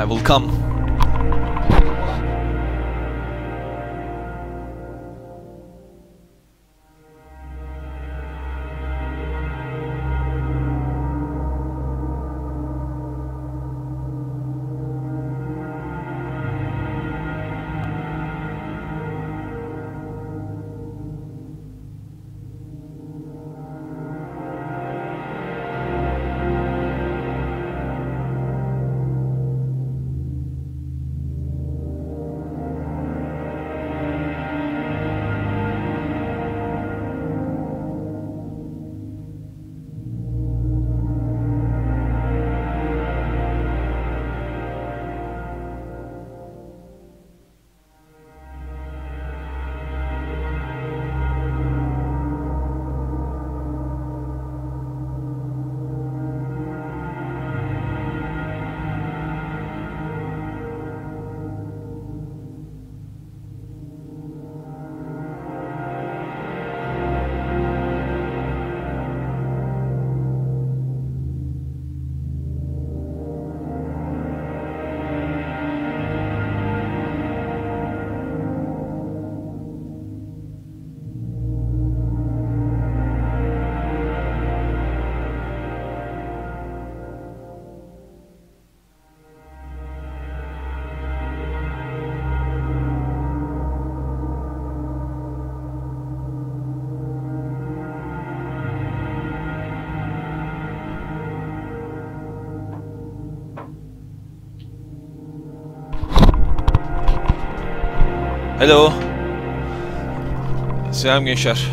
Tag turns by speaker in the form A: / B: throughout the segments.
A: I will come. Hello. Selam gençler.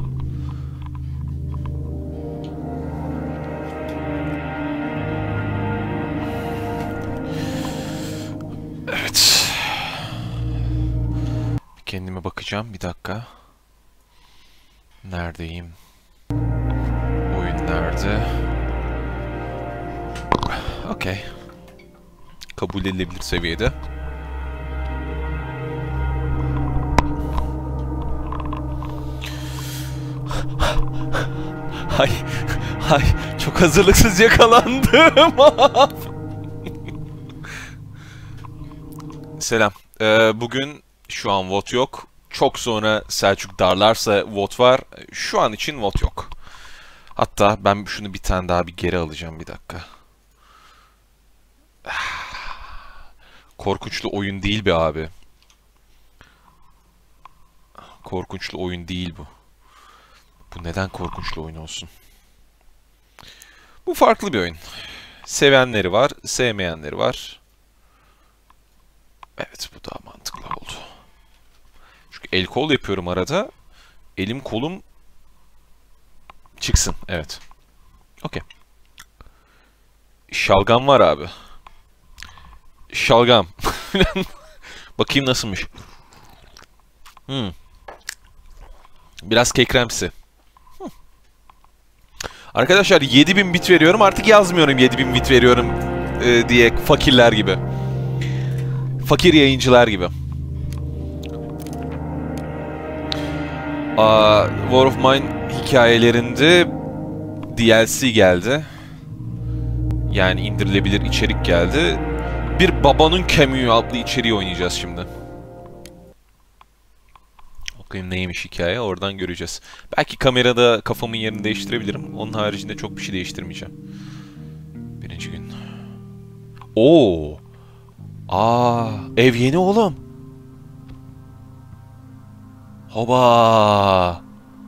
A: Evet. Kendime bakacağım bir dakika. Neredeyim? Oyun nerede? Okey. Kabul edilebilir seviyede. Hay, çok hazırlıksız yakalandım. Selam. Bugün şu an VOD yok. Çok sonra Selçuk darlarsa VOD var. Şu an için VOD yok. Hatta ben şunu bir tane daha geri alacağım bir dakika. Korkunçlu oyun değil be abi. Korkunçlu oyun değil bu. Bu neden korkunçlu oyun olsun? Bu farklı bir oyun. Sevenleri var, sevmeyenleri var. Evet, bu daha mantıklı oldu. Çünkü el kol yapıyorum arada. Elim kolum çıksın. Evet. Okey. Şalgam var abi. Şalgam. Bakayım nasılmış. Biraz kekremsi. Arkadaşlar 7000 bit veriyorum. Artık yazmıyorum 7000 bit veriyorum diye fakirler gibi. Fakir yayıncılar gibi. War of Mine hikayelerinde DLC geldi. Yani indirilebilir içerik geldi. Bir babanın kemiği adlı içeriği oynayacağız şimdi. Bakayım neymiş hikaye, oradan göreceğiz. Belki kamerada kafamın yerini değiştirebilirim. Onun haricinde çok bir şey değiştirmeyeceğim. Birinci gün. Oo. Ev yeni oğlum. Hoba.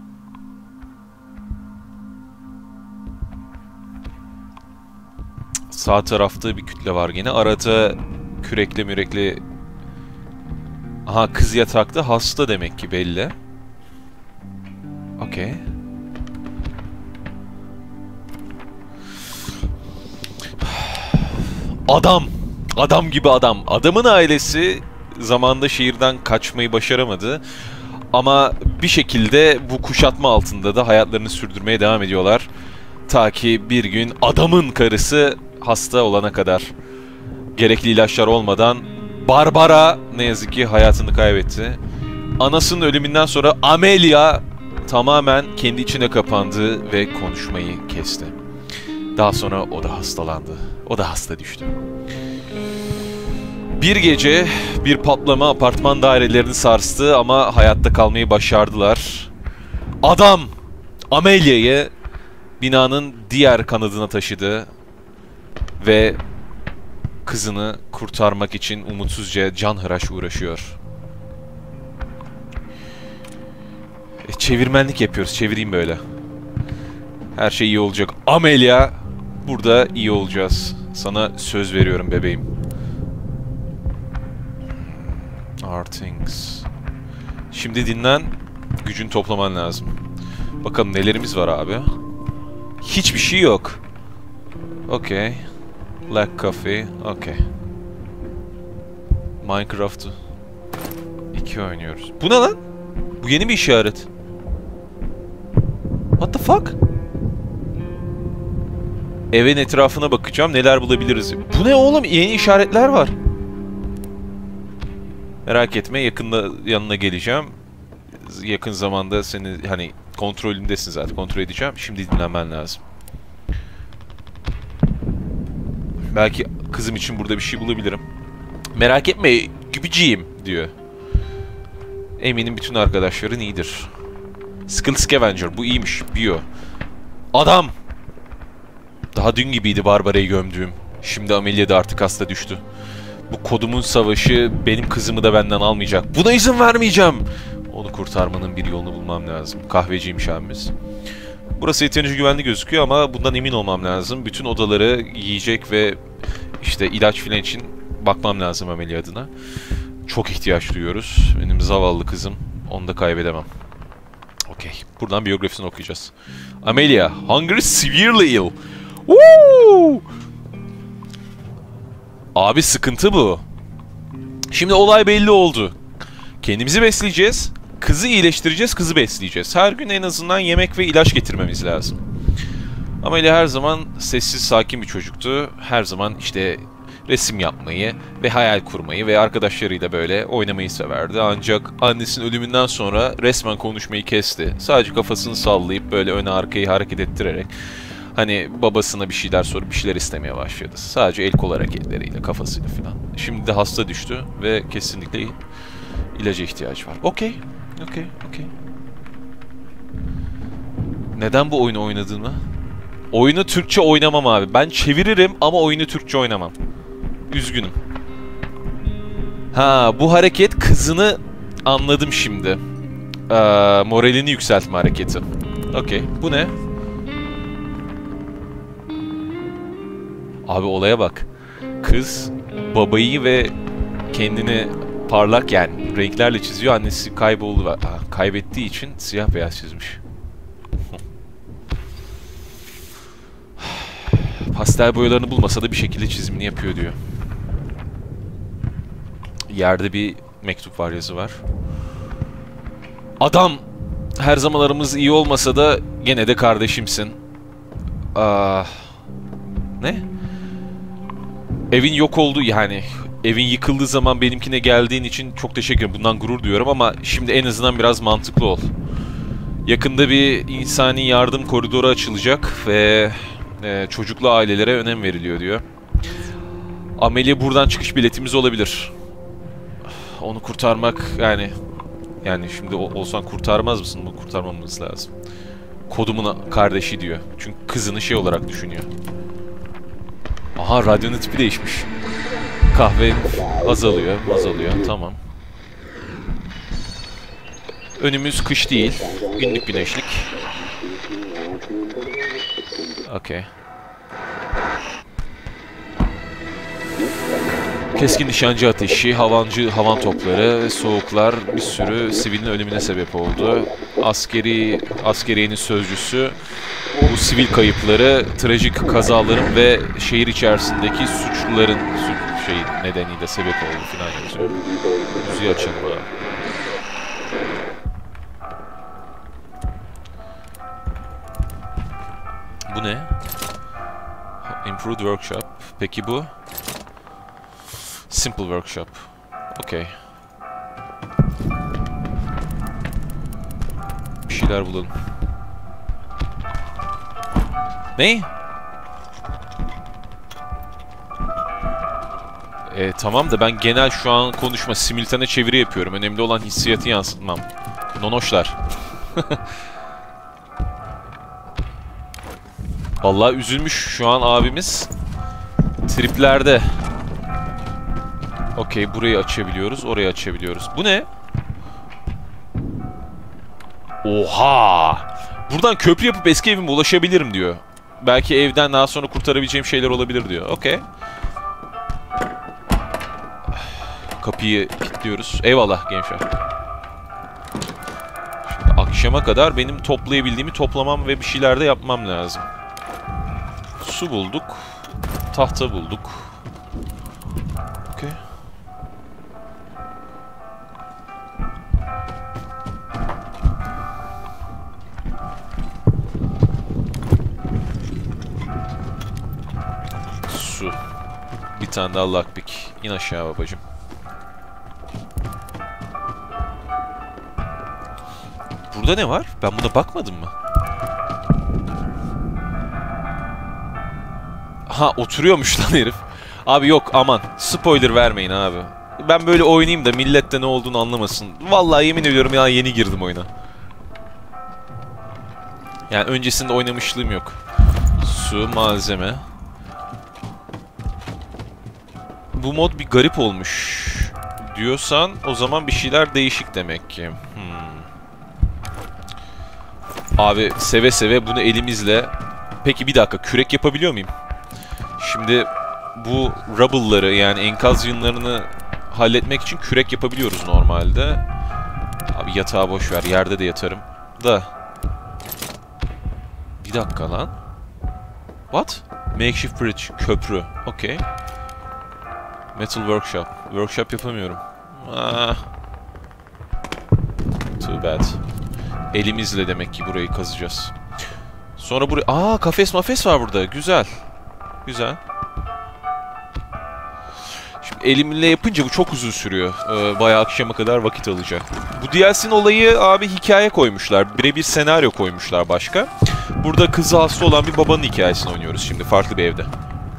A: Sağ tarafta bir kütle var gene. Arada kürekle mürekle. Aha, kız yatakta hasta demek ki belli. Okey. Adam. Adam gibi adam. Adamın ailesi zamanında şehirden kaçmayı başaramadı. Ama bir şekilde bu kuşatma altında da hayatlarını sürdürmeye devam ediyorlar. Ta ki bir gün adamın karısı hasta olana kadar. Gerekli ilaçlar olmadan Barbara ne yazık ki hayatını kaybetti. Anasının ölümünden sonra Amelia tamamen kendi içine kapandı ve konuşmayı kesti. Daha sonra o da hastalandı. O da hasta düştü. Bir gece bir patlama apartman dairelerini sarstı ama hayatta kalmayı başardılar. Adam Amelia'yı binanın diğer kanadına taşıdı ve kızını kurtarmak için umutsuzca canhıraş uğraşıyor. Çevirmenlik yapıyoruz. Çevireyim böyle. Her şey iyi olacak. Amelia, burada iyi olacağız. Sana söz veriyorum bebeğim. Our things. Şimdi dinlen. Gücünü toplaman lazım. Bakalım nelerimiz var abi. Hiçbir şey yok. Okay. Black coffee. Okay. Minecraft 2 oynuyoruz. Bu ne lan? Bu yeni bir işaret. What the fuck? Evin etrafına bakacağım. Neler bulabiliriz? Bu ne oğlum? Yeni işaretler var. Merak etme. Yakında yanına geleceğim. Yakın zamanda seni hani kontrolündesin zaten. Kontrol edeceğim. Şimdi dinlenmen lazım. Belki kızım için burada bir şey bulabilirim. Merak etme. Gübücüyüm diyor. Eminim bütün arkadaşların iyidir. Skill Scavenger. Bu iyiymiş. Bio. Adam! Daha dün gibiydi Barbara'yı gömdüğüm. Şimdi Amelia da artık hasta düştü. Bu kodumun savaşı benim kızımı da benden almayacak. Buna izin vermeyeceğim. Onu kurtarmanın bir yolunu bulmam lazım. Kahveciymiş abimiz. Burası yeterince güvenli gözüküyor ama bundan emin olmam lazım. Bütün odaları yiyecek ve işte ilaç filan için bakmam lazım Amelia adına. Çok ihtiyaç duyuyoruz. Benim zavallı kızım. Onu da kaybedemem. Okey. Buradan biyografisini okuyacağız. Amelia. Hungry, severely ill. Woo! Abi sıkıntı bu. Şimdi olay belli oldu. Kendimizi besleyeceğiz. Kızı iyileştireceğiz, kızı besleyeceğiz. Her gün en azından yemek ve ilaç getirmemiz lazım. Amelia her zaman sessiz, sakin bir çocuktu. Her zaman işte resim yapmayı ve hayal kurmayı ve arkadaşlarıyla böyle oynamayı severdi. Ancak annesinin ölümünden sonra resmen konuşmayı kesti. Sadece kafasını sallayıp böyle öne arkayı hareket ettirerek hani babasına bir şeyler sorup bir şeyler istemeye başladı. Sadece el kol hareketleriyle, kafasıyla falan. Şimdi de hasta düştü ve kesinlikle ilaca ihtiyacı var. Okey. Okey. Neden bu oyunu oynadığını? Oyunu Türkçe oynamam abi. Ben çeviririm ama oyunu Türkçe oynamam. Üzgünüm. Ha, bu hareket kızını anladım şimdi. Moralini yükseltme hareketi. Okey. Bu ne? Abi olaya bak. Kız babayı ve kendini parlak yani renklerle çiziyor. Annesi kayboldu ve kaybettiği için siyah beyaz çizmiş. Pastel boyalarını bulmasa da bir şekilde çizimini yapıyor diyor. Yerde bir mektup var, yazı var. Adam! Her zaman aramız iyi olmasa da gene de kardeşimsin. Ne? Evin yok olduğu yani evin yıkıldığı zaman benimkine geldiğin için çok teşekkür ederim. Bundan gurur duyuyorum ama şimdi en azından biraz mantıklı ol. Yakında bir insani yardım koridoru açılacak ve çocuklu ailelere önem veriliyor diyor. Amelia buradan çıkış biletimiz olabilir. Onu kurtarmak yani şimdi olsan kurtarmaz mısın? Bunu kurtarmamız lazım. Kodumun kardeşi diyor. Çünkü kızını şey olarak düşünüyor. Aha, radyonun tipi değişmiş. Kahve azalıyor. Tamam. Önümüz kış değil. Günlük güneşlik. Okey. Keskin nişancı ateşi, havan topları ve soğuklar bir sürü sivilin ölümüne sebep oldu. Askeriyenin sözcüsü bu sivil kayıpları, trajik kazaların ve şehir içerisindeki suçluların nedeniyle sebep oldu filan yazıyor. Müziği açalım abi. Bu ne? Improved Workshop. Peki bu? Simple Workshop. Okey. Bir şeyler bulalım. Ne? Tamam da ben genel şu an konuşma, simultane çeviri yapıyorum. Önemli olan hissiyatı yansıtmam. Nonoşlar. Vallahi üzülmüş şu an abimiz. Triplerde. Okey, burayı açabiliyoruz, orayı açabiliyoruz. Bu ne? Oha! Buradan köprü yapıp eski evime ulaşabilirim diyor. Belki evden daha sonra kurtarabileceğim şeyler olabilir diyor. Okey. Kapıyı kilitliyoruz. Eyvallah gençler. Şimdi akşama kadar benim toplayabildiğimi toplamam ve bir şeyler de yapmam lazım. Su bulduk. Tahta bulduk. Okey. Su. Bir tane daha lockpick. İn aşağı babacığım. Burada ne var? Ben buna bakmadım mı? Ha, oturuyormuş lan herif. Abi yok, aman. Spoiler vermeyin abi. Ben böyle oynayayım da millet de ne olduğunu anlamasın. Vallahi yemin ediyorum ya, yeni girdim oyuna. Yani öncesinde oynamışlığım yok. Su, malzeme. Bu mod bir garip olmuş diyorsan o zaman bir şeyler değişik demek ki. Abi seve seve bunu elimizle... Peki bir dakika, kürek yapabiliyor muyum? Şimdi bu rubble'ları, yani enkaz yığınlarını halletmek için kürek yapabiliyoruz normalde. Abi yatağı boş ver, yerde de yatarım. Da. Bir dakika lan. What? Makeshift bridge, köprü. Okey. Metal workshop. Workshop yapamıyorum. Ah. Too bad. Elimizle demek ki burayı kazacağız. Sonra buraya... Aa, kafes mafes var burada. Güzel. Güzel. Şimdi elimle yapınca bu çok uzun sürüyor. Bayağı akşama kadar vakit alacak. Bu DLC'nin olayı abi hikaye koymuşlar. Birebir senaryo koymuşlar başka. Burada kızı hasta olan bir babanın hikayesini oynuyoruz şimdi farklı bir evde.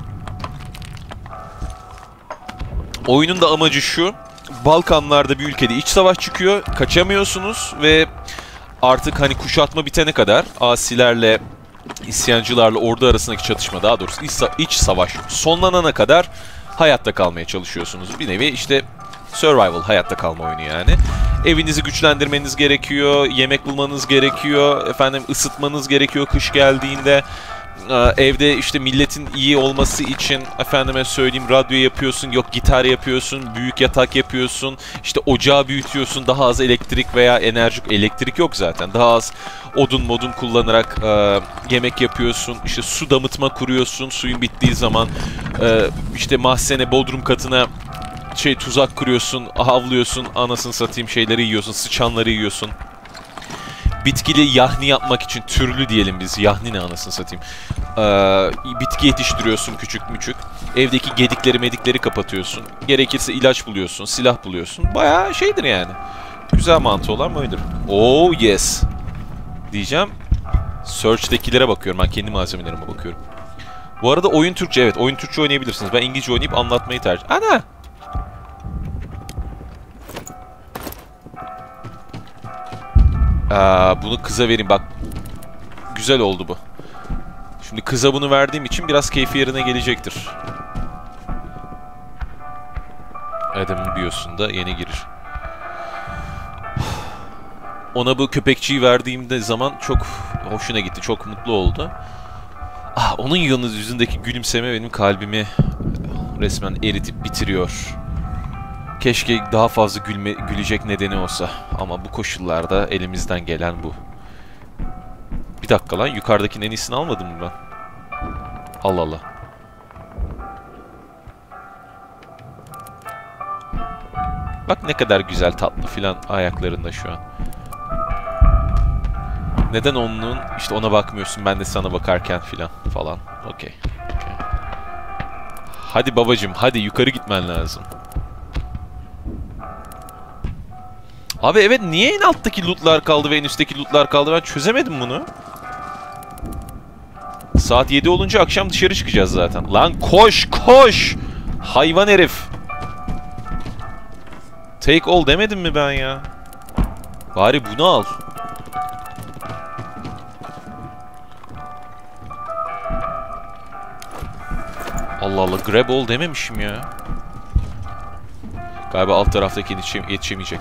A: Oyunun da amacı şu. Balkanlarda bir ülkede iç savaş çıkıyor. Kaçamıyorsunuz ve artık hani kuşatma bitene kadar asilerle, isyancılarla ordu arasındaki çatışma, daha doğrusu iç savaş sonlanana kadar hayatta kalmaya çalışıyorsunuz. Bir nevi işte survival, hayatta kalma oyunu yani. Evinizi güçlendirmeniz gerekiyor, yemek bulmanız gerekiyor, efendim ısıtmanız gerekiyor kış geldiğinde. Evde işte milletin iyi olması için efendime söyleyeyim radyo yapıyorsun, yok gitar yapıyorsun, büyük yatak yapıyorsun, işte ocağı büyütüyorsun, daha az elektrik veya elektrik yok zaten, daha az odun kullanarak yemek yapıyorsun, işte su damıtma kuruyorsun, suyun bittiği zaman işte mahzene, bodrum katına tuzak kuruyorsun, havlıyorsun, anasını satayım şeyleri yiyorsun, sıçanları yiyorsun. Bitkili yahni yapmak için türlü diyelim biz. Yahni ne anasını satayım. Bitki yetiştiriyorsun küçük müçük. Evdeki gedikleri medikleri kapatıyorsun. Gerekirse ilaç buluyorsun, silah buluyorsun. Bayağı şeydir yani. Güzel mantığı olan böyledir. Oh yes. Diyeceğim. Search'tekilere bakıyorum. Ben kendi malzemelerime bakıyorum. Bu arada oyun Türkçe. Evet, oyun Türkçe oynayabilirsiniz. Ben İngilizce oynayıp anlatmayı tercih... Ana! Bunu kıza vereyim bak. Güzel oldu bu. Şimdi kıza bunu verdiğim için biraz keyfi yerine gelecektir. Adam'ın biosunda yeni girir. Ona bu köpekçiyi verdiğimde zaman çok hoşuna gitti. Çok mutlu oldu. Onun yüzündeki gülümseme benim kalbimi resmen eritip bitiriyor. Keşke daha fazla gülecek nedeni olsa. Ama bu koşullarda elimizden gelen bu. Bir dakika lan, yukarıdakinin en iyisini almadım mı ben? Allah Allah. Bak ne kadar güzel, tatlı filan ayaklarında şu an. Neden onun, işte ona bakmıyorsun, ben de sana bakarken filan falan. Okey. Hadi babacım, hadi yukarı gitmen lazım. Abi evet, niye en alttaki lootlar kaldı ve en üstteki lootlar kaldı, ben çözemedim bunu. Saat 7 olunca akşam dışarı çıkacağız zaten. Lan koş koş! Hayvan herif! Take all demedim mi ben ya? Bari bunu al. Allah Allah, grab all dememişim ya. Galiba alt taraftaki yetişemeyecek.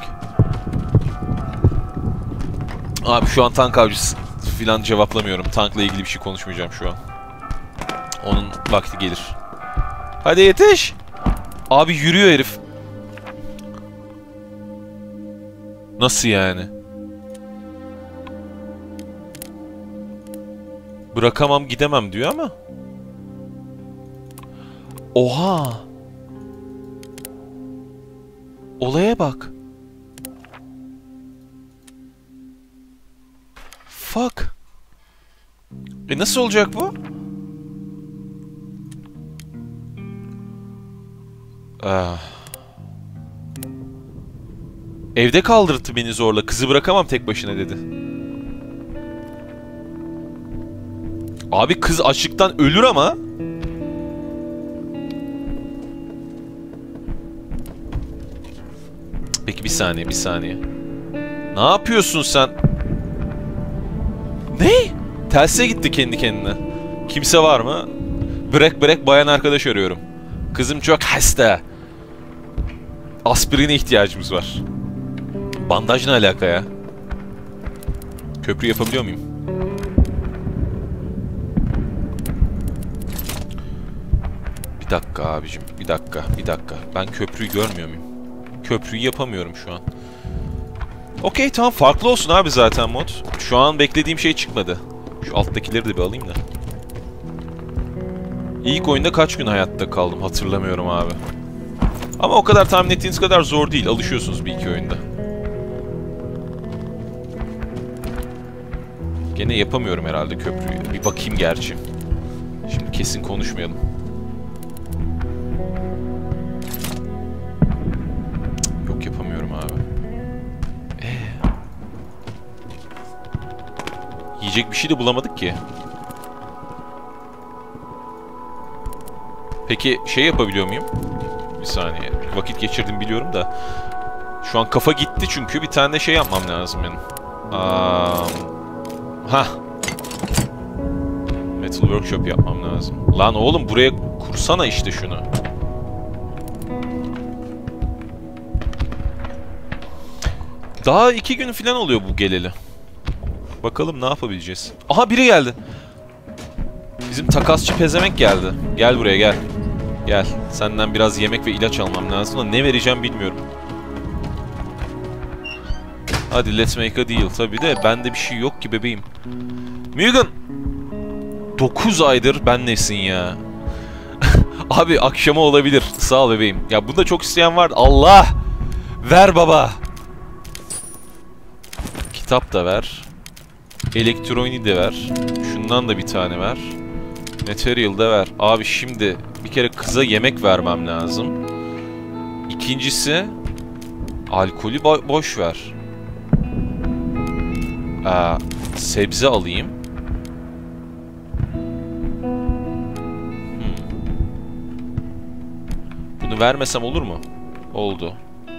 A: Abi şu an tank avcısı filan cevaplamıyorum. Tankla ilgili bir şey konuşmayacağım şu an. Onun vakti gelir. Hadi yetiş. Abi yürüyor herif. Nasıl yani? Bırakamam gidemem diyor ama. Oha. Olaya bak. Fuck. Nasıl olacak bu? Evde kaldırdı beni zorla. Kızı bırakamam tek başına dedi. Abi kız açlıktan ölür ama. Peki bir saniye, bir saniye. Ne yapıyorsun sen? Ne? Telsize gitti kendi kendine. Kimse var mı? Bırak bayan arkadaş arıyorum. Kızım çok hasta. Aspirine ihtiyacımız var. Bandaj ne alaka ya? Köprü yapabiliyor muyum? Bir dakika abicim, bir dakika. Ben köprüyü görmüyor muyum? Köprüyü yapamıyorum şu an. Okey tamam, farklı olsun abi zaten mod. Şu an beklediğim şey çıkmadı. Şu alttakileri de bir alayım da. İlk oyunda kaç gün hayatta kaldım hatırlamıyorum abi. Ama o kadar tahmin ettiğiniz kadar zor değil. Alışıyorsunuz bir iki oyunda. Gene yapamıyorum herhalde köprüyü. Bir bakayım gerçi. Şimdi kesin konuşmayalım. Yok, yapamıyorum abi. Yiyecek bir şey de bulamadık ki. Peki şey yapabiliyor muyum? Bir saniye. Vakit geçirdim biliyorum da. Şu an kafa gitti çünkü bir tane şey yapmam lazım benim. Metal workshop yapmam lazım. Lan oğlum buraya kursana işte şunu. Daha 2 gün falan oluyor bu geleli. Bakalım ne yapabileceğiz. Aha biri geldi. Bizim takasçı pezemek geldi. Gel buraya gel. Gel. Senden biraz yemek ve ilaç almam lazım da ne vereceğim bilmiyorum. Hadi let's make a deal. Tabii de bende bir şey yok ki bebeğim. Mugen! 9 aydır ben nesin ya? Abi akşama olabilir. Sağ ol bebeğim. Ya bunda çok isteyen var. Allah! Ver baba! Kitap da ver. Elektroniği de ver. Şundan da bir tane ver. Material da ver. Abi şimdi bir kere kıza yemek vermem lazım. İkincisi alkolü boş ver. Sebze alayım. Bunu vermesem olur mu? Oldu.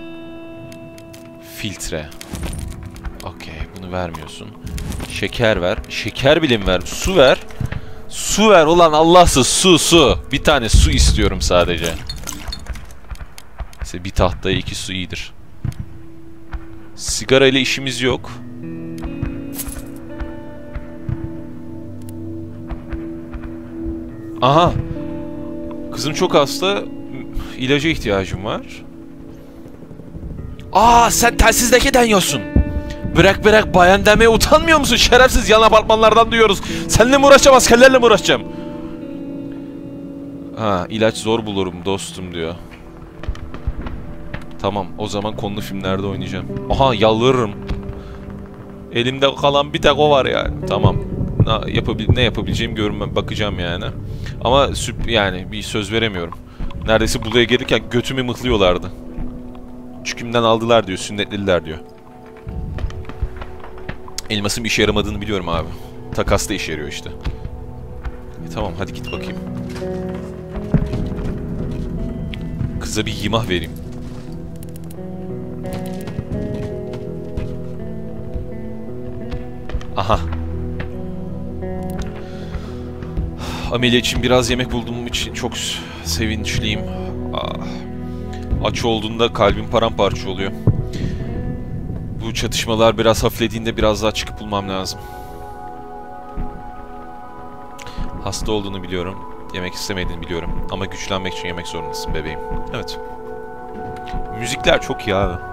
A: Filtre. Okey, bunu vermiyorsun. Şeker ver. Şeker bile mi ver? Su ver. Su ver ulan Allahsız, su. Bir tane su istiyorum sadece. İşte bir tahtaya 2 su iyidir. Sigara ile işimiz yok. Aha. Kızım çok hasta. İlaca ihtiyacım var. Sen telsizdeki deniyorsun. Bırak bayan demeye utanmıyor musun? Şerefsiz, yan apartmanlardan duyuyoruz. Seninle mi uğraşacağım, askerlerle mi uğraşacağım? İlaç zor bulurum dostum diyor. Tamam, o zaman konulu filmlerde oynayacağım. Aha, yalvarırım. Elimde kalan bir tek o var yani. Tamam. Ne yapabileceğim görünmem, bakacağım yani. Ama yani bir söz veremiyorum. Neredeyse buraya gelirken götümü mıhlıyorlardı. Çükümden aldılar diyor, sünnetlediler diyor. Elmasın bir işe yaramadığını biliyorum abi. Takas da işe yarıyor işte. Tamam, hadi git bakayım. Kıza bir yimah vereyim. Aha. Amelia için biraz yemek bulduğum için çok sevinçliyim. Ah. Aç olduğunda kalbim paramparça oluyor. Bu çatışmalar biraz hafiflediğinde biraz daha çıkıp bulmam lazım. Hasta olduğunu biliyorum. Yemek istemediğini biliyorum. Ama güçlenmek için yemek zorundasın bebeğim. Evet. Müzikler çok iyi abi.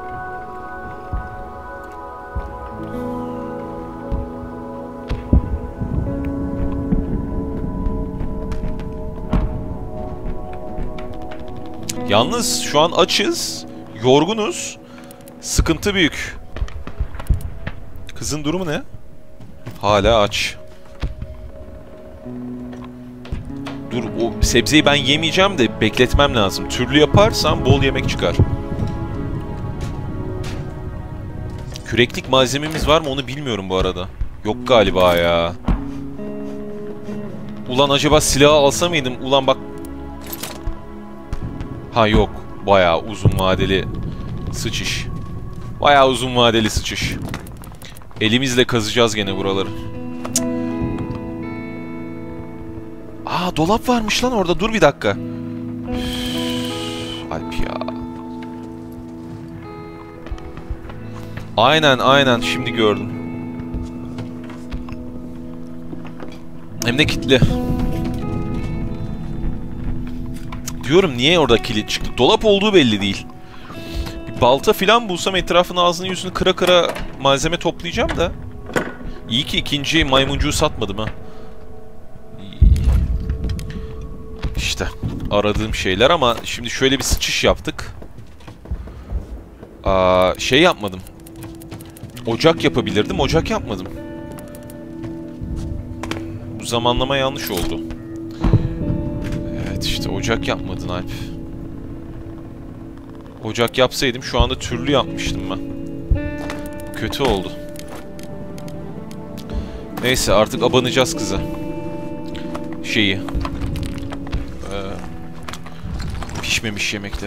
A: Yalnız şu an açız, yorgunuz, sıkıntı büyük. Kızın durumu ne? Hala aç. Dur, o sebzeyi ben yemeyeceğim de bekletmem lazım. Türlü yaparsam bol yemek çıkar. Küreklik malzememiz var mı onu bilmiyorum bu arada. Yok galiba ya. Ulan acaba silahı alsa mıydım? Ulan bak. Ha yok. Bayağı uzun vadeli sıçış. Bayağı uzun vadeli sıçış. Elimizle kazacağız gene buraları. Cık. Aa dolap varmış lan orada. Dur bir dakika. Üff, Alp ya. Aynen şimdi gördüm. Hem de kilitli. Diyorum niye orada kilit çıktı? Dolap olduğu belli değil. Bir balta filan bulsam etrafını ağzını yüzünü kıra kıra malzeme toplayacağım da. İyi ki ikinci maymuncuğu satmadım ha. İşte aradığım şeyler ama şimdi şöyle bir sıçış yaptık. Şey yapmadım. Ocak yapabilirdim. Ocak yapmadım. Bu zamanlama yanlış oldu. Evet işte ocak yapmadın Alp. Ocak yapsaydım şu anda türlü yapmıştım ben. Kötü oldu. Neyse artık abanacağız kıza. Pişmemiş yemekler.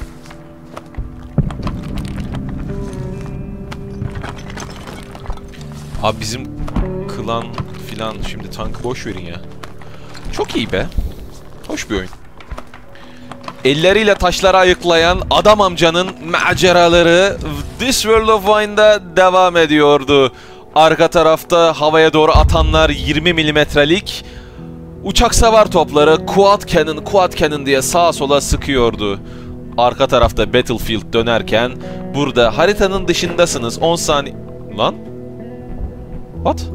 A: Abi bizim klan filan şimdi tankı boş verin ya. Çok iyi be. Hoş bir oyun. Elleriyle taşları ayıklayan adam amcanın maceraları This World of Wine'da devam ediyordu. Arka tarafta havaya doğru atanlar 20 milimetrelik uçak savar topları Quad Cannon diye sağa sola sıkıyordu. Arka tarafta Battlefield dönerken burada haritanın dışındasınız 10 saniye... Lan? What?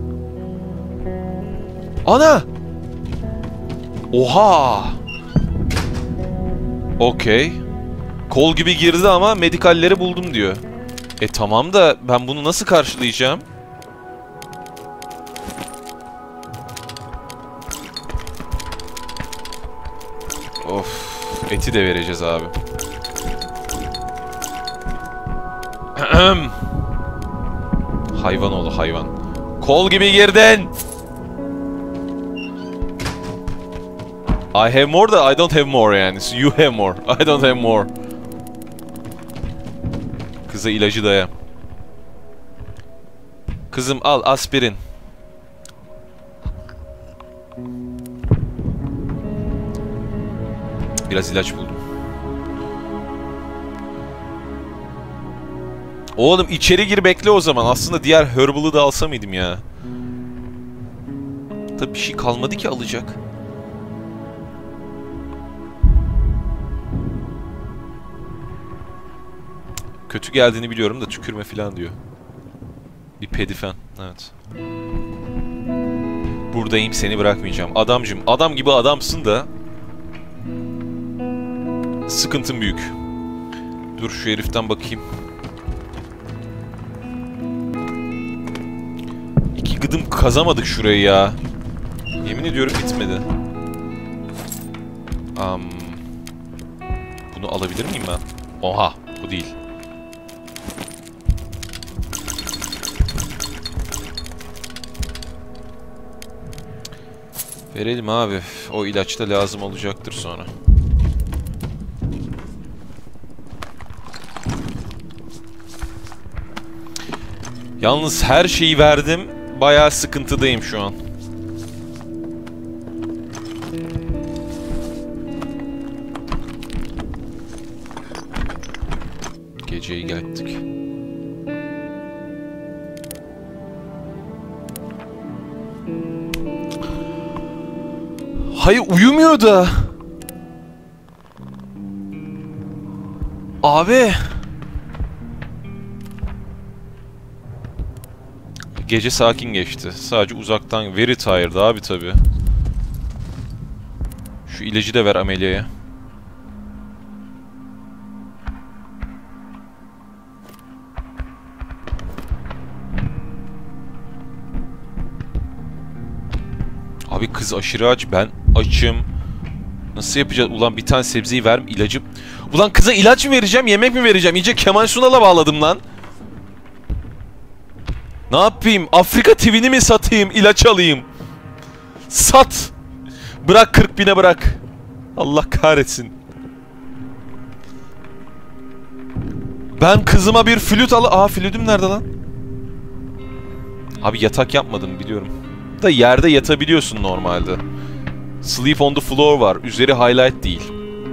A: Ana! Oha! Okey. Kol gibi girdi ama medikalleri buldum diyor. Tamam da ben bunu nasıl karşılayacağım? Of. Eti de vereceğiz abi. Hayvan oğlu hayvan. Kol gibi girdin. I have more da I don't have more yani. You have more. I don't have more. Kıza ilacı daya. Kızım al aspirin. Biraz ilaç buldum. Oğlum içeri gir bekle o zaman. Aslında diğer herbal'ı da alsa mıydım ya? Tabii bir şey kalmadı ki alacak. Kötü geldiğini biliyorum da tükürme falan diyor. Bir pedifen. Evet. Buradayım seni bırakmayacağım. Adamcım adam gibi adamsın da sıkıntın büyük. Dur şu heriften bakayım. İki gıdım kazamadık şurayı ya. Yemin ediyorum bitmedi. Bunu alabilir miyim ben? Oha bu değil. Verelim abi. O ilaç da lazım olacaktır sonra. Yalnız her şeyi verdim. bayağı sıkıntıdayım şu an. Geceyi geldik. Hayır, uyumuyor da. Abi. Gece sakin geçti. Sadece uzaktan very tired abi tabi. Şu ilacı da ver Amelia'ya. Abi kız aşırı aç, ben açım. Nasıl yapacağız? Ulan bir tane sebzeyi ver, ilacım. Ulan kıza ilaç mı vereceğim, yemek mi vereceğim? İyice Kemal Sunal'a bağladım lan. Ne yapayım? Afrika TV'ni mi satayım, ilaç alayım? Sat! Bırak 40.000'e bırak. Allah kahretsin. Ben kızıma bir flüt al... Aa, flütüm nerede lan? Abi yatak yapmadım biliyorum. Da yerde yatabiliyorsun normalde. Sleep on the floor var. Üzeri highlight değil.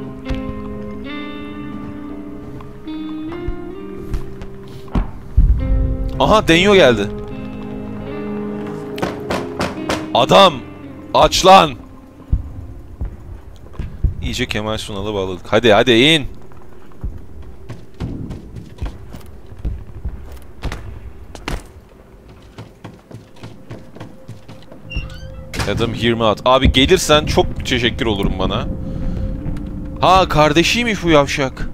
A: Aha, Denyo geldi. Adam! Aç lan! İyice Kemal Sunal'a bağladık. Hadi hadi in! Adam hear me out. Abi gelirsen çok teşekkür olurum bana. Ha, kardeşiymiş bu yavşak.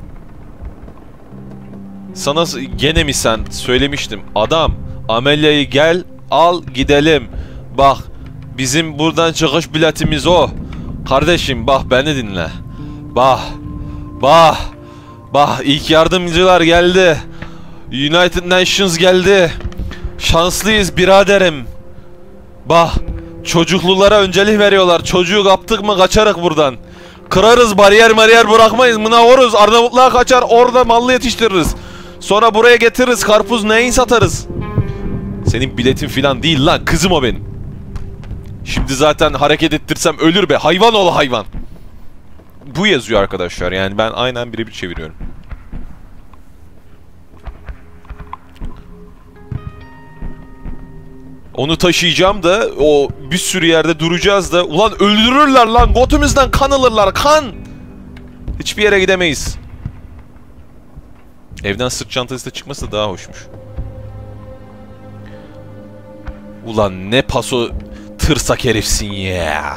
A: Sana gene mi sen? Söylemiştim. Adam, Amelia'yı gel al gidelim. Bak, bizim buradan çıkış biletimiz o. Kardeşim bak, beni dinle. Bak. Bak. Bak, ilk yardımcılar geldi. United Nations geldi. Şanslıyız biraderim. Bak, çocuklulara öncelik veriyorlar. Çocuğu kaptık mı kaçarık buradan. Kırarız, bariyer bırakmayız. Mına vururuz, Arnavutluğa kaçar, orada mallı yetiştiririz. Sonra buraya getiririz, karpuz neyin satarız. Senin biletin filan değil lan, kızım o benim. Şimdi zaten hareket ettirsem ölür be, hayvan oğlu hayvan. Bu yazıyor arkadaşlar, yani ben aynen birebir çeviriyorum. Onu taşıyacağım da, o bir sürü yerde duracağız da. Ulan öldürürler lan, götümüzden kan alırlar, kan. Hiçbir yere gidemeyiz. Evden sırt çantası da çıkması da daha hoşmuş. Ulan ne paso tırsak herifsin ya.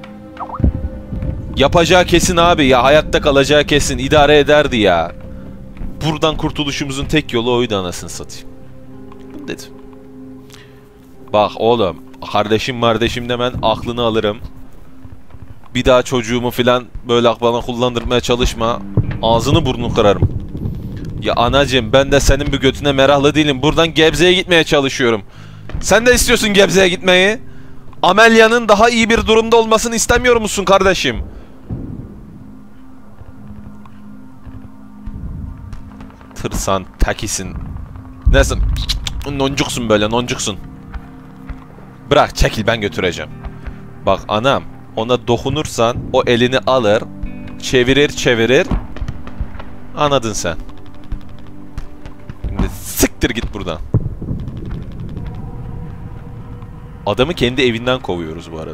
A: Yapacağı kesin abi ya, hayatta kalacağı kesin, idare ederdi ya. Buradan kurtuluşumuzun tek yolu oydu, anasını satayım. Dedim. Bak oğlum, kardeşim demen aklını alırım. Bir daha çocuğumu filan böyle bana kullandırmaya çalışma. Ağzını burnunu kırarım. Ya anacığım, ben de senin bir götüne meraklı değilim. Buradan Gebze'ye gitmeye çalışıyorum. Sen de istiyorsun Gebze'ye gitmeyi. Amelia'nın daha iyi bir durumda olmasını istemiyor musun kardeşim? Tırsan takisin. Nesin? Noncuksun böyle, noncuksun. Bırak, çekil, ben götüreceğim. Bak anam, ona dokunursan o elini alır, çevirir. Anladın sen. Şimdi siktir git buradan. Adamı kendi evinden kovuyoruz bu arada.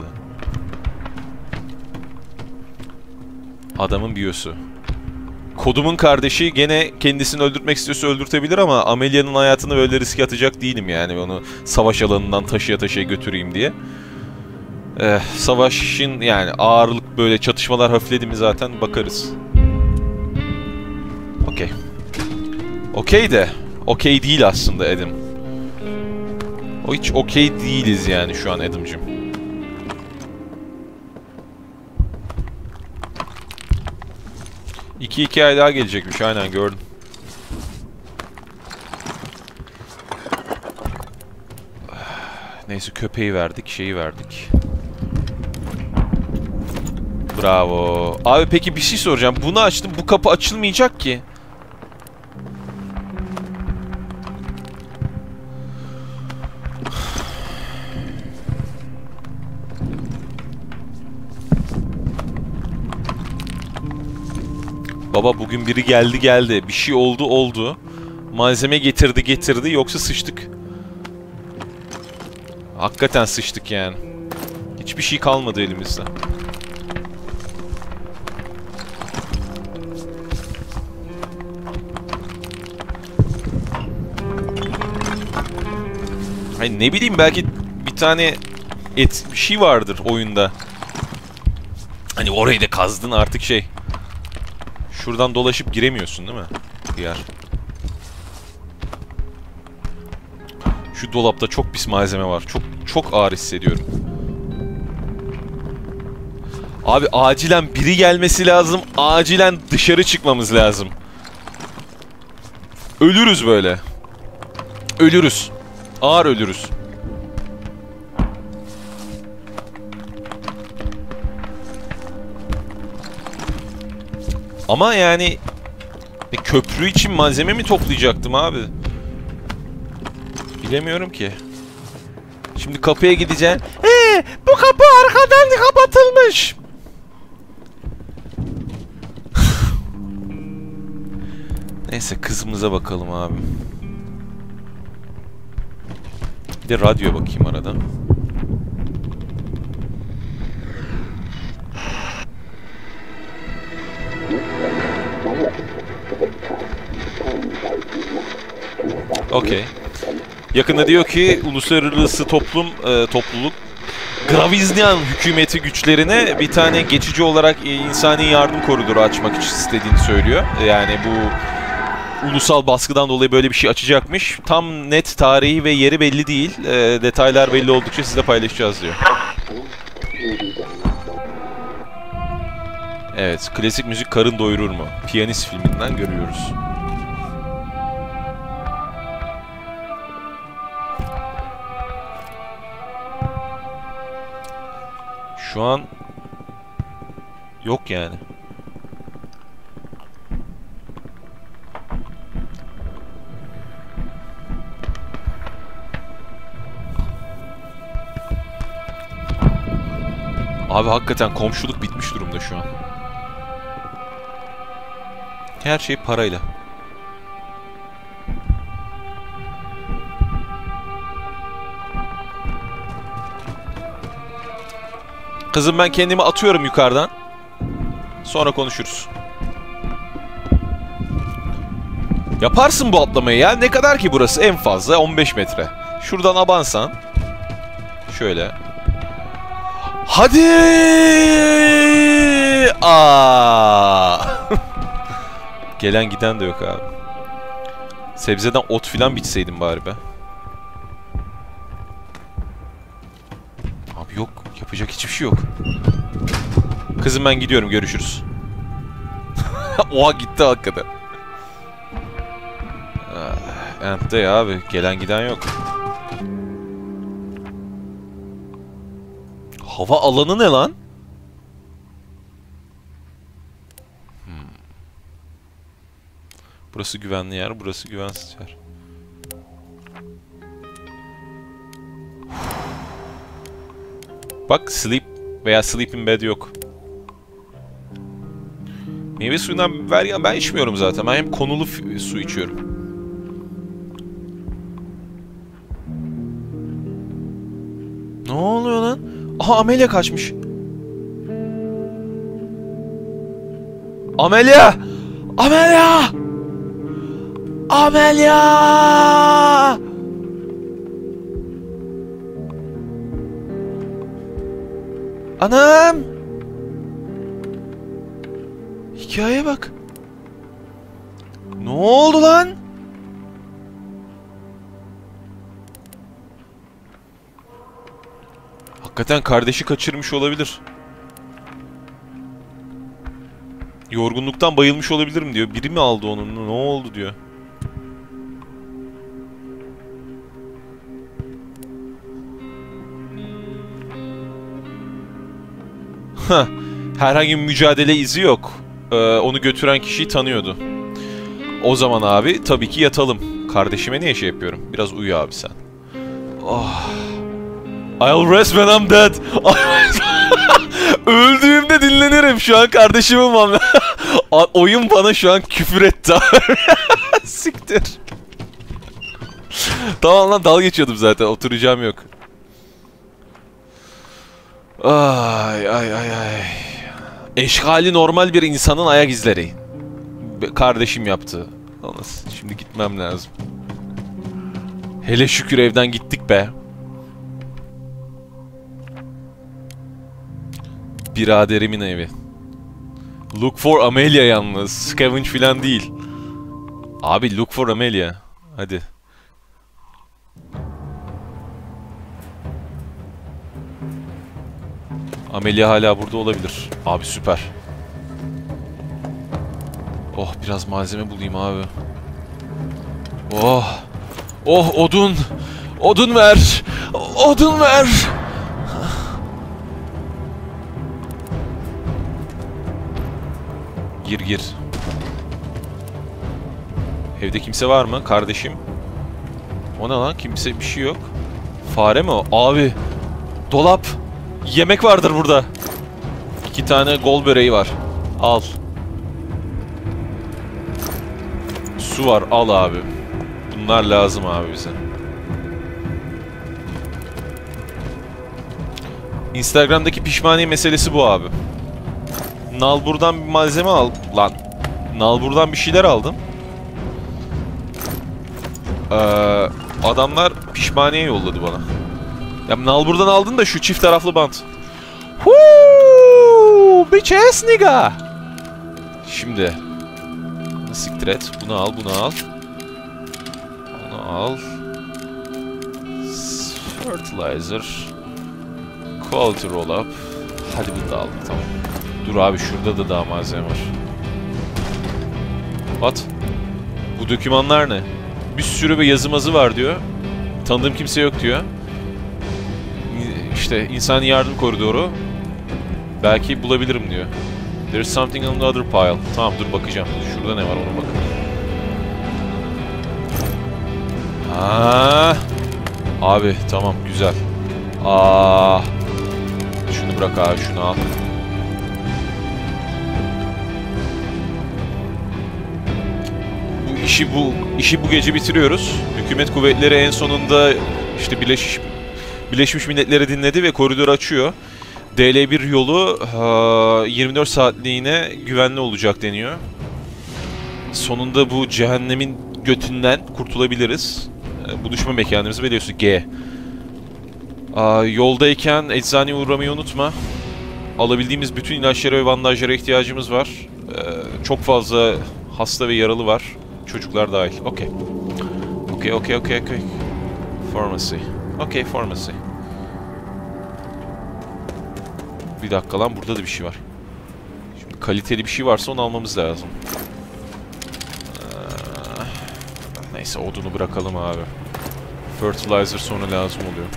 A: Adamın biyosu. Kodumun kardeşi gene kendisini öldürtmek istiyorsa öldürtebilir ama Amelia'nın hayatını böyle riske atacak değilim yani, onu savaş alanından taşıya götüreyim diye. Savaşın yani ağırlık, böyle çatışmalar hafifledi mi zaten bakarız. Okey. Okey de okey değil aslında Adam. O hiç okey değiliz yani şu an Adam'cığım. İki ay daha gelecekmiş, aynen gördüm. Neyse, köpeği verdik, şeyi verdik. Bravo. Abi peki bir şey soracağım. Bunu açtım, bu kapı açılmayacak ki. Baba bugün biri geldi. Bir şey oldu. Malzeme getirdi yoksa sıçtık. Hakikaten sıçtık yani. Hiçbir şey kalmadı elimizde. Hayır, ne bileyim, belki bir tane bir şey vardır oyunda. Hani orayı da kazdın artık şey. Şuradan dolaşıp giremiyorsun değil mi? Diğer. Şu dolapta çok pis malzeme var. Çok ağır hissediyorum. Abi acilen biri gelmesi lazım. Acilen dışarı çıkmamız lazım. Ölürüz böyle. Ölürüz. Ağır ölürüz. Ama yani köprü için malzeme mi toplayacaktım abi? Bilemiyorum ki. Şimdi kapıya gideceğim. Bu kapı arkadan kapatılmış. Neyse kızımıza bakalım abi. Bir de radyoya bakayım arada. Okey. Yakında diyor ki uluslararası topluluk Graviznian hükümeti güçlerine bir tane geçici olarak insani yardım koridoru açmak için istediğini söylüyor. Yani bu ulusal baskıdan dolayı böyle bir şey açacakmış. Tam net tarihi ve yeri belli değil. Detaylar belli oldukça sizle paylaşacağız diyor. Evet, klasik müzik karın doyurur mu? Piyanist filminden görüyoruz. Şu an yok yani. Abi hakikaten komşuluk bitmiş durumda şu an. Her şey parayla. Kızım ben kendimi atıyorum yukarıdan. Sonra konuşuruz. Yaparsın bu atlamayı ya. Ne kadar ki burası? En fazla 15 metre. Şuradan abansan. Şöyle. Hadi! Aa! Gelen giden de yok abi. Sebzeden ot filan biçseydim bari be. Abi yok. Yapacak hiçbir şey yok. Kızım ben gidiyorum. Görüşürüz. Oha gitti hakikaten. Ent'te ya abi. Gelen giden yok. Hava alanı ne lan? Burası güvenli yer, burası güvensiz yer. Bak sleep veya sleep in bed yok. Meyve suyundan ver ya, ben içmiyorum zaten. Ben hep konulu su içiyorum. Ne oluyor lan? Aha Amelia kaçmış. Amelia! Amelia! Amelia! Anam! Hikayeye bak. Ne oldu lan? Hakikaten kardeşi kaçırmış olabilir. Yorgunluktan bayılmış olabilirim diyor. Biri mi aldı onu? Ne oldu diyor. Herhangi bir mücadele izi yok. Onu götüren kişiyi tanıyordu. O zaman abi tabii ki yatalım. Kardeşime niye şey yapıyorum? Biraz uyu abi sen. Oh. I'll rest when I'm dead. Öldüğümde dinlenirim. Şu an kardeşimim var. Oyun bana şu an küfür etti. Siktir. Tamam lan, dalga geçiyordum zaten. Oturacağım yok. Ay ay ay ay. Eşkali normal bir insanın ayak izleri. Kardeşim yaptı. Şimdi gitmem lazım. Hele şükür evden gittik be. Biraderimin evi. Look for Amelia yalnız. Scavenge filan değil. Abi look for Amelia. Hadi. Amelia hala burada olabilir. Abi süper. Oh, biraz malzeme bulayım abi. Oh. Oh, odun. Odun ver. Odun ver. Gir gir. Evde kimse var mı kardeşim? O ne lan? Kimse, bir şey yok. Fare mi o? Abi. Dolap. Yemek vardır burada. 2 tane gol böreği var. Al. Su var. Al abi. Bunlar lazım abi bize. Instagram'daki pişmaniye meselesi bu abi. Nalbur'dan bir malzeme al. Lan. Nalbur'dan bir şeyler aldım. Adamlar pişmaniye yolladı bana. Ya Nalbur'dan aldın da şu çift taraflı bant. Huuu! Bitches nigga! Şimdi. Siktir et. Bunu al, bunu al. Bunu al. Fertilizer. Quality roll up. Hadi bunu da al. Tamam. Dur abi, şurada da daha malzeme var. What? Bu dokümanlar ne? Bir sürü bir yazı var diyor. Tanıdığım kimse yok diyor. İşte insani yardım koridoru. Belki bulabilirim diyor. There's something on the other pile. Tamam, dur bakacağım. Şurada ne var ona bakın. Abi tamam, güzel. Şunu bırak abi, şunu al. İşi bu gece bitiriyoruz. Hükümet kuvvetleri en sonunda işte Birleşmiş Milletleri dinledi ve koridoru açıyor. DL1 yolu 24 saatliğine güvenli olacak deniyor. Sonunda bu cehennemin götünden kurtulabiliriz. Buluşma mekanımızı biliyorsun, G. Yoldayken eczaneye uğramayı unutma. Alabildiğimiz bütün ilaçlara ve bandajlara ihtiyacımız var. Çok fazla hasta ve yaralı var. Çocuklar dahil. Okey. Okey. Pharmacy. Okey, pharmacy. Bir dakika lan, burada da bir şey var. Şimdi kaliteli bir şey varsa onu almamız lazım. Neyse, odunu bırakalım abi. Fertilizer sonra lazım oluyor.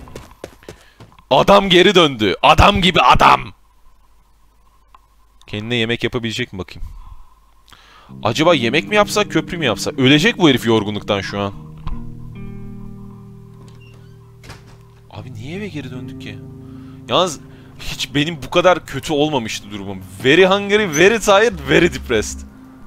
A: Adam geri döndü. Adam gibi adam. Kendine yemek yapabilecek mi bakayım? Acaba yemek mi yapsak, köprü mü yapsak? Ölecek bu herif yorgunluktan şu an. Abi niye eve geri döndük ki? Yalnız hiç benim bu kadar kötü olmamıştı durumum. Very hungry, very tired, very depressed.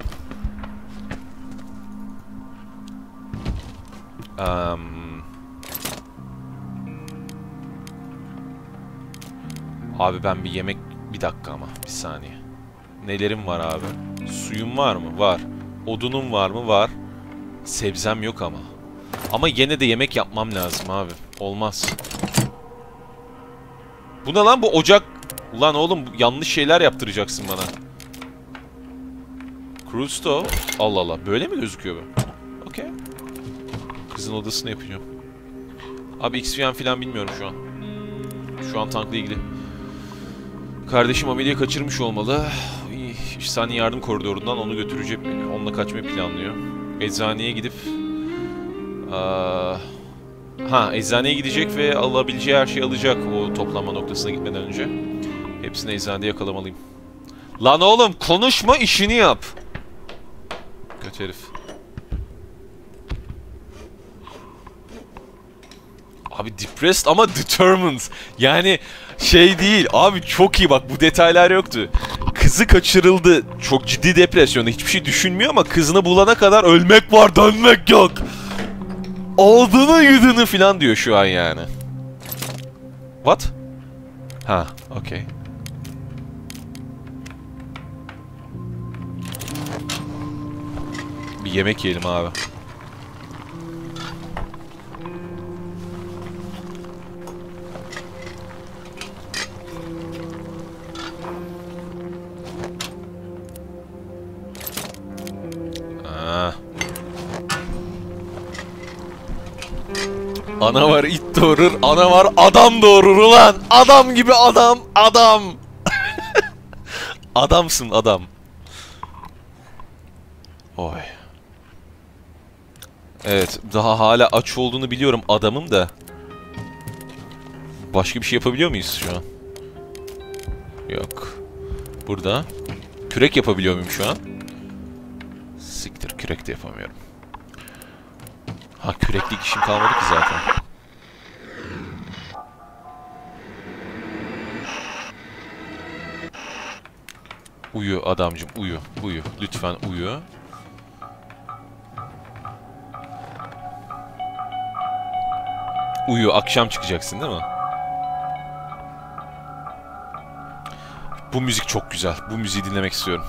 A: Abi ben bir yemek... Bir dakika ama, bir saniye. Nelerim var abi? Suyum var mı? Var. Odunum var mı? Var. Sebzem yok ama. Ama yine de yemek yapmam lazım abi. Olmaz. Bu ne lan, bu ocak? Ulan oğlum, yanlış şeyler yaptıracaksın bana. Crude stove. Allah Allah, böyle mi gözüküyor bu? Okey. Kızın odasını yapacağım. Abi XPM falan bilmiyorum şu an. Şu an tankla ilgili. Kardeşim Amelia'yı kaçırmış olmalı. İnsani yardım koridorundan onu götürecek, onunla kaçmayı planlıyor. Eczaneye gidip... eczaneye gidecek ve alabileceği her şeyi alacak o toplanma noktasına gitmeden önce. Hepsini eczanede yakalamalıyım. Lan oğlum, konuşma, işini yap. Kötü herif. Abi depressed ama determined. Yani şey değil. Abi çok iyi bak, bu detaylar yoktu. kızı kaçırıldı. Çok ciddi depresyonda. Hiçbir şey düşünmüyor ama kızını bulana kadar ölmek var, dönmek yok. Aldığını yudunu falan diyor şu an yani. What? Ha, okey. Bir yemek yiyelim abi. Ana var it doğurur, ana var adam doğurur ulan. Adam gibi adam, adam. Adamsın adam. Oy. Evet, daha hala aç olduğunu biliyorum adamım da. Başka bir şey yapabiliyor muyuz şu an? Yok. Burada. Kürek yapabiliyor muyum şu an? Siktir, kürek de yapamıyorum. Ha, küreklik işim kalmadı ki zaten. Uyu adamcım, uyu, uyu. Lütfen uyu. Uyu, akşam çıkacaksın değil mi? Bu müzik çok güzel. Bu müziği dinlemek istiyorum.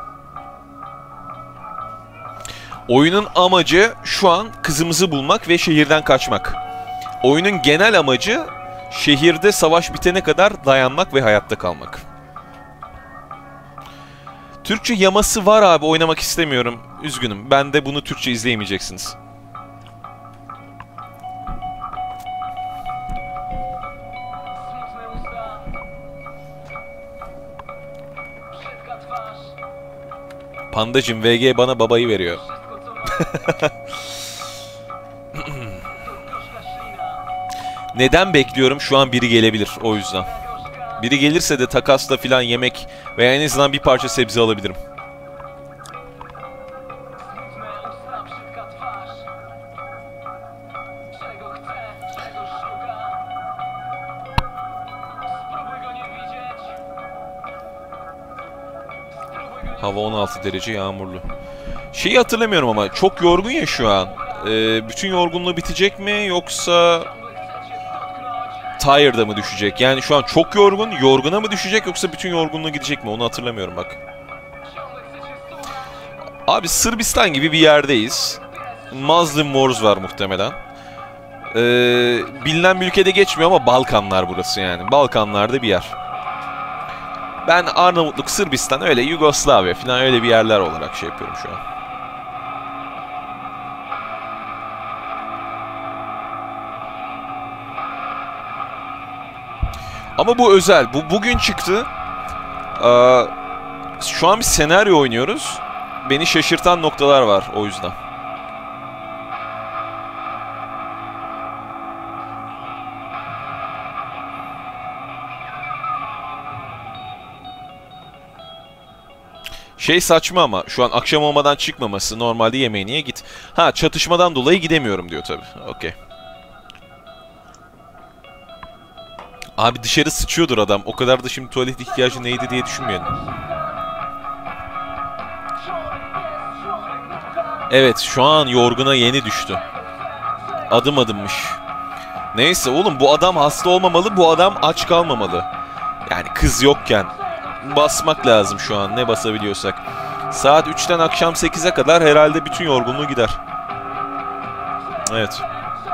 A: Oyunun amacı şu an kızımızı bulmak ve şehirden kaçmak. Oyunun genel amacı şehirde savaş bitene kadar dayanmak ve hayatta kalmak. Türkçe yaması var abi, oynamak istemiyorum. Üzgünüm. Ben de bunu Türkçe izleyemeyeceksiniz. Pandacım, VG bana babayı veriyor. Neden bekliyorum? Şu an biri gelebilir o yüzden. Biri gelirse de takasla filan yemek veya en azından bir parça sebze alabilirim. Hava 16 derece, yağmurlu. Şeyi hatırlamıyorum ama çok yorgun ya şu an. Bütün yorgunluğu bitecek mi yoksa tired'a mı düşecek? Yani şu an çok yorgun, yorguna mı düşecek yoksa bütün yorgunluğu gidecek mi? Onu hatırlamıyorum bak. Abi Sırbistan gibi bir yerdeyiz. Muslim Wars var muhtemelen. Bilinen bir ülkede geçmiyor ama Balkanlar burası yani. Balkanlarda bir yer. Ben Arnavutluk, Sırbistan, öyle Yugoslavya falan öyle bir yerler olarak şey yapıyorum şu an. Ama bu özel. Bu bugün çıktı. Şu an bir senaryo oynuyoruz. Beni şaşırtan noktalar var o yüzden. Şey saçma ama şu an akşam olmadan çıkmaması, normalde yemeğe niye git? Ha, çatışmadan dolayı gidemiyorum diyor tabii. Okey. Abi dışarı sıçıyordur adam. O kadar da şimdi tuvalet ihtiyacı neydi diye düşünmeyelim. Evet, şu an yorguna yeni düştü. Adım adımmış. Neyse oğlum, bu adam hasta olmamalı, bu adam aç kalmamalı. Yani kız yokken basmak lazım şu an, ne basabiliyorsak. Saat 3'ten akşam 8'e kadar herhalde bütün yorgunluğu gider. Evet.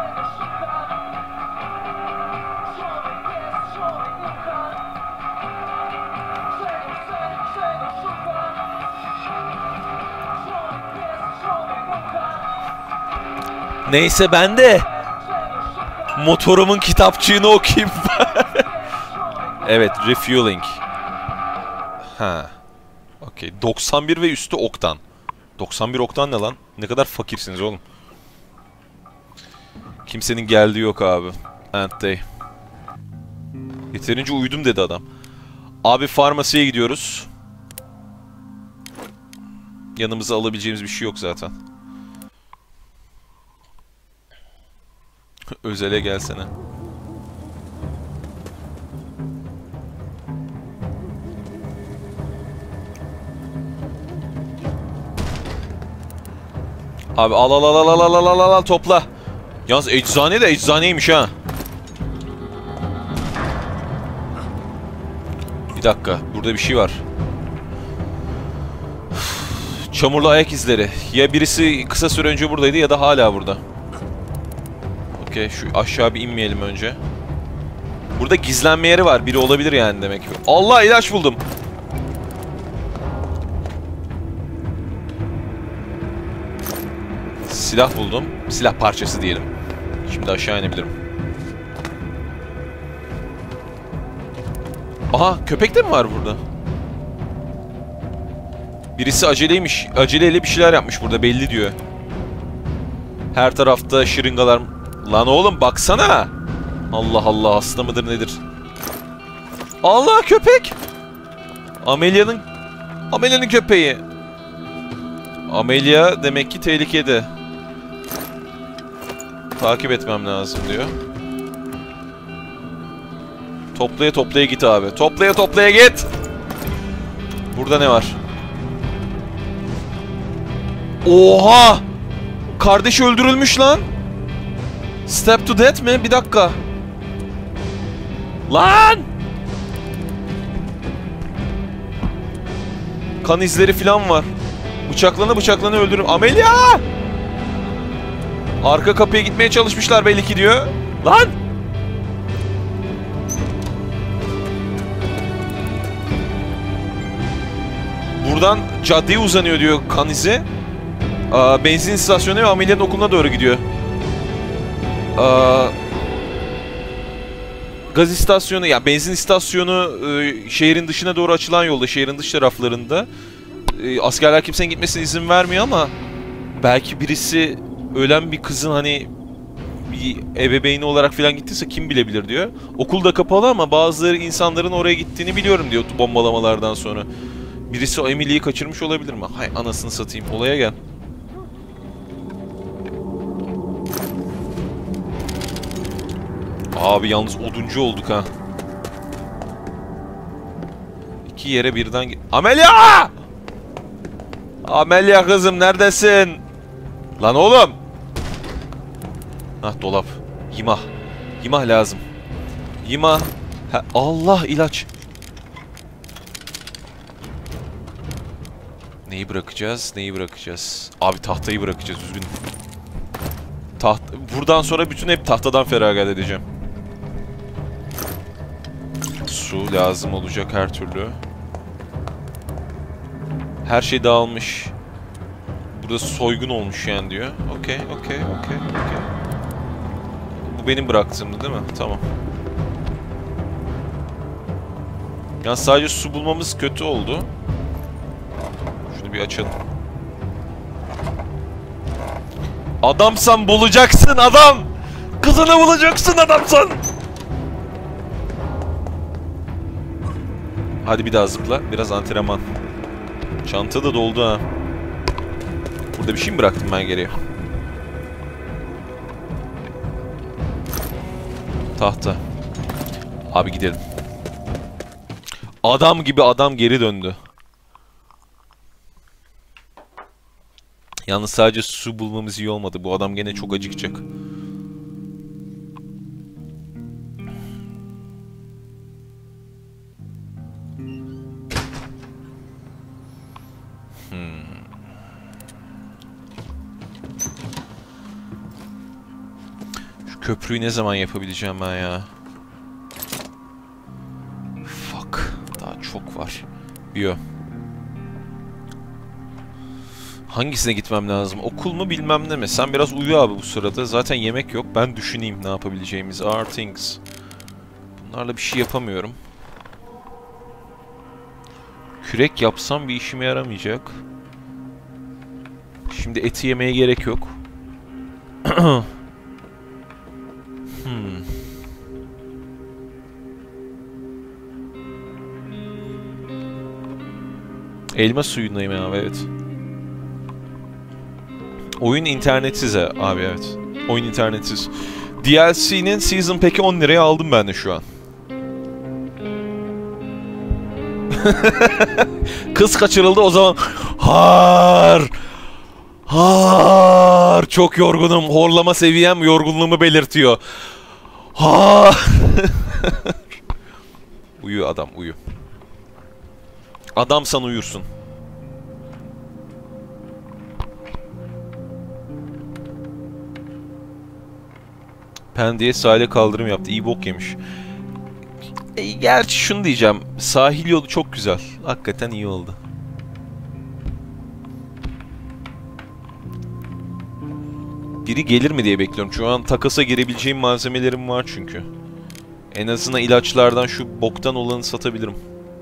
A: Neyse, ben de motorumun kitapçığını okuyayım. Evet, refueling. Ha. Okey. 91 ve üstü oktan. 91 oktan ne lan? Ne kadar fakirsiniz oğlum. Kimsenin geldiği yok abi. And day. Yeterince uyudum dedi adam. Abi farmasiye gidiyoruz. Yanımıza alabileceğimiz bir şey yok zaten. Özele gelsene. Abi al topla. Yalnız eczane de eczaneymiş ha. Bir dakika, burada bir şey var. Çamurlu ayak izleri. Ya birisi kısa süre önce buradaydı ya da hala burada. Okey, şu aşağı bir inmeyelim önce. Burada gizlenme yeri var. Biri olabilir yani demek ki. Allah, ilaç buldum. Silah buldum. Silah parçası diyelim. Şimdi aşağı inebilirim. Aha, köpek de mi var burada? Birisi aceleymiş. Aceleyle bir şeyler yapmış burada, belli diyor. Her tarafta şırıngalar. Lan oğlum baksana. Allah Allah, hasta mıdır nedir? Allah, köpek. Amelia'nın köpeği. Amelia demek ki tehlikede. Takip etmem lazım diyor. Toplaya toplaya git abi. Toplaya toplaya git. Burada ne var? Oha! Kardeşi öldürülmüş lan. Step to death mi? Bir dakika. Lan! Kan izleri falan var. Bıçaklana öldürün. Amelia! Arka kapıya gitmeye çalışmışlar belli ki diyor. Lan! Buradan caddeye uzanıyor diyor kan izi. Benzin istasyonu ve Amelia'nın okuluna doğru gidiyor. Gaz istasyonu, ya benzin istasyonu şehrin dışına doğru açılan yolda, şehrin dış taraflarında. Askerler kimsenin gitmesine izin vermiyor ama belki birisi ölen bir kızın hani bir ebeveyni olarak falan gittiyse kim bilebilir diyor. Okul da kapalı ama bazı insanların oraya gittiğini biliyorum diyor bombalamalardan sonra. Birisi o Emily'yi kaçırmış olabilir mi? Hay anasını satayım, olaya gel. Abi yalnız oduncu olduk ha. İki yere birden... Amelia! Amelia kızım neredesin? Lan oğlum! Hah, dolap. Yimah. Yimah lazım. Yimah. Allah, ilaç. Neyi bırakacağız? Neyi bırakacağız? Abi tahtayı bırakacağız, üzgünüm. Buradan sonra bütün hep tahtadan feragat edeceğim. Su lazım olacak her türlü. Her şey dağılmış. Burada soygun olmuş yani diyor. Okey. Bu benim bıraktığımdı değil mi? Tamam. Yani sadece su bulmamız kötü oldu. Şunu bir açalım. Adamsan bulacaksın adam! Kızını bulacaksın adamsan! Hadi bir daha zıpla. Biraz antrenman. Çanta da doldu ha. Burada bir şey mi bıraktım ben geriye? Tahta. Abi gidelim. Adam gibi adam geri döndü. Yalnız sadece su bulmamız iyi olmadı. Bu adam gene çok acıkacak. Şu köprüyü ne zaman yapabileceğim ben ya? Fuck. Daha çok var. Bio. Hangisine gitmem lazım? Okul mu bilmem ne mi? Sen biraz uyu abi bu sırada. Zaten yemek yok. Ben düşüneyim ne yapabileceğimiz. Are things. Bunlarla bir şey yapamıyorum. Kürek yapsam bir işime yaramayacak. Şimdi eti yemeye gerek yok. Elma suyundayım abi, evet. Oyun internetsiz abi, evet. Oyun internetsiz. DLC'nin Season Pack'i 10 liraya aldım ben de şu an. Kız kaçırıldı o zaman. Çok yorgunum. Horlama seviyem yorgunluğumu belirtiyor. Ha. Uyu adam, uyu. Adamsan uyursun. Pendik'e sahile kaldırım yaptı. İyi bok yemiş. Gerçi şunu diyeceğim. Sahil yolu çok güzel. Hakikaten iyi oldu. Biri gelir mi diye bekliyorum. Şu an takasa girebileceğim malzemelerim var çünkü. En azından ilaçlardan şu boktan olanı satabilirim.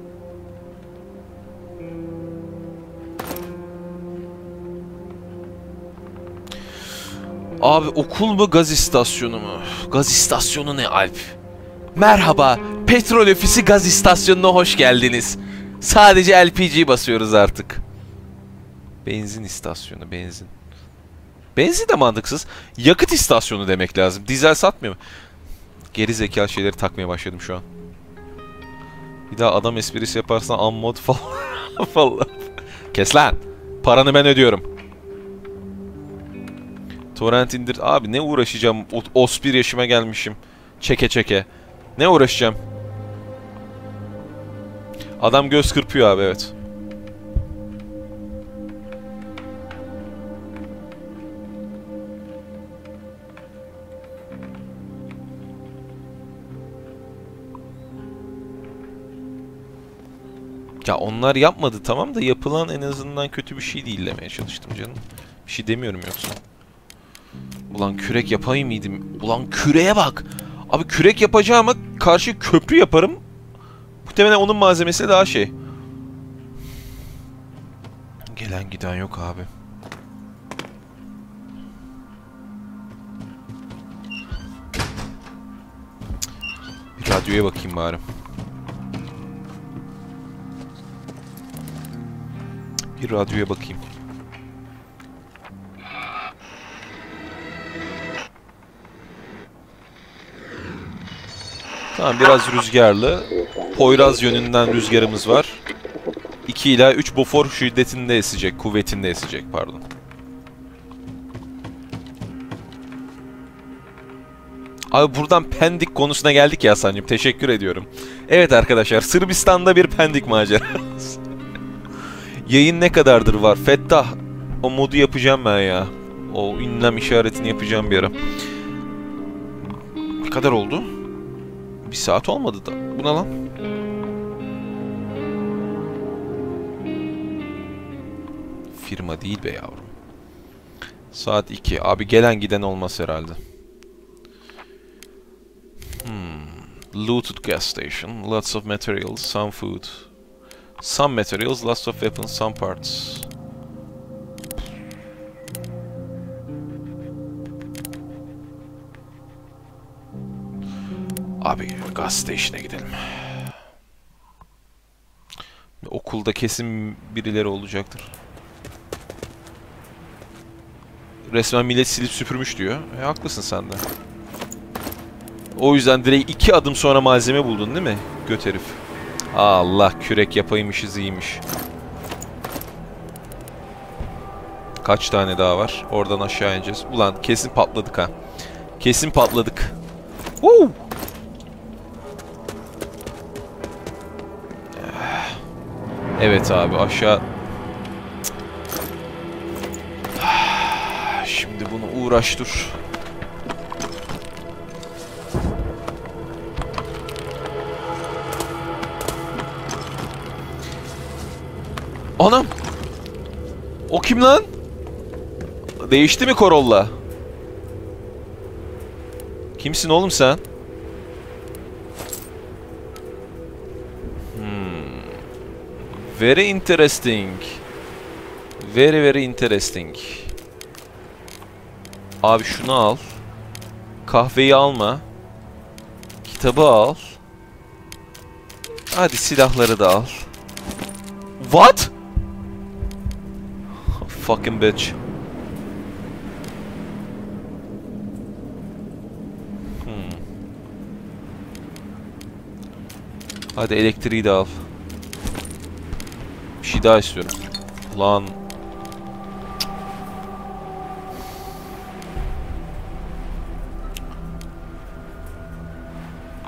A: Abi okul mu gaz istasyonu mu? Gaz istasyonu ne Alp? Merhaba, petrol ofisi gaz istasyonuna hoş geldiniz. Sadece LPG basıyoruz artık. Benzin istasyonu, benzin. Benzin de mantıksız. Yakıt istasyonu demek lazım. Dizel satmıyor mu? Geri zekalı şeyleri takmaya başladım şu an. Bir daha adam esprisi yaparsan unmod falan. Vallahi. Kes lan. Paranı ben ödüyorum. Torrent indir. Abi ne uğraşacağım? OS1 yaşıma gelmişim. Çeke çeke. Ne uğraşacağım? Adam göz kırpıyor abi, evet. Ya onlar yapmadı tamam da yapılan en azından kötü bir şey değil demeye çalıştım canım. Bir şey demiyorum yoksa. Ulan kürek yapayım mıydım? Ulan küreğe bak! Abi kürek yapacağıma karşı köprü yaparım. Muhtemelen onun malzemesi daha şey. Gelen giden yok abi. Bir radyoya bakayım bari. Bir radyoya bakayım. Tamam, biraz rüzgarlı. Poyraz yönünden rüzgarımız var. 2 ila 3 Bofor şiddetinde esecek, kuvvetinde esecek pardon. Abi buradan Pendik konusuna geldik ya Hasan'cığım, teşekkür ediyorum. Evet arkadaşlar, Sırbistan'da bir Pendik macerası. Yayın ne kadardır var? Fettah, o modu yapacağım ben ya. O ünlem işaretini yapacağım bir ara. Ne kadar oldu? 1 saat olmadı da. Bu ne lan? Firma değil be yavrum. Saat 2. Abi gelen giden olmaz herhalde. Looted gas station. Lots of materials. Some food. Some materials. Lots of weapons. Some parts. Abi gas station'a gidelim. Okulda kesin birileri olacaktır. Resmen millet silip süpürmüş diyor. Haklısın sen de. O yüzden direkt 2 adım sonra malzeme buldun değil mi? Göt herif. Allah, kürek yapaymışız iyiymiş. Kaç tane daha var? Oradan aşağı ineceğiz. Ulan kesin patladık ha. Kesin patladık. Woo! Evet abi aşağı. Şimdi bunu uğraş dur. Anam! O kim lan? Değişti mi Corolla? Kimsin oğlum sen? Very interesting. Very very interesting. Abi şunu al. Kahveyi alma. Kitabı al. Hadi silahları da al. What? Fucking bitch. Hadi elektriği de al. Bir şey daha istiyorum. Lan.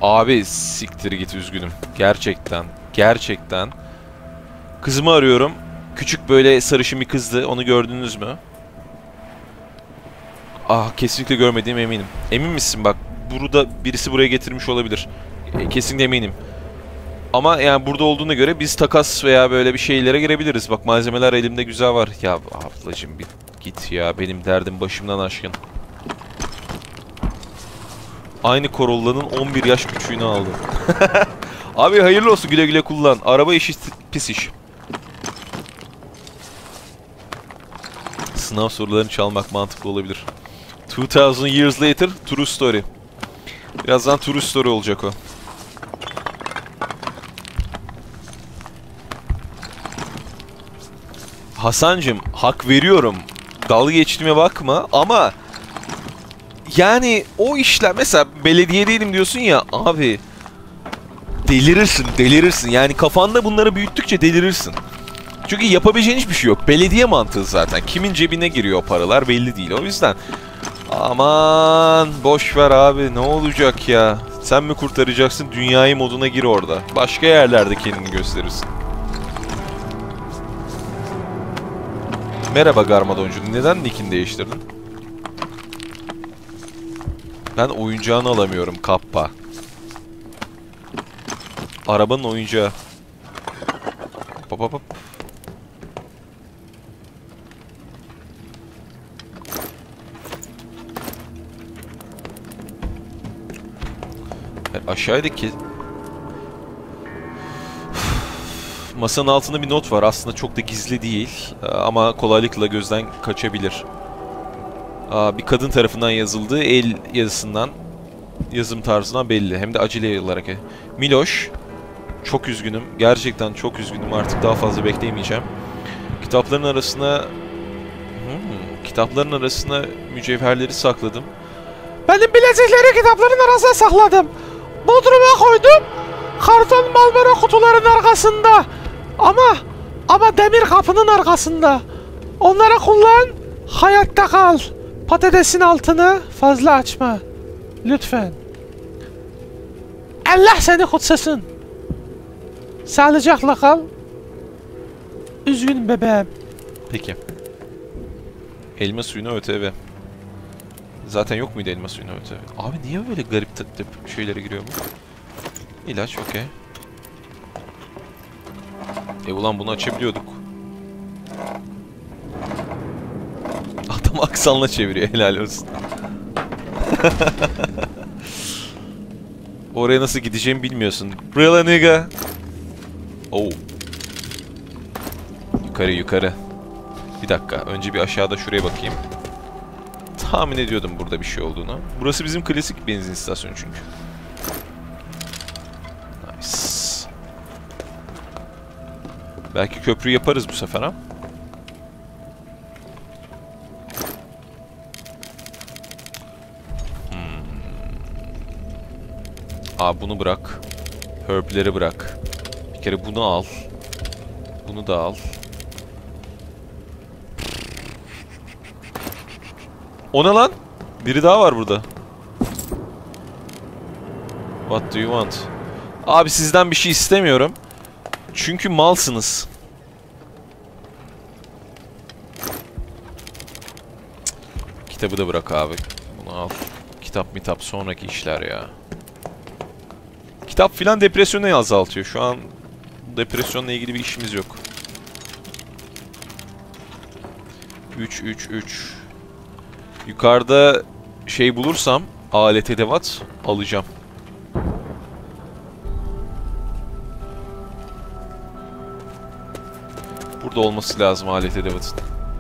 A: Abi siktir git, üzgünüm. Gerçekten. Gerçekten. Kızımı arıyorum. Küçük böyle sarışın bir kızdı. Onu gördünüz mü? Ah, kesinlikle görmediğim eminim. Emin misin bak? Burada birisi buraya getirmiş olabilir. Kesinlikle eminim. Ama yani burada olduğuna göre biz takas veya böyle bir şeylere girebiliriz. Bak malzemeler elimde güzel var. Ya ablacığım bir git ya. Benim derdim başımdan aşkın. Aynı Corolla'nın 11 yaş küçüğünü aldım. Abi hayırlı olsun, güle güle kullan. Araba işi pis iş. Sınav sorularını çalmak mantıklı olabilir. 2000 years later, true story. Birazdan true story olacak o. Hasancım, hak veriyorum. Dalga geçtiğime bakma ama yani o işler, mesela belediyedeydim diyorsun ya abi, delirirsin, delirirsin. Yani kafanda bunları büyüttükçe delirirsin. Çünkü yapabileceğin hiçbir şey yok. Belediye mantığı zaten. Kimin cebine giriyor o paralar belli değil. O yüzden aman boş ver abi, ne olacak ya? Sen mi kurtaracaksın dünyayı moduna, gir orada. Başka yerlerde kendini gösterirsin. Merhaba Garmadoncu. Neden nickini değiştirdin? Ben oyuncağını alamıyorum, kappa. Arabanın oyuncağı. Hop hop hop. Yani aşağıdaki masanın altında bir not var. Aslında çok da gizli değil ama kolaylıkla gözden kaçabilir. Bir kadın tarafından yazıldığı, el yazısından, yazım tarzından belli. Hem de acele olarak. Miloş, çok üzgünüm. Gerçekten çok üzgünüm. Artık daha fazla bekleyemeyeceğim. Kitapların arasına kitapların arasına mücevherleri sakladım.
B: Benim bilezikleri kitapların arasına sakladım. Bodrum'a koydum. Karton Marlboro kutuların arkasında. Ama demir kapının arkasında. Onları kullan, hayatta kal. Patatesin altını fazla açma. Lütfen. Allah seni kutsasın. Sağlıcakla kal. Üzgünüm bebeğim.
A: Peki. Elma suyuna ÖTV. Zaten yok muydu elma suyuna ÖTV? Abi niye böyle garip tip şeylere giriyor bu? İlaç, okey. Ulan bunu açabiliyorduk. Adam aksanla çeviriyor, helal olsun. Oraya nasıl gideceğimi bilmiyorsun. Really nigga. Oh. Yukarı yukarı. Bir dakika, önce bir aşağıda şuraya bakayım. Tahmin ediyordum burada bir şey olduğunu. Burası bizim klasik benzin istasyonu çünkü. Nice. Belki köprü yaparız bu sefer ha. Bunu bırak. Herb'leri bırak. Bir kere bunu al. Bunu da al. O ne lan? Biri daha var burada. What do you want? Abi sizden bir şey istemiyorum. Çünkü malsınız. Kitabı da bırak abi. Bunu al. Kitap sonraki işler ya. Kitap filan depresyonu azaltıyor. Şu an depresyonla ilgili bir işimiz yok. 3. Yukarıda şey bulursam, alet edevat alacağım. Burada olması lazım alet edevatın.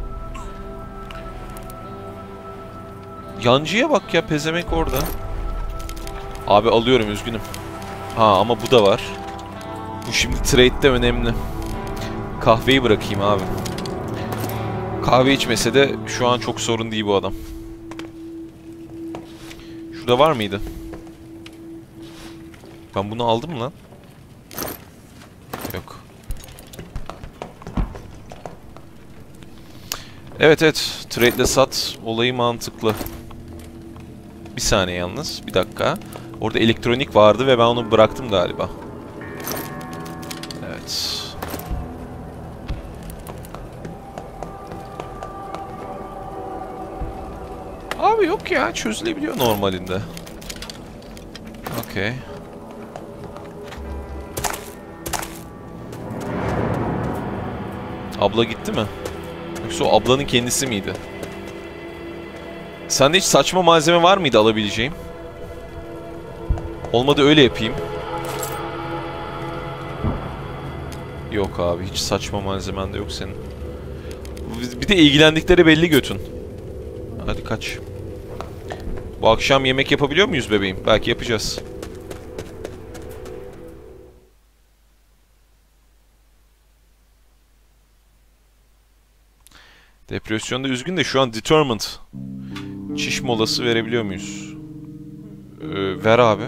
A: Yancıya bak ya, pezemek orada. Abi alıyorum, üzgünüm. Ama bu da var. Bu şimdi trade'de önemli. Kahveyi bırakayım abi. Kahve içmese de şu an çok sorun değil bu adam. Şurada var mıydı? Ben bunu aldım mı lan? Yok. Evet. Trade'le sat olayı mantıklı. Bir saniye yalnız. Bir dakika. Orada elektronik vardı ve ben onu bıraktım galiba. Evet. Abi yok ya, çözülebiliyor normalinde. Okey. Abla gitti mi? Yoksa o ablanın kendisi miydi? Sende hiç saçma malzeme var mıydı alabileceğim? Olmadı öyle yapayım. Yok abi, hiç saçma malzemen de yok senin. Bir de ilgilendikleri belli götün. Hadi kaç. Bu akşam yemek yapabiliyor muyuz bebeğim? Belki yapacağız. Depresyonda üzgün de şu an determined. Çiş molası verebiliyor muyuz? Ver abi.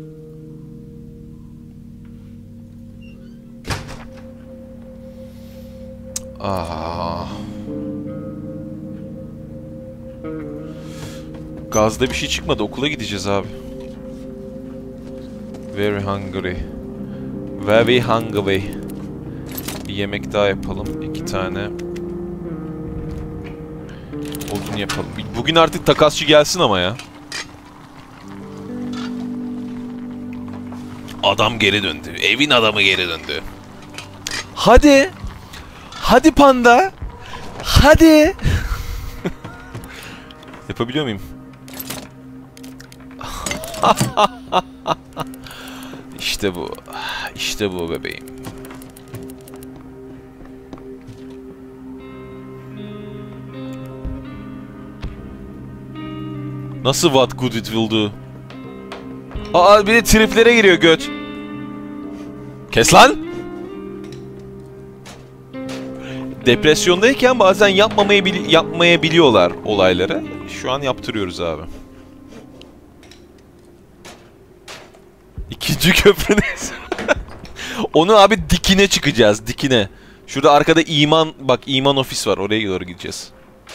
A: Gazda bir şey çıkmadı. Okula gideceğiz abi. Very hungry. Very hungry. Bir yemek daha yapalım. 2 tane. Odun yapalım. Bugün artık takasçı gelsin ama ya. Adam geri döndü. Evin adamı geri döndü. Hadi. Hadi panda. Hadi. Yapabiliyor muyum? İşte bu. İşte bu bebeğim. Nasıl what good it will do? Aa, bir de triplere giriyor göt. Kes lan! Depresyondayken bazen yapmayabiliyorlar olayları. Şu an yaptırıyoruz abi. İkinci köprünün. Onu abi dikine çıkacağız, dikine. Şurada arkada iman, bak iman ofis var, oraya doğru gideceğiz.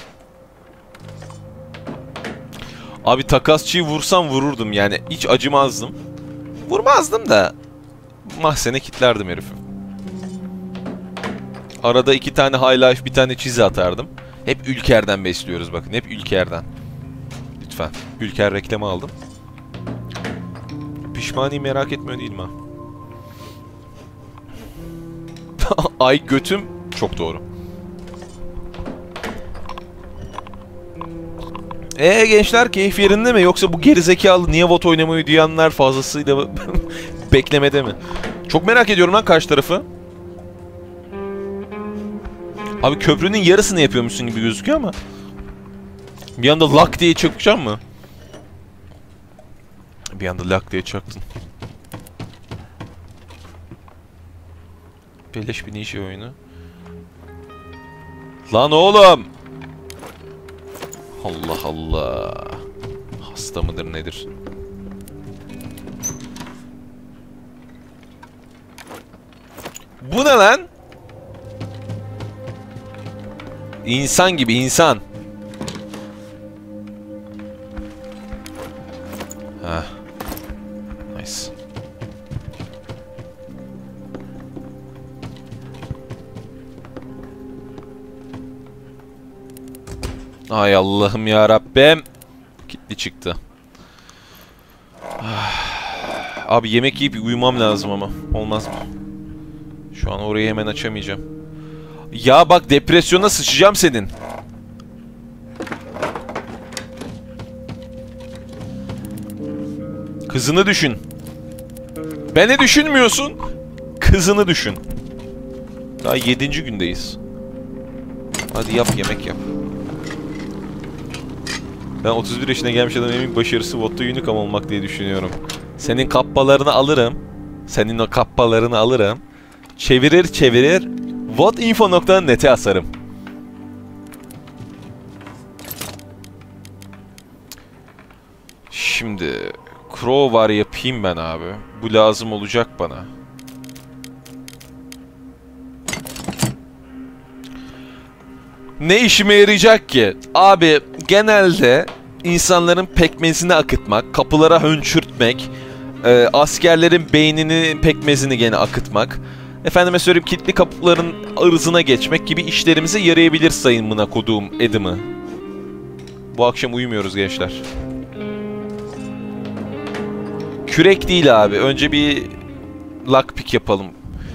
A: Abi takasçıyı vursam vururdum yani, hiç acımazdım. Vurmazdım da mahzene kilitlerdim herifi. Arada 2 tane high life, bir tane çizi atardım. Hep Ülker'den besliyoruz bakın, hep Ülker'den. Lütfen. Ülker reklamı aldım. Pişmaniyi merak etmiyor değilim ha. Ay götüm çok doğru. Gençler keyif yerinde mi? Yoksa bu gerizekalı niye VOT oynamayı diyenler fazlasıyla beklemede mi? Çok merak ediyorum lan karşı tarafı. Abi köprünün yarısını yapıyormuşsun gibi gözüküyor ama. Bir anda lak diye çökeceğim mi? Bir anda lak diye çaktın. Beleş bir niş oyunu. Lan oğlum! Allah Allah. Hasta mıdır nedir? Bu ne lan? İnsan gibi insan. Heh. Nice. Ay Allah'ım ya Rabbim. Kilitli çıktı. Abi yemek yiyip uyumam lazım ama. Olmaz mı? Şu an orayı hemen açamayacağım. Ya bak depresyona sıçacağım senin. Kızını düşün. Beni düşünmüyorsun. Kızını düşün. Daha 7. gündeyiz. Hadi yap, yemek yap. Ben 31 yaşına gelmiş adam emin başarısı VOT'ta unicam olmak diye düşünüyorum. Senin kappalarını alırım. Senin o kappalarını alırım. Çevirir votinfo.net'e asarım. Şimdi Crow var yapayım ben abi. Bu lazım olacak bana. Ne işime yarayacak ki? Abi genelde insanların pekmezini akıtmak, kapılara hönkürtmek, Askerlerin beynini, pekmezini gene akıtmak. Efendime söyleyeyim kilitli kapıların ırzına geçmek gibi işlerimize yarayabilir sayımına koduğum Adam'ı. Bu akşam uyumuyoruz gençler. Kürek değil abi. Önce bir lockpick yapalım.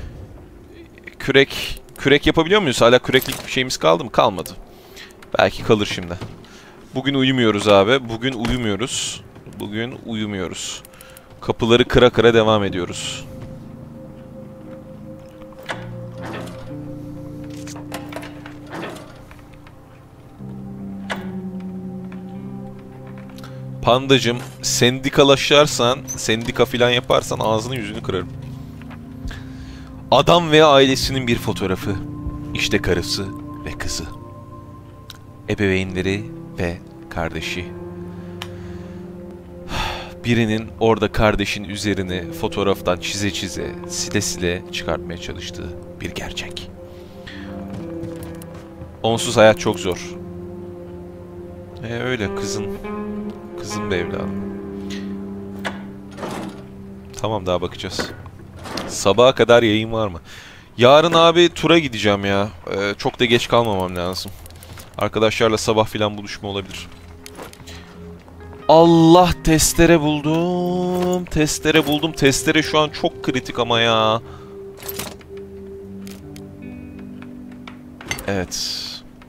A: Kürek yapabiliyor muyuz? Hala küreklik bir şeyimiz kaldı mı? Kalmadı. Belki kalır şimdi. Bugün uyumuyoruz abi. Bugün uyumuyoruz. Bugün uyumuyoruz. Kapıları kıra kıra devam ediyoruz. Pandacım, sendikalaşarsan, sendika filan yaparsan ağzını yüzünü kırarım. Adam ve ailesinin bir fotoğrafı. İşte karısı ve kızı. Ebeveynleri ve kardeşi. Birinin orada kardeşin üzerini fotoğraftan çize çize, sile sile çıkartmaya çalıştığı bir gerçek. Onsuz hayat çok zor. Öyle kızın be evladım. Tamam, daha bakacağız. Sabaha kadar yayın var mı? Yarın abi tura gideceğim ya. Çok da geç kalmamam lazım. Arkadaşlarla sabah filan buluşma olabilir. Allah, testere buldum. Testere buldum. Testere şu an çok kritik ama ya. Evet.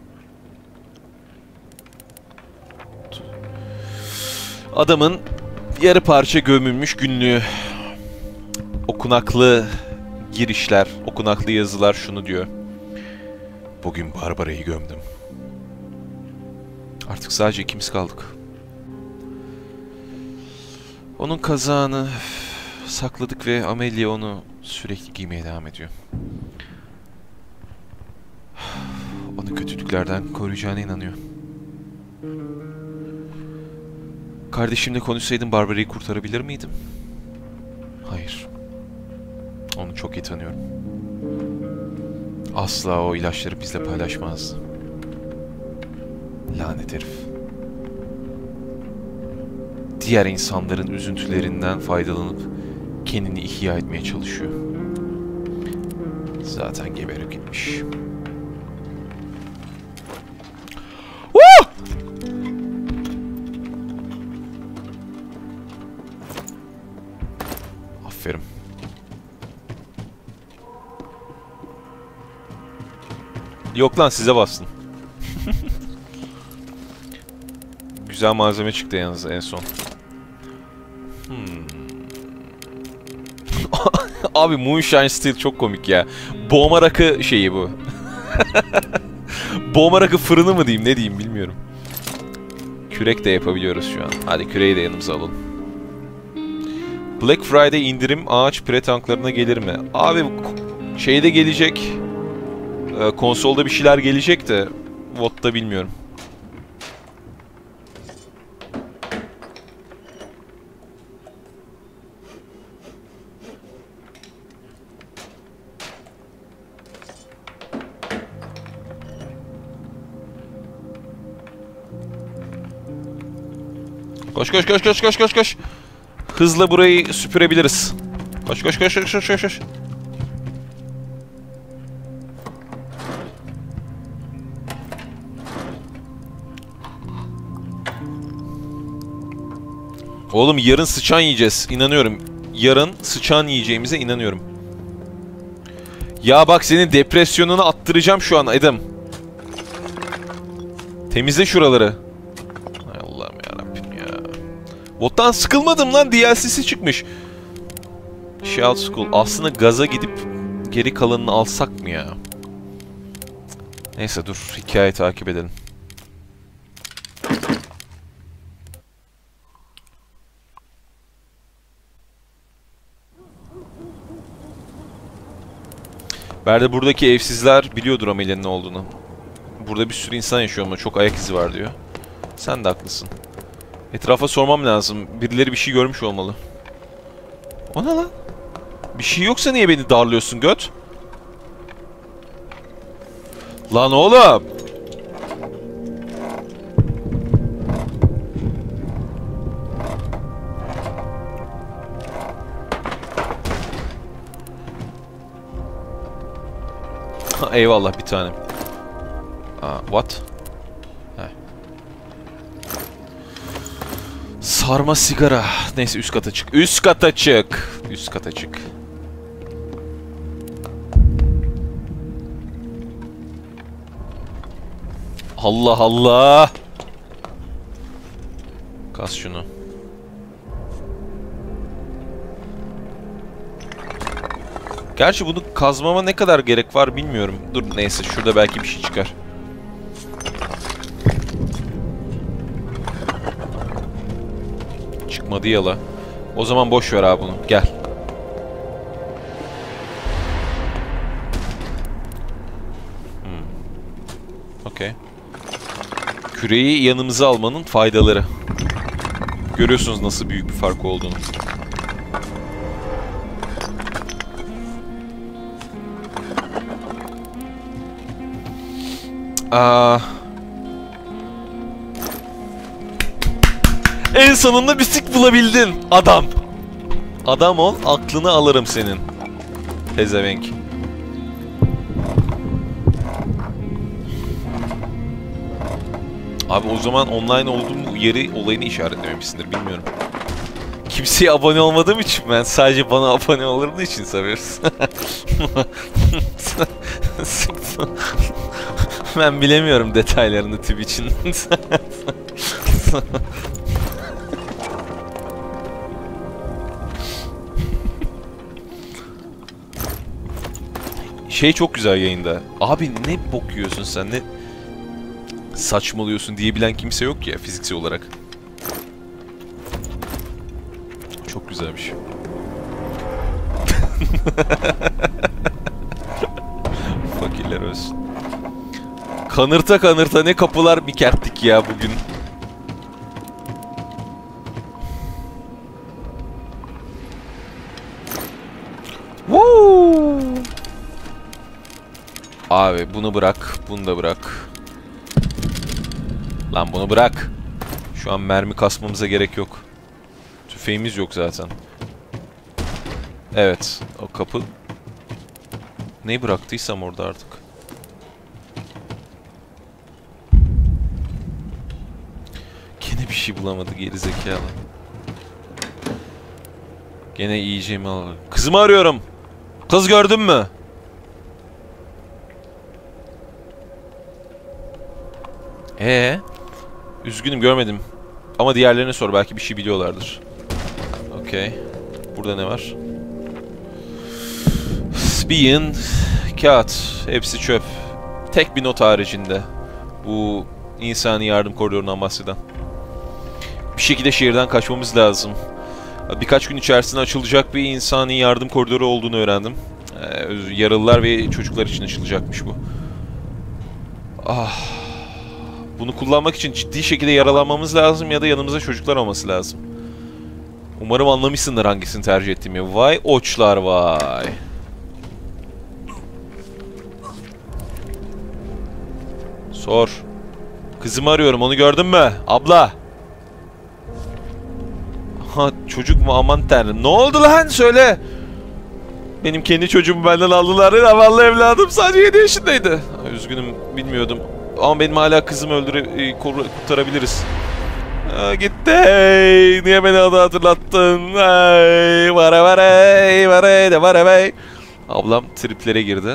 A: Adamın yarı parça gömülmüş günlüğü. Okunaklı girişler, okunaklı yazılar şunu diyor. Bugün Barbara'yı gömdüm. Artık sadece ikimiz kaldık. Onun kazağını sakladık ve Amelia onu sürekli giymeye devam ediyor. Onu kötülüklerden koruyacağına inanıyor. Kardeşimle konuşsaydım Barbara'yı kurtarabilir miydim? Hayır. Onu çok iyi tanıyorum. Asla o ilaçları bizle paylaşmazdı. Lanet herif. Diğer insanların üzüntülerinden faydalanıp kendini ihya etmeye çalışıyor. Zaten geberip gitmiş. Aferin. Yok lan, size bastım. Güzel malzeme çıktı yalnız en son. Abi Moonshine Steel çok komik ya. Boğma rakı şeyi bu. Boğma rakı fırını mı diyeyim, ne diyeyim bilmiyorum. Kürek de yapabiliyoruz şu an. Hadi küreği de yanımıza alalım. Black Friday indirim ağaç pire tanklarına gelir mi? Abi şeyde gelecek. Konsolda bir şeyler gelecek de VOD'da bilmiyorum. Koş koş koş koş koş koş koş. Hızla burayı süpürebiliriz. Koş koş koş koş koş koş. Oğlum yarın sıçan yiyeceğiz. İnanıyorum. Yarın sıçan yiyeceğimize inanıyorum. Ya bak, senin depresyonunu attıracağım şu an Adam. Temizle şuraları. Hay Allah'ım yarabbim ya. Bottan sıkılmadım lan, DLC'si çıkmış. Shout School. Aslında gaza gidip geri kalanını alsak mı ya? Neyse dur, hikayeyi takip edelim. Berde buradaki evsizler biliyordur Amelia'nın ne olduğunu. Burada bir sürü insan yaşıyor ama çok ayak izi var diyor. Sen de haklısın. Etrafa sormam lazım. Birileri bir şey görmüş olmalı. O ne lan? Bir şey yoksa niye beni darlıyorsun göt? Lan oğlum! Eyvallah bir tanem. What? Sarma sigara. Neyse üst kata çık. Üst kata çık. Üst kata çık. Allah Allah. Kas şunu. Gerçi bunu kazmama ne kadar gerek var bilmiyorum. Dur neyse şurada belki bir şey çıkar. Çıkmadı yala. O zaman boş ver abi bunu. Gel. Okey. Küreyi yanımıza almanın faydaları. Görüyorsunuz nasıl büyük bir fark olduğunu. En sonunda bir sik bulabildin adam. Adam ol, aklını alırım senin. Pezevenk. Abi o zaman online olduğum yeri olayını işaretlememişsindir bilmiyorum. Kimseye abone olmadığım için ben sadece bana abone olurduğu için seviyoruz. Ben bilemiyorum detaylarını Twitch'in. Şey çok güzel yayında. Abi ne bok yiyorsun sen, ne saçmalıyorsun diyebilen kimse yok ya fiziksel olarak. Çok güzelmiş. Fakirler olsun. Kanırta kanırta ne kapılar mikerttik ya bugün. Woo! Abi bunu bırak, bunu da bırak. Lan bunu bırak. Şu an mermi kasmamıza gerek yok. Tüfeğimiz yok zaten. Evet, o kapı... Neyi bıraktıysam orada artık. Gene bir şey bulamadı gerizekalı. Gene yiyeceğimi alalım. Kızımı arıyorum. Kız gördün mü? Üzgünüm görmedim. Ama diğerlerine sor belki bir şey biliyorlardır. Okey. Burada ne var? Spion, kağıt, hepsi çöp. Tek bir not haricinde. Bu insani yardım koridorundan bahseden. Bir şekilde şehirden kaçmamız lazım. Birkaç gün içerisinde açılacak bir insani yardım koridoru olduğunu öğrendim. Yaralılar ve çocuklar için açılacakmış bu. Bunu kullanmak için ciddi şekilde yaralanmamız lazım ya da yanımızda çocuklar olması lazım. Umarım anlamışsındır hangisini tercih ettiğimi. Vay oçlar vay. Sor. Kızımı arıyorum, onu gördün mü? Abla. Ha çocuk mu, aman tanrım. Ne oldu lan söyle. Benim kendi çocuğumu benden aldılar. Zavallı evladım sadece 7 yaşındaydı. Üzgünüm bilmiyordum. Ama benim hala kızımı kurtarabiliriz. Gitti. Hey. Niye beni adı hatırlattın? Hey. Vare vare. Vare de vare vare. Ablam triplere girdi.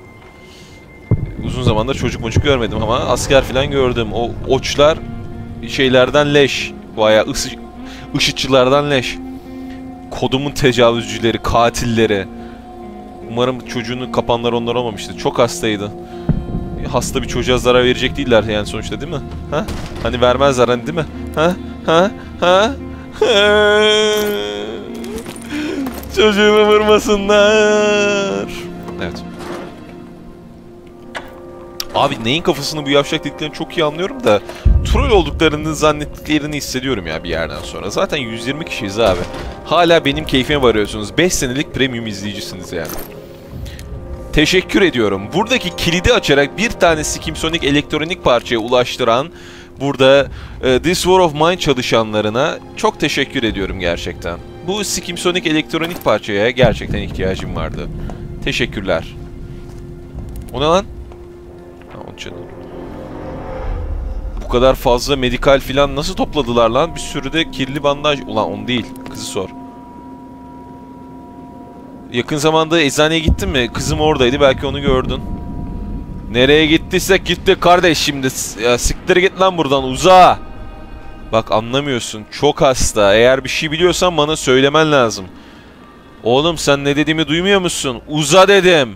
A: Uzun zamandır çocuk görmedim ama asker falan gördüm. O oçlar şeylerden leş. Bayağı IŞİD'çilerden leş. Kodumun tecavüzcüleri, katilleri. Umarım çocuğunu kapanlar onlar olmamıştı. Çok hastaydı. Hasta bir çocuğa zarar verecek değiller yani sonuçta değil mi? Ha? Hani vermezler hani değil mi? Ha? Ha? Ha? Çocuğumu vurmasınlar. Evet. Abi neyin kafasını bu yavşak dediklerini çok iyi anlıyorum da troll olduklarını zannettiklerini hissediyorum ya bir yerden sonra. Zaten 120 kişiyiz abi. Hala benim keyfime varıyorsunuz. 5 senelik premium izleyicisiniz yani. Teşekkür ediyorum. Buradaki kilidi açarak bir tane Skimsonic elektronik parçaya ulaştıran burada This War of Mine çalışanlarına çok teşekkür ediyorum gerçekten. Bu Skimsonic elektronik parçaya gerçekten ihtiyacım vardı. Teşekkürler. O ne lan? Ha, onun için. Bu kadar fazla medikal filan nasıl topladılar lan? Bir sürü de kirli bandaj. Ulan onu değil. Kızı sor. Yakın zamanda eczaneye gittin mi? Kızım oradaydı. Belki onu gördün. Nereye gittiysek gittik kardeş şimdi. Ya siktir git lan buradan. Uza. Bak anlamıyorsun. Çok hasta. Eğer bir şey biliyorsan bana söylemen lazım. Oğlum sen ne dediğimi duymuyor musun? Uza dedim.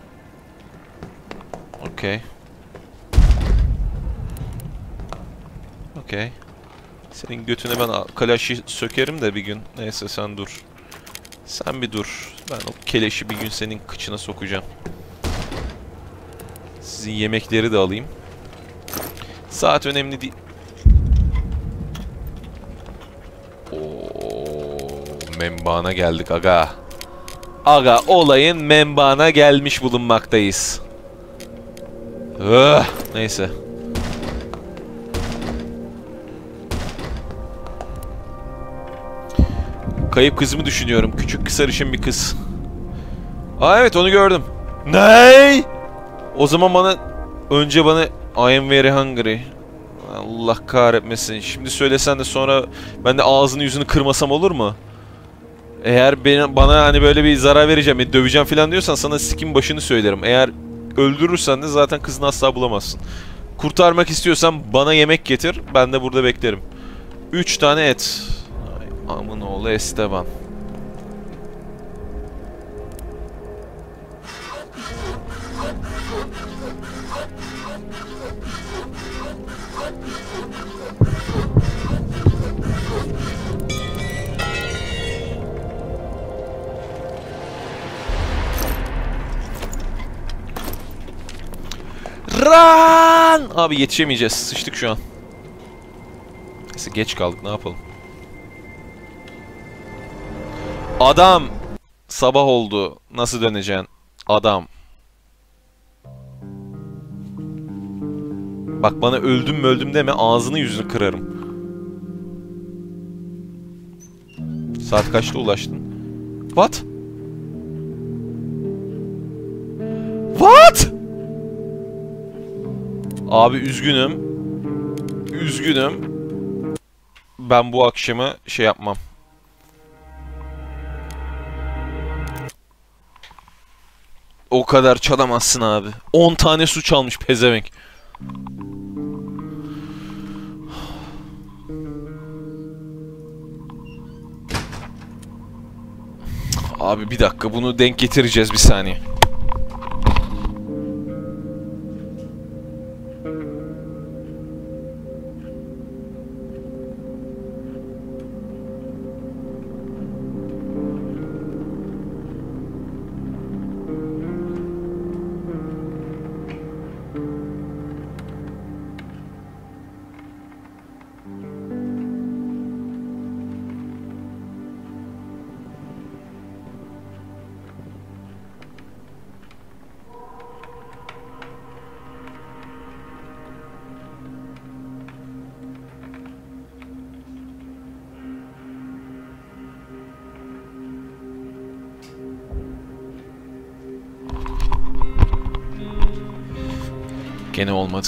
A: Okey. Okey. Senin götüne ben kalaşı sökerim de bir gün. Neyse sen dur. Sen bir dur. Ben o keleşi bir gün senin kıçına sokacağım. Sizin yemekleri de alayım. Saat önemli değil. Membana geldik aga. Aga olayın membana gelmiş bulunmaktayız. Neyse. Kayıp kızımı düşünüyorum. Küçük sarışın bir kız. Aa evet onu gördüm. Ney? O zaman önce bana I am very hungry. Allah kahretmesin. Şimdi söylesen de sonra ben de ağzını yüzünü kırmasam olur mu? Eğer bana hani böyle bir zarar vereceğim, döveceğim falan diyorsan sana sikin başını söylerim. Eğer öldürürsen de zaten kızını asla bulamazsın. Kurtarmak istiyorsan bana yemek getir. Ben de burada beklerim. 3 tane et. Ay, amın oğlu Esteban. Run! Abi yetişemeyeceğiz. Sıçtık şu an. Neyse geç kaldık. Ne yapalım? Adam! Sabah oldu. Nasıl döneceksin? Adam. Bak bana öldüm deme. Ağzını yüzünü kırarım. Saat kaçta ulaştın? What? What? Abi üzgünüm. Üzgünüm. Ben bu akşamı şey yapmam. O kadar çalamazsın abi. 10 tane su çalmış pezevenk. Abi bir dakika bunu denk getireceğiz bir saniye. Gene olmadı.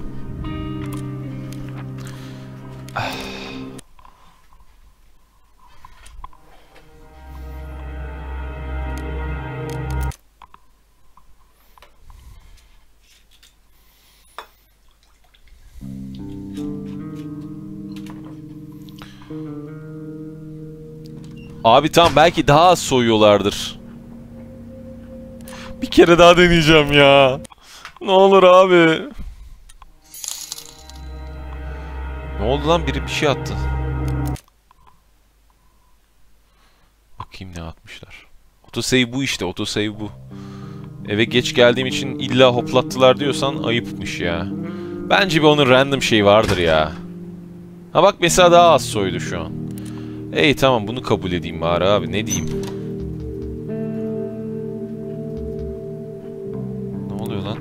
A: Abi tamam belki daha az soyuyorlardır. Bir kere daha deneyeceğim ya. Ne olur abi. Ne oldu lan? Biri bir şey attı. Bakayım ne atmışlar. Autosave bu işte. Autosave bu. Eve geç geldiğim için illa hoplattılar diyorsan ayıpmış ya. Bence bir onun random şeyi vardır ya. Ha bak mesela daha az soydu şu an. İyi tamam bunu kabul edeyim bari abi. Ne diyeyim? Ne oluyor lan?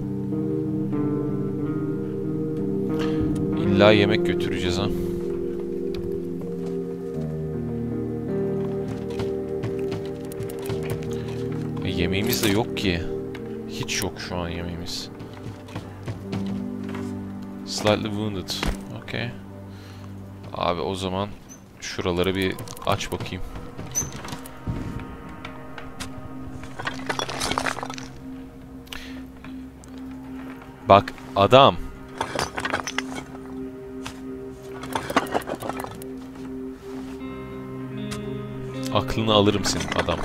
A: İlla yemek götüreceğiz ha. Yemeğimiz de yok ki. Hiç yok şu an yemeğimiz. Slightly wounded. Okay. Abi o zaman şuraları bir aç bakayım. Bak adam. Aklını alırım senin adam.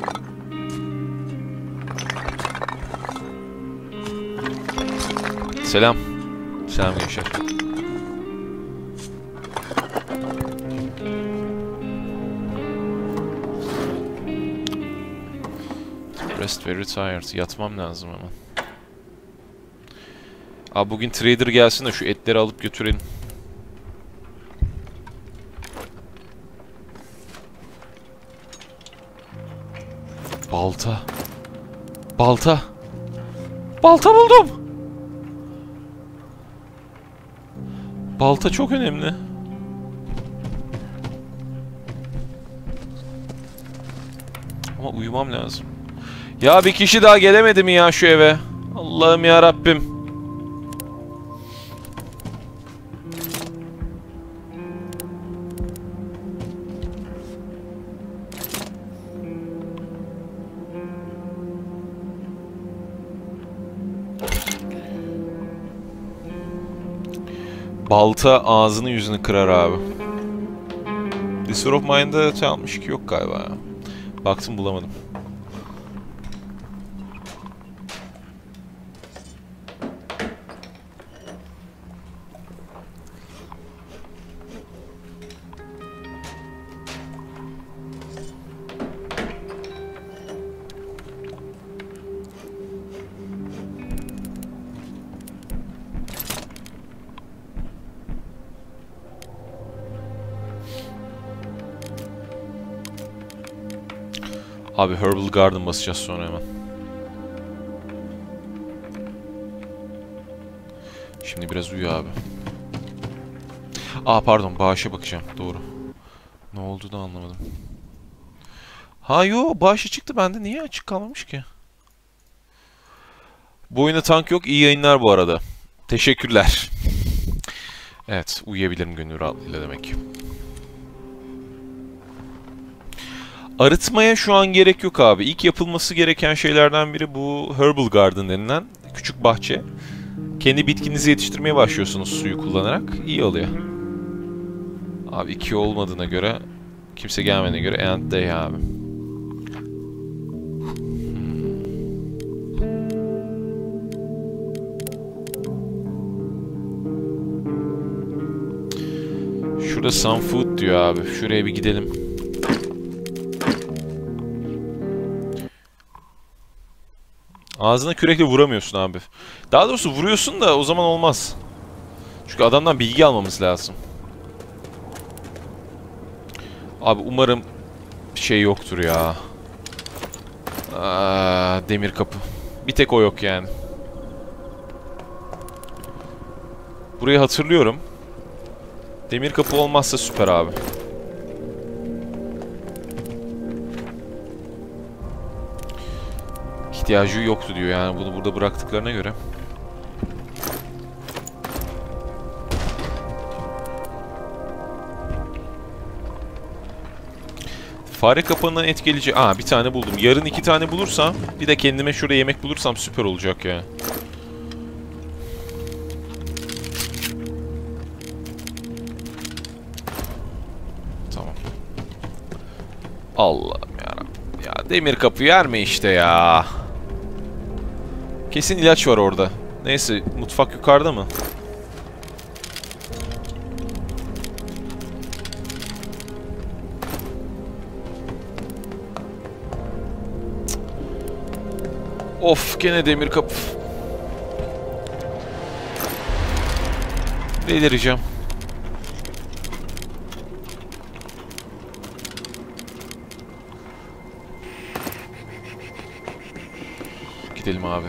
A: Selam. Selam gençler. Rest very tired. Yatmam lazım ama. Abi bugün trader gelsin de şu etleri alıp götürelim. Balta. Balta. Balta buldum. Balta çok önemli. Ama uyumam lazım. Ya bir kişi daha gelemedi mi ya şu eve? Allah'ım ya Rabbim. Balta ağzını yüzünü kırar abi. Desire of Mind'da T62 yok galiba ya. Baktım bulamadım. Abi Herbal Garden basacağız sonra hemen. Şimdi biraz uyu abi. Aa pardon, bağışa bakacağım. Doğru. Ne oldu da anlamadım. Ha yo, bağışı çıktı bende. Niye açık kalmamış ki? Bu oyunda tank yok. İyi yayınlar bu arada. Teşekkürler. Evet, uyuyabilirim gönül rahatlığıyla demek. Arıtmaya şu an gerek yok abi. İlk yapılması gereken şeylerden biri bu Herbal Garden denilen küçük bahçe. Kendi bitkinizi yetiştirmeye başlıyorsunuz suyu kullanarak. İyi oluyor. Abi 2 olmadığına göre, kimse gelmediğine göre end day abi. Şurada some food diyor abi. Şuraya bir gidelim. Ağzına kürekle vuramıyorsun abi. Daha doğrusu vuruyorsun da o zaman olmaz. Çünkü adamdan bilgi almamız lazım. Abi umarım şey yoktur ya. Demir kapı. Bir tek o yok yani. Burayı hatırlıyorum. Demir kapı olmazsa süper abi. İhtiyacı yoktu diyor yani bunu burada bıraktıklarına göre. Fare kapağından etkileyici... Aa bir tane buldum. Yarın 2 tane bulursam, bir de kendime şurada yemek bulursam süper olacak ya. Tamam. Allah'ım yarabbim. Ya demir kapı yer mi işte ya? Kesin ilaç var orada. Neyse, mutfak yukarıda mı? Of, gene demir kapı. Delireceğim. Gidelim abi.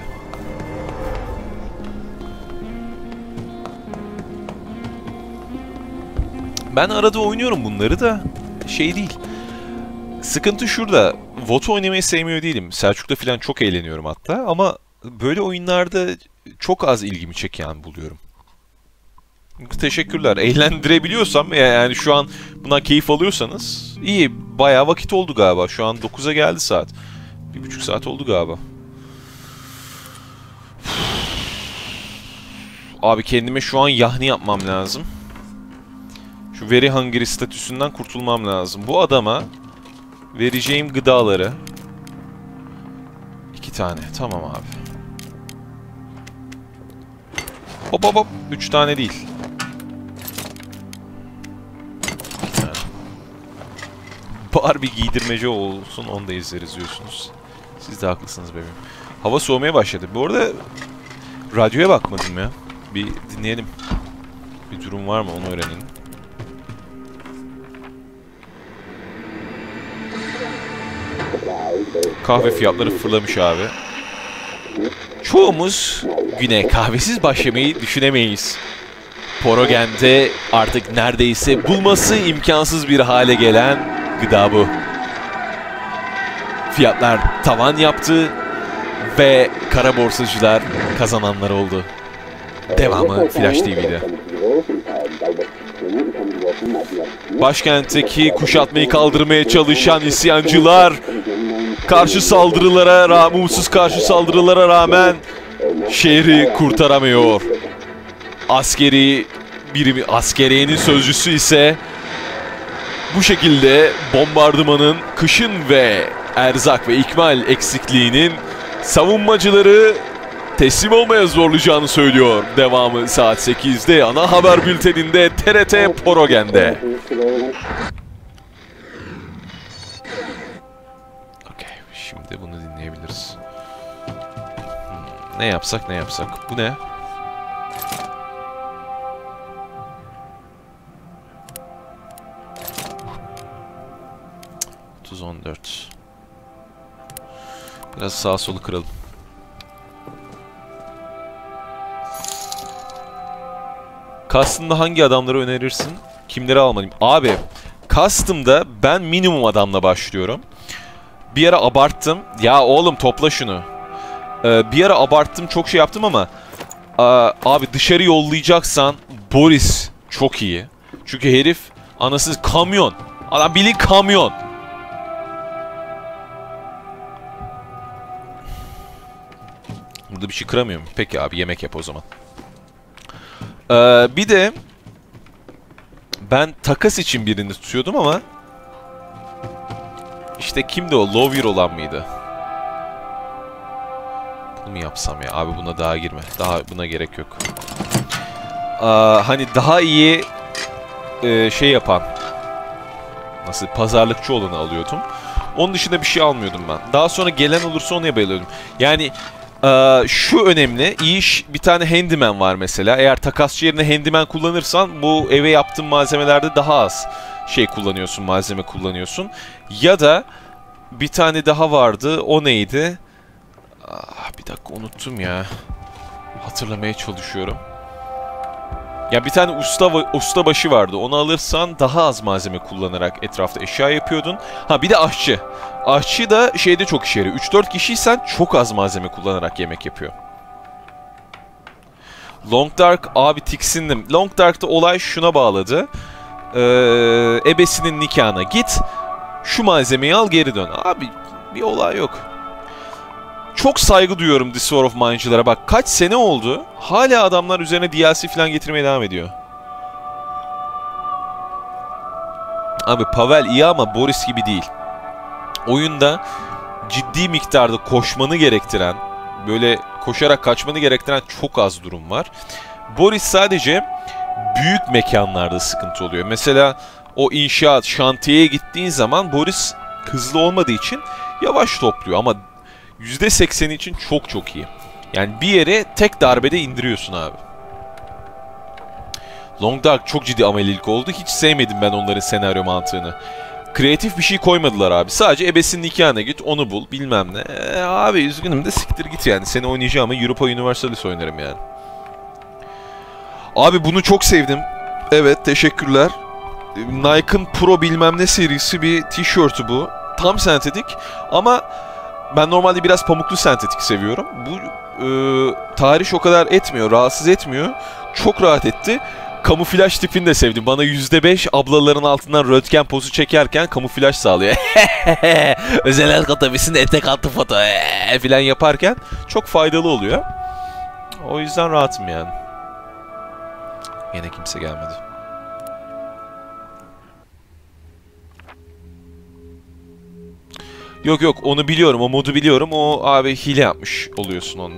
A: Ben arada oynuyorum bunları da şey değil. Sıkıntı şurada. VOD oynamayı sevmiyor değilim. Selçuk'ta falan çok eğleniyorum hatta ama böyle oyunlarda çok az ilgimi çeken buluyorum. Teşekkürler. Eğlendirebiliyorsam yani şu an buna keyif alıyorsanız iyi. Bayağı vakit oldu galiba. Şu an 9'a geldi saat. 1,5 saat oldu galiba. Abi kendime şu an yahni yapmam lazım. Şu very hungry statüsünden kurtulmam lazım. Bu adama vereceğim gıdaları 2 tane. Tamam abi. Hop hop hop. 3 tane değil. 2 tane. Barbie giydirmece olsun, onu da izleriz diyorsunuz. Siz de haklısınız bebeğim. Hava soğumaya başladı. Bu arada radyoya bakmadım ya. Bir dinleyelim. Bir durum var mı onu öğrenelim. Kahve fiyatları fırlamış abi. Çoğumuz güne kahvesiz başlamayı düşünemeyiz. Porogen'de artık neredeyse bulması imkansız bir hale gelen gıda bu. Fiyatlar tavan yaptı ve kara borsacılar kazananlar oldu. Devamı Flash TV'de. Başkentteki kuşatmayı kaldırmaya çalışan isyancılar umutsuz karşı saldırılara rağmen şehri kurtaramıyor. Askeriyenin sözcüsü ise bu şekilde bombardımanın, kışın ve erzak ve ikmal eksikliğinin savunmacıları teslim olmaya zorlayacağını söylüyor. Devamı saat 8'de ana haber bülteninde TRT Porogen'de. Okey, şimdi bunu dinleyebiliriz. Ne yapsak? Bu ne? ...14. Biraz sağa solu kıralım. Custom'da hangi adamları önerirsin? Kimleri almalıyım? Abi, Custom'da ben minimum adamla başlıyorum. Bir ara abarttım. Ya oğlum topla şunu. Bir ara abarttım, çok şey yaptım ama... abi dışarı yollayacaksan Boris çok iyi. Çünkü herif anasız kamyon. Adam bilin kamyon. Burada bir şey kıramıyorum. Peki abi yemek yap o zaman. Bir de ben takas için birini tutuyordum ama işte kimdi o? Lawyer olan mıydı? Bunu mu yapsam ya? Abi buna daha girme. Buna gerek yok. Hani daha iyi şey yapan, nasıl, pazarlıkçı olanı alıyordum. Onun dışında bir şey almıyordum ben. Daha sonra gelen olursa ona bayılıyordum. Yani şu önemli. İyi iş, bir tane handyman var mesela. Eğer takasçı yerine handyman kullanırsan bu eve yaptığın malzemelerde daha az malzeme kullanıyorsun. Ya da bir tane daha vardı. O neydi? Bir dakika unuttum ya. Hatırlamaya çalışıyorum. Ya bir tane ustabaşı vardı. Onu alırsan daha az malzeme kullanarak etrafta eşya yapıyordun. Bir de aşçı. Aşçı da şeyde çok işe yarıyor. 3-4 kişiysen çok az malzeme kullanarak yemek yapıyor. Long Dark abi tiksindim. Long Dark'ta olay şuna bağladı. Ebesinin nikahına git. Şu malzemeyi al geri dön. Abi bir olay yok. Çok saygı duyuyorum The Sword of Mine'cılara. Bak kaç sene oldu. Hala adamlar üzerine DLC falan getirmeye devam ediyor. Abi Pavel iyi ama Boris gibi değil. Oyunda ciddi miktarda koşmanı gerektiren, böyle koşarak kaçmanı gerektiren çok az durum var. Boris sadece büyük mekanlarda sıkıntı oluyor. Mesela o inşaat, şantiyeye gittiğin zaman Boris hızlı olmadığı için yavaş topluyor ama %80 için çok iyi. Yani bir yere tek darbede indiriyorsun abi. Long Dark çok ciddi amelilik oldu. Hiç sevmedim ben onların senaryo mantığını. Kreatif bir şey koymadılar abi. Sadece ebesinin nikahına git, onu bul, bilmem ne. Abi üzgünüm de siktir git yani. Seni oynayacağım ama Europa Universalis oynarım yani. Abi bunu çok sevdim. Evet, teşekkürler. Nike'ın Pro bilmem ne serisi bir tişörtü bu. Tam sentetik ama ben normalde biraz pamuklu sentetik seviyorum. Bu tahriş o kadar etmiyor, rahatsız etmiyor. Çok rahat etti. Kamuflaj tipini de sevdim. Bana %5 ablaların altından röntgen pozu çekerken kamuflaj sağlıyor. Özel hayat otobüsünde etek altı foto falan yaparken çok faydalı oluyor. O yüzden rahatım yani. Yine kimse gelmedi. Yok yok, onu biliyorum, o modu biliyorum. O abi hile yapmış oluyorsun onunla.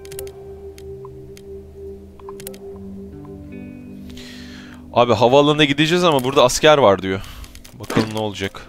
A: Abi havaalanına gideceğiz ama burada asker var diyor. Bakalım ne olacak.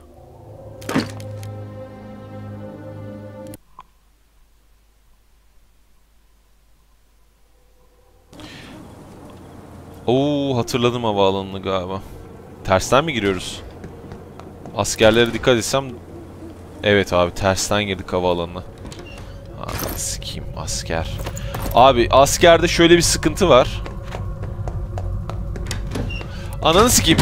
A: Oo, hatırladım havaalanını galiba. Tersten mi giriyoruz? Askerlere dikkat etsem... Evet abi, tersten girdik havaalanına. Abi sikeyim asker. Abi askerde şöyle bir sıkıntı var. Ananı sikeyim.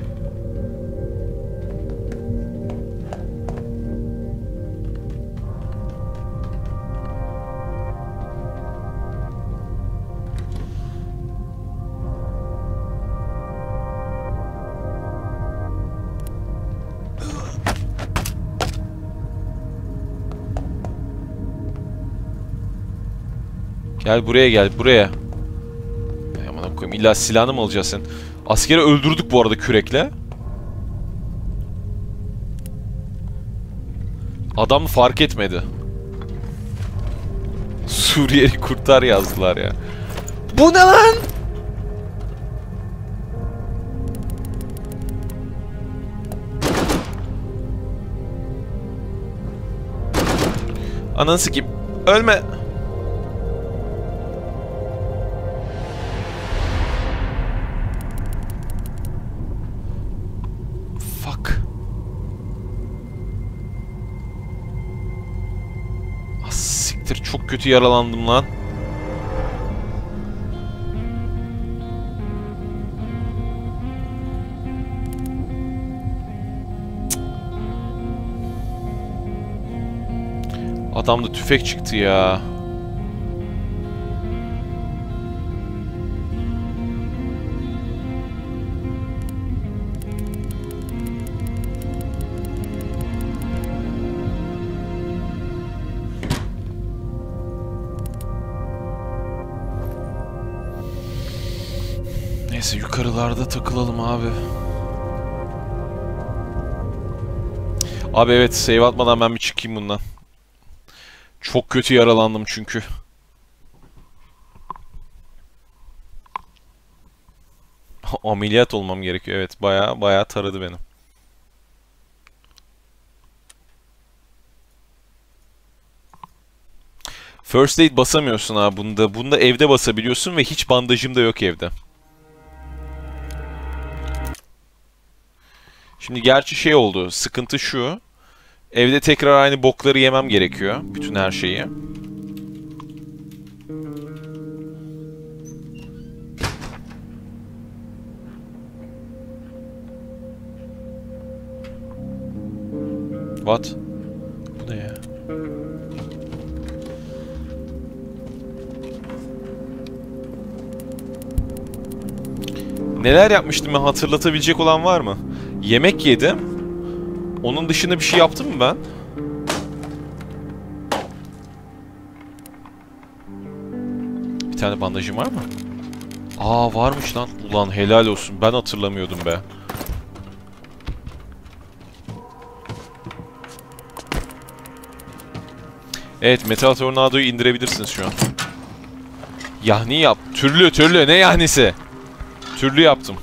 A: Gel buraya, gel buraya. Aman koyayım, illa silahını mı alacaksın sen? Askeri öldürdük bu arada kürekle. Adam fark etmedi. Suriyeli kurtar yazdılar ya. Bu ne lan? Ananı sikeyim. Ölme. Çok kötü yaralandım lan. Adamda tüfek çıktı ya. Neyse yukarılarda takılalım abi. Abi evet, save atmadan ben bir çıkayım bundan. Çok kötü yaralandım çünkü. Ameliyat olmam gerekiyor, evet, bayağı taradı beni. First aid basamıyorsun abi bunda. Bunda evde basabiliyorsun ve hiç bandajım da yok evde. Şimdi gerçi şey oldu, sıkıntı şu. Evde tekrar aynı bokları yemem gerekiyor. Bütün her şeyi. What? Bu ne ya? Neler yapmıştım ben, hatırlatabilecek olan var mı? Yemek yedim. Onun dışında bir şey yaptım mı ben? Bir tane bandajım var mı? Aa, varmış lan. Ulan helal olsun. Ben hatırlamıyordum be. Evet, Metal Tornado'yu indirebilirsiniz şu an. Yahni yap. Türlü. Ne yahnisi? Türlü yaptım.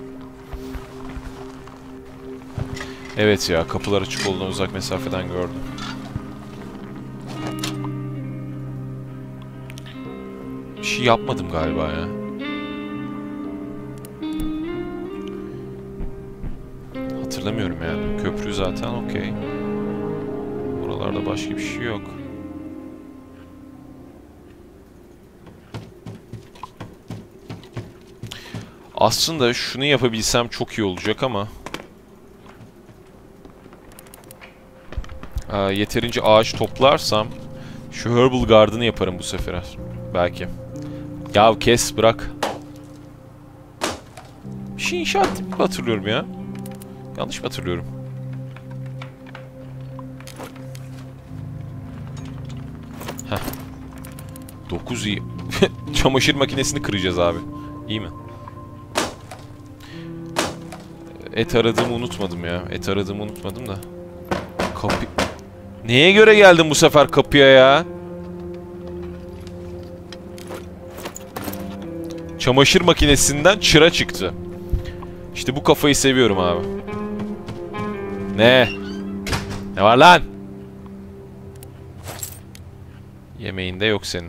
A: Evet ya, kapılar açık olduğunu uzak mesafeden gördüm. Bir şey yapmadım galiba ya. Hatırlamıyorum yani. Köprü zaten okey. Buralarda başka bir şey yok. Aslında şunu yapabilsem çok iyi olacak ama... yeterince ağaç toplarsam Şu Herbal Garden'ı yaparım bu sefer. Belki. Ya kes bırak. Bir şey inşa ettim mi hatırlıyorum ya. Yanlış mı hatırlıyorum? Heh. 9 iyi. Çamaşır makinesini kıracağız abi. İyi mi? Et aradığımı unutmadım ya. Et aradığımı unutmadım da. Kapı... Neye göre geldim bu sefer kapıya ya? Çamaşır makinesinden çıra çıktı. İşte bu kafayı seviyorum abi. Ne? Ne var lan? Yemeğinde yok senin.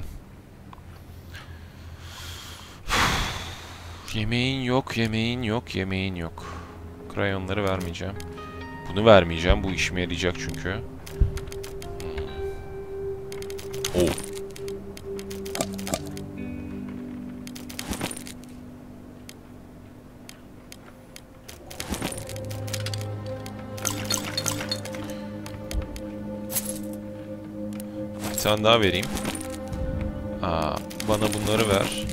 A: Yemeğin yok, yemeğin yok, yemeğin yok. Krayonları vermeyeceğim. Bunu vermeyeceğim. Bu işime yarayacak çünkü. Oh. Bir tane daha vereyim. Aa, bana bunları ver.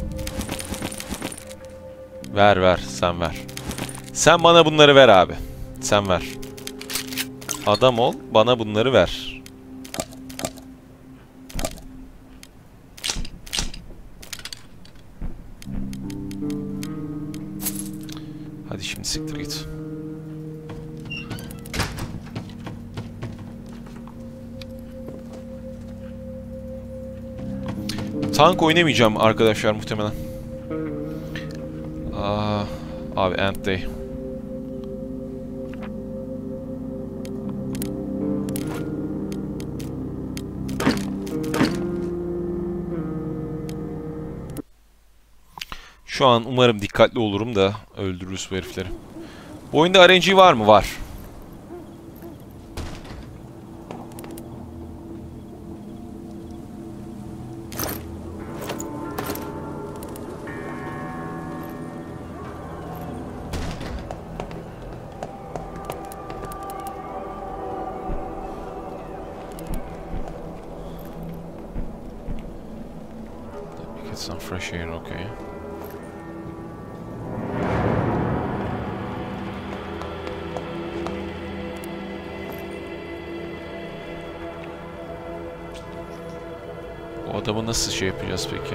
A: Ver, sen ver. Sen bana bunları ver abi. Sen ver. Adam ol, bana bunları ver. Hadi şimdi siktir git. Tank oynamayacağım arkadaşlar muhtemelen. Abi End Day. Şu an umarım dikkatli olurum da öldürürüz bu herifleri. Bu oyunda RNG var mı? Var. Get some fresh air, okay. Bu adamı nasıl şey yapacağız peki?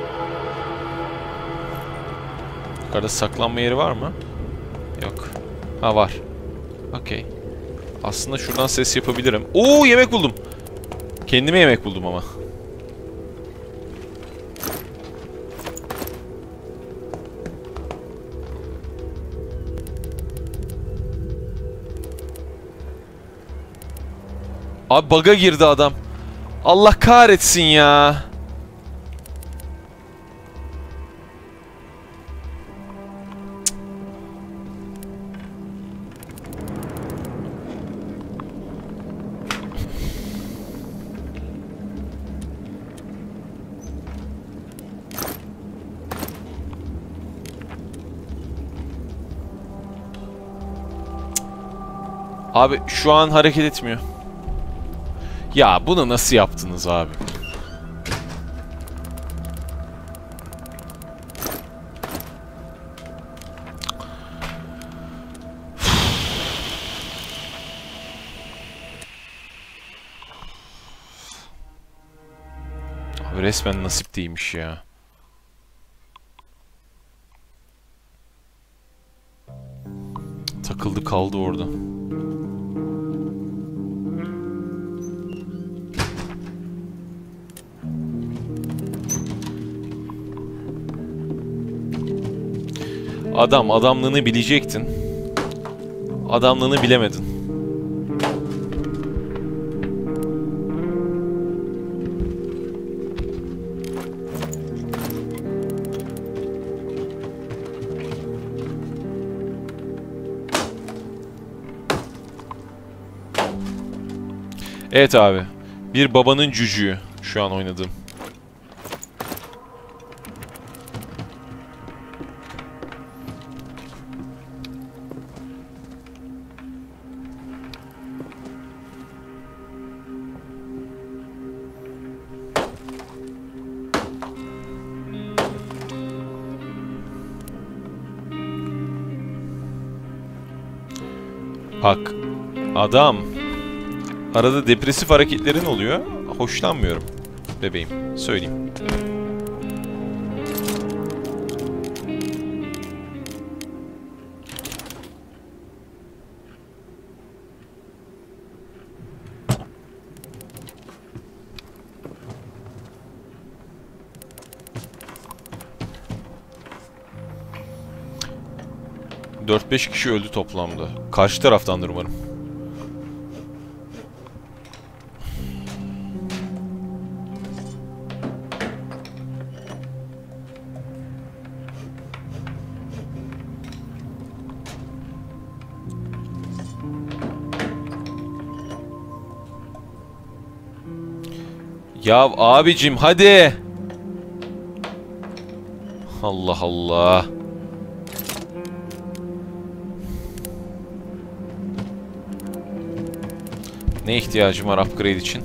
A: Yukarıda saklanma yeri var mı? Yok. Ha var. Okey. Aslında şuradan ses yapabilirim. Oo, yemek buldum. Kendime yemek buldum ama. Abi bug'a girdi adam. Allah kahretsin ya. Abi şu an hareket etmiyor. Ya bunu nasıl yaptınız abi? Abi resmen nasip değilmiş ya. Takıldı kaldı orada. Adamlığını bilecektin. Adamlığını bilemedin. Evet abi. Bir babanın cücüğü şu an oynadığım. Bak adam. Arada depresif hareketlerin oluyor. Hoşlanmıyorum bebeğim. Söyleyeyim. Dört beş kişi öldü toplamda. Karşı taraftandır umarım. Ya abicim hadi. Allah Allah. Ne ihtiyacım var upgrade için?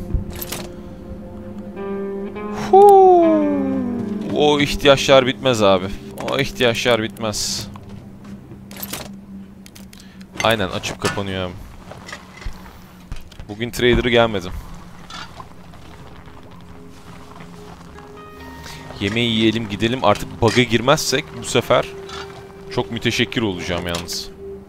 A: O ihtiyaçlar bitmez abi. O ihtiyaçlar bitmez. Aynen açıp kapanıyor abi. Bugün trader'ı gelmedi. Yemeği yiyelim gidelim. Artık bug'a girmezsek bu sefer çok müteşekkir olacağım yalnız.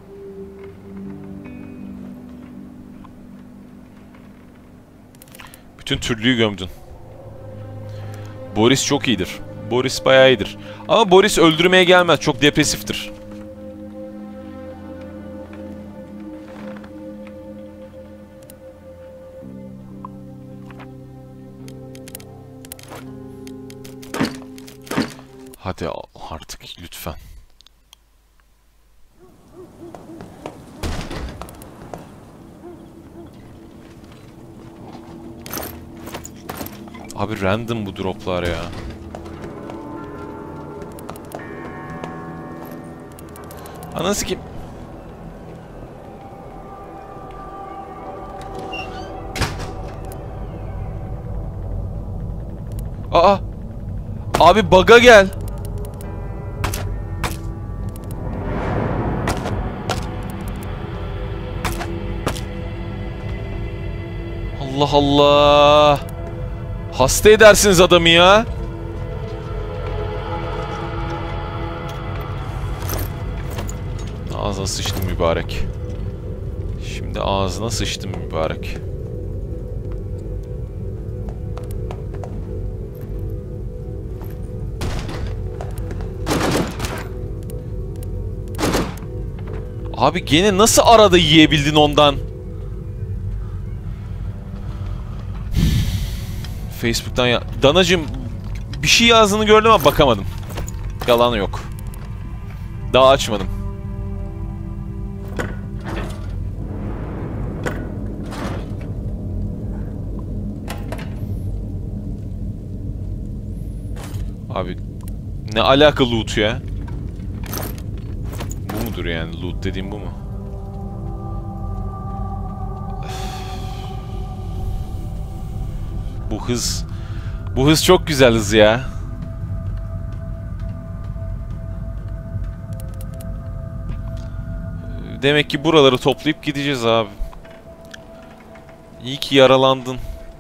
A: Bütün türlüyü gömdün. Boris çok iyidir. Boris bayağı iyidir. Ama Boris öldürmeye gelmez. Çok depresiftir. Hadi artık lütfen. Abi random bu droplar ya. Anası kim? Aa! Abi bug'a gel. Allah Allah. Hasta edersiniz adamı ya. Ağzına sıçtım mübarek. Şimdi ağzına sıçtım mübarek. Abi gene nasıl arada yiyebildin ondan? Facebook'tan ya... Danacığım bir şey yazdığını gördüm ama bakamadım. Yalan yok. Daha açmadım. Abi ne alaka loot ya? Bu mudur yani? Loot dediğim bu mu? Bu hız... Bu hız çok güzel hız ya. Demek ki buraları toplayıp gideceğiz abi. İyi ki yaralandın.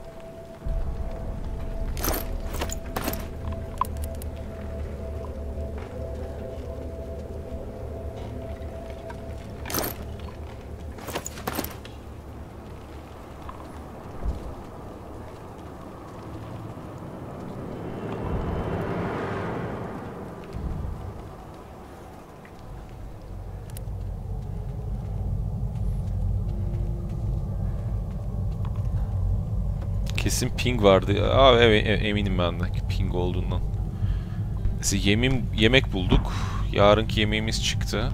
A: Kesin ping vardı. Abi evet, eminim ben de ping olduğundan. Neyse yemek bulduk. Yarınki yemeğimiz çıktı.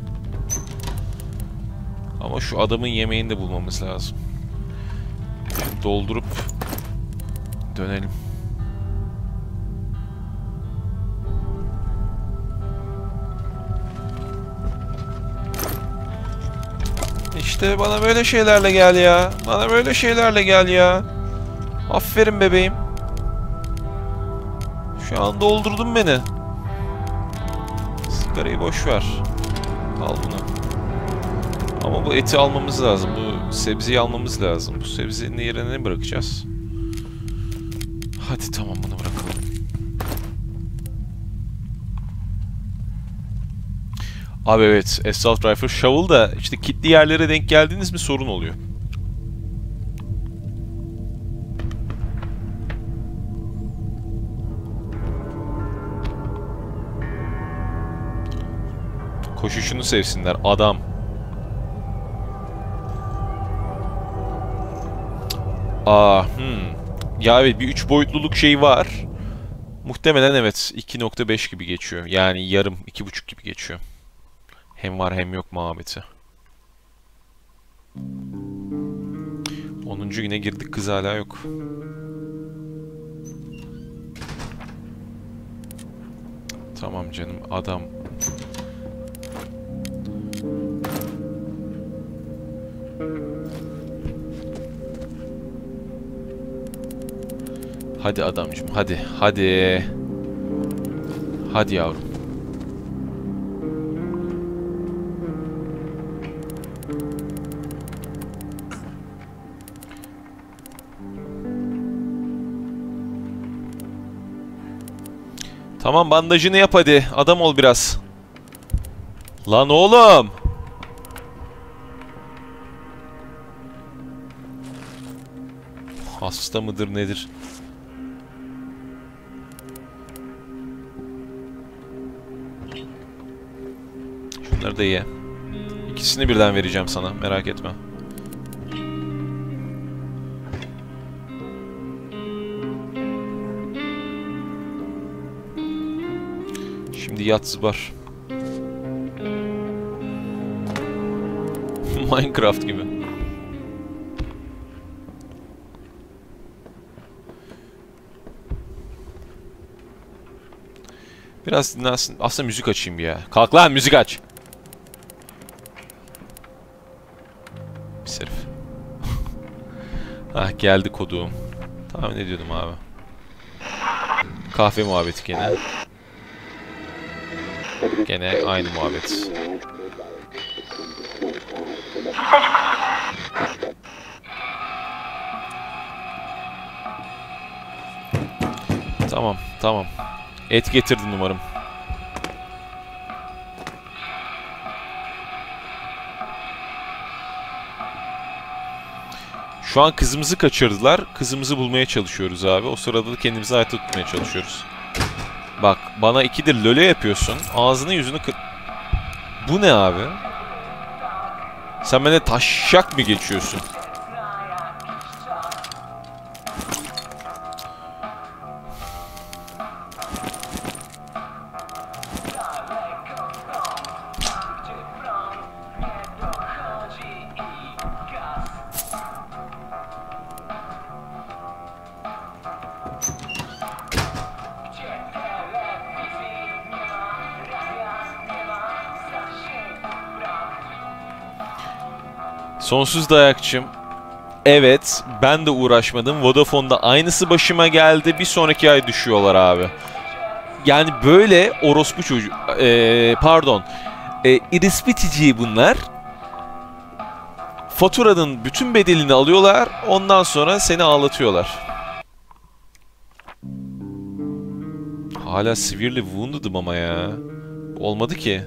A: Ama şu adamın yemeğini de bulmamız lazım. Şimdi doldurup dönelim. İşte bana böyle şeylerle gel ya. Bana böyle şeylerle gel ya. Aferin bebeğim. Şu an doldurdun beni. Sigarayı boş ver. Al bunu. Ama bu eti almamız lazım. Bu sebzeyi almamız lazım. Bu sebzenin yerine ne bırakacağız? Hadi tamam, bunu bırakalım. Abi evet, Assault Rifle Shovel da işte kilitli yerlere denk geldiniz mi sorun oluyor. Koşuşunu sevsinler adam. Ya evet, bir 3 boyutluluk şey var. Muhtemelen evet 2.5 gibi geçiyor. Yani yarım 2.5 gibi geçiyor. Hem var hem yok muhabbeti. 10. güne girdik, kız hala yok. Tamam canım, adam. Hadi adamcım, hadi, hadi. Hadi yavrum. Tamam, bandajını yap hadi. Adam ol biraz. Lan oğlum. Hasta mıdır nedir? Şunları da ye. İkisini birden vereceğim sana, merak etme. Şimdi yat zıbar. Minecraft gibi. Biraz dinlensin. Aslında müzik açayım ya. Kalk lan, müzik aç. Pis herif. Ah, geldi koduğum. Tahmin ediyordum abi. Kahve muhabbeti gene. Gene aynı muhabbet. Tamam, tamam. Et getirdin umarım. Şu an kızımızı kaçırdılar. Kızımızı bulmaya çalışıyoruz abi. O sırada da kendimizi hayatta tutmaya çalışıyoruz. Bak, bana ikidir löle yapıyorsun. Ağzını yüzünü Bu ne abi? Sen bana taşşak mı geçiyorsun? Sonsuz dayakçım. Evet, ben de uğraşmadım. Vodafone'da aynısı başıma geldi. Bir sonraki ay düşüyorlar abi. Yani böyle orospu çocuğu... pardon. İrispitici bunlar. Faturanın bütün bedelini alıyorlar. Ondan sonra seni ağlatıyorlar. Hala severely wounded'ım ama ya. Olmadı ki.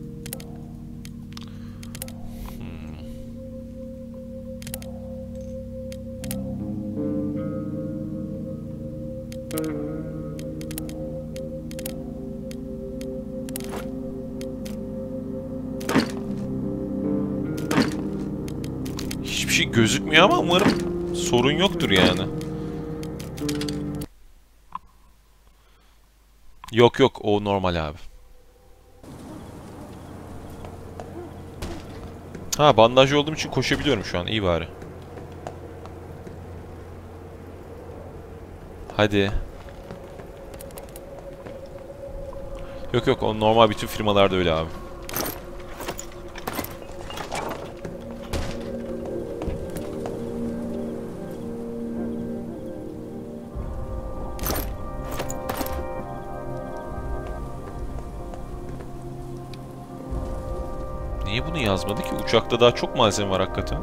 A: Hiçbir şey gözükmüyor ama umarım sorun yoktur yani. Yok yok, o normal abi. Ha, bandajlı olduğum için koşabiliyorum şu an, iyi bari. Hadi. Yok yok, o normal, bütün firmalarda öyle abi. Niye Niye bunu yazmadı ki? Uçakta daha çok malzeme var hakikaten.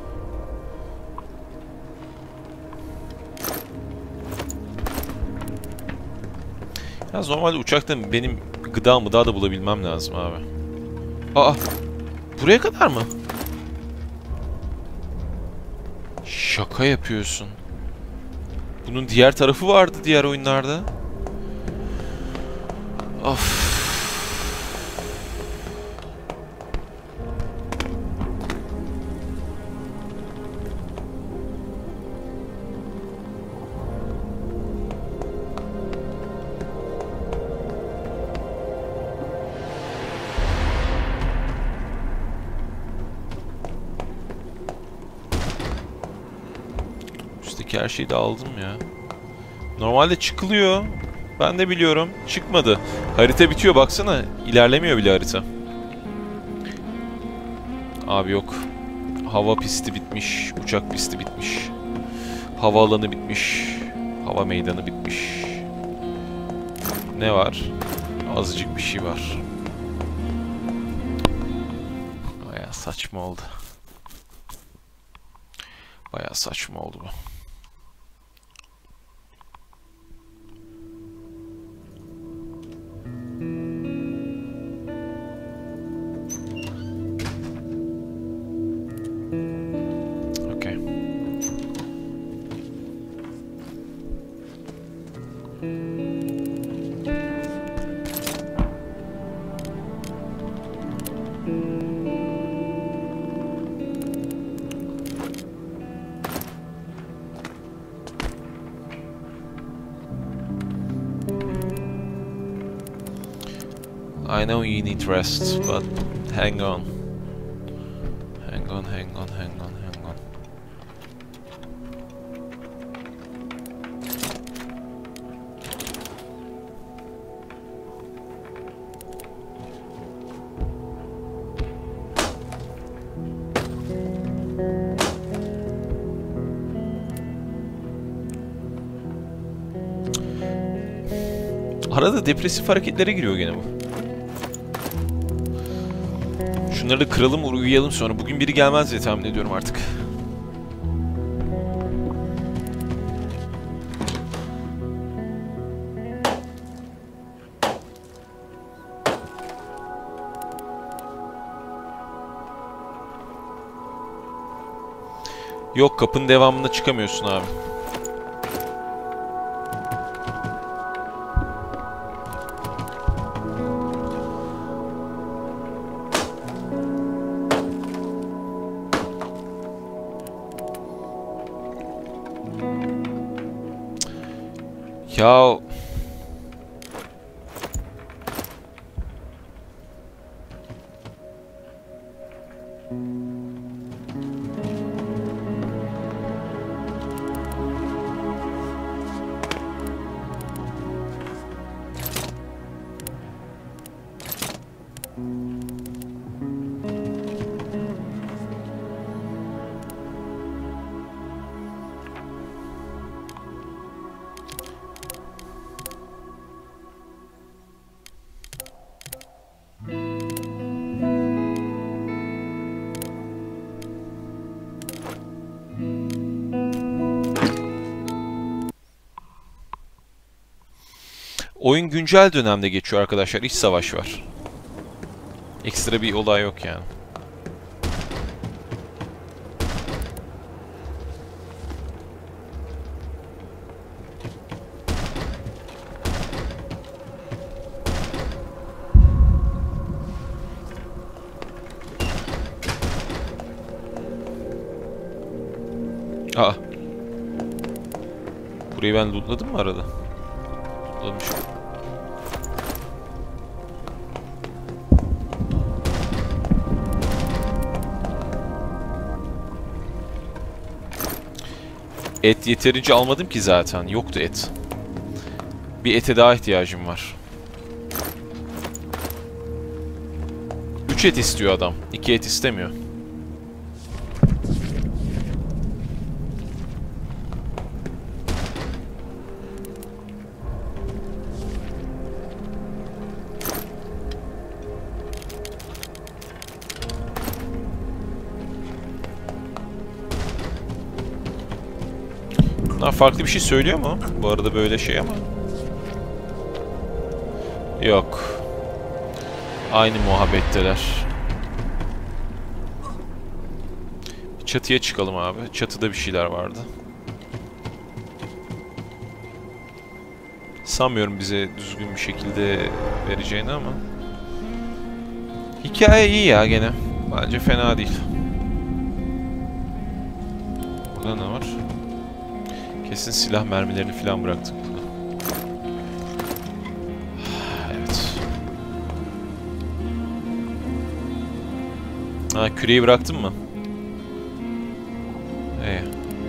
A: Yalnız normalde uçakta benim gıda da bulabilmem lazım abi. Aa! Buraya kadar mı? Şaka yapıyorsun. Bunun diğer tarafı vardı diğer oyunlarda. Of. Üstteki her şeyi de aldım ya. Normalde çıkılıyor. Ben de biliyorum. Çıkmadı. Harita bitiyor baksana. İlerlemiyor bile harita. Abi yok. Hava pisti bitmiş. Uçak pisti bitmiş. Havaalanı bitmiş. Hava meydanı bitmiş. Ne var? Azıcık bir şey var. Bayağı saçma oldu. Bayağı saçma oldu bu. Okay. I know you need rest, but hang on. Hang on, hang on, hang on, hang on. Arada depresif hareketlere giriyor gene bu. Şunları da kıralım, uyuyalım sonra. Bugün biri gelmez diye tahmin ediyorum artık. Yok, kapının devamında çıkamıyorsun abi. Ya oyun güncel dönemde geçiyor arkadaşlar. İç savaş var. Ekstra bir olay yok yani. Aa. Burayı ben lootladım mı arada? Lootlamışım. Et yeterince almadım ki zaten. Yoktu et. Bir ete daha ihtiyacım var. 3 et istiyor adam. 2 et istemiyor. Şunlar farklı bir şey söylüyor mu? Bu arada böyle şey ama. Yok. Aynı muhabbetteler. Çatıya çıkalım abi. Çatıda bir şeyler vardı. Sanmıyorum bize düzgün bir şekilde vereceğini ama. Hikaye iyi ya gene. Bence fena değil. Burada ne var? Kesin silah mermilerini falan bıraktık burada. Evet. Ha, küreği bıraktın mı? İyi.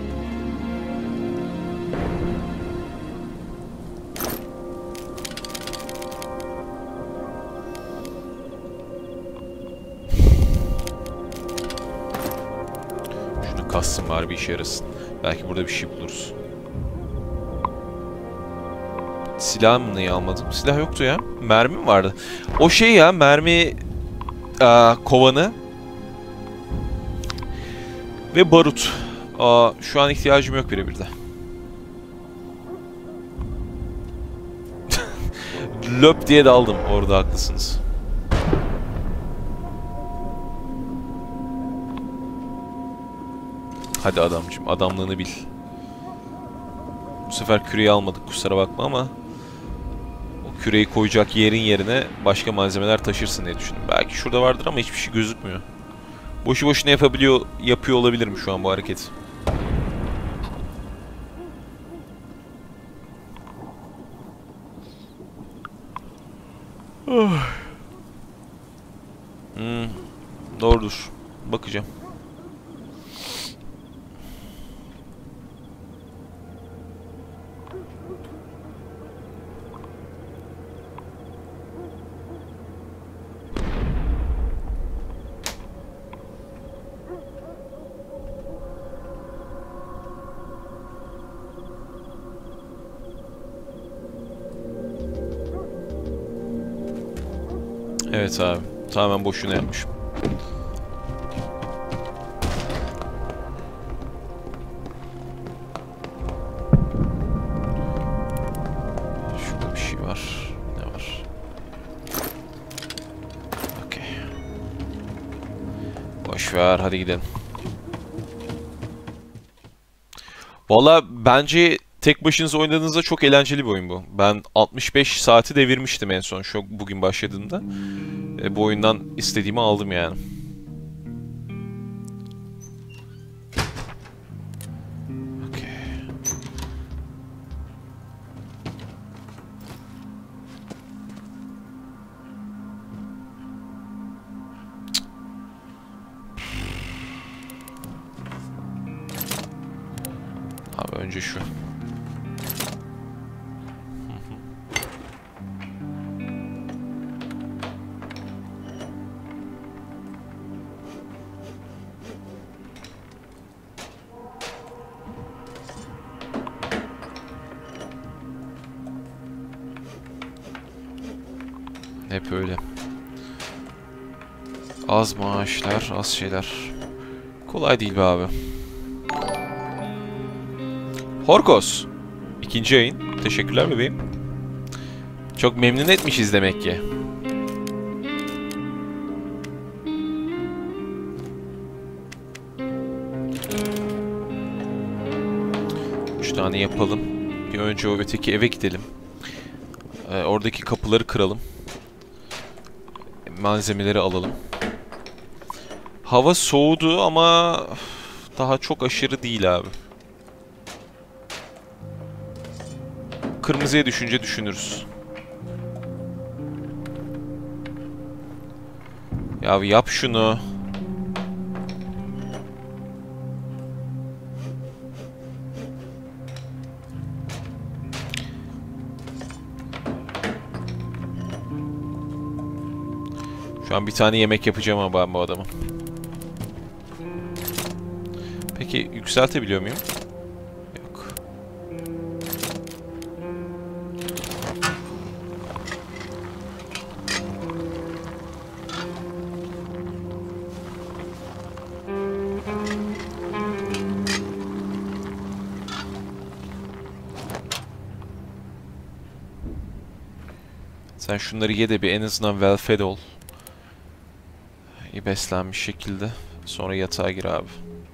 A: Şunu kassın var bir işe yarasın. Belki burada bir şey buluruz. Silah mı neyi almadım? Silah yoktu ya. Mermi mi vardı? O şey ya mermi kovanı ve barut. Şu an ihtiyacım yok birebir de. Löp diye daldım. Orada haklısınız. Hadi adamcığım, adamlığını bil. Bu sefer küreği almadık, kusura bakma ama o küreği koyacak yerin yerine başka malzemeler taşırsın diye düşündüm. Belki şurada vardır ama hiçbir şey gözükmüyor. Boşu boşuna yapıyor olabilirim şu an bu hareketi. Doğrudur. Bakacağım. Evet abi. Tamamen boşuna yapmışım. Şurada bir şey var. Ne var? Okey. Boş ver. Hadi gidelim. Valla bence tek başınıza oynadığınızda çok eğlenceli bir oyun bu. Ben 65 saati devirmiştim en son bugün başladığımda. Bu oyundan istediğimi aldım yani. Okay. Abi önce şu. Hep öyle. Az maaşlar, az şeyler. Kolay değil be abi. Horkos. 2. ayın. Teşekkürler bebeğim. Çok memnun etmişiz demek ki. Üç tane yapalım. Bir önce o öteki eve gidelim. Oradaki kapıları kıralım. Malzemeleri alalım. Hava soğudu ama daha çok aşırı değil abi. Kırmızıya düşünce düşünürüz. Ya yap şunu. Şu an bir tane yemek yapacağım ama ben bu adamı. Peki yükseltebiliyor muyum? Yok. Sen şunları ye de bir en azından well fed ol. İyi beslenmiş şekilde. Sonra yatağa gir abi.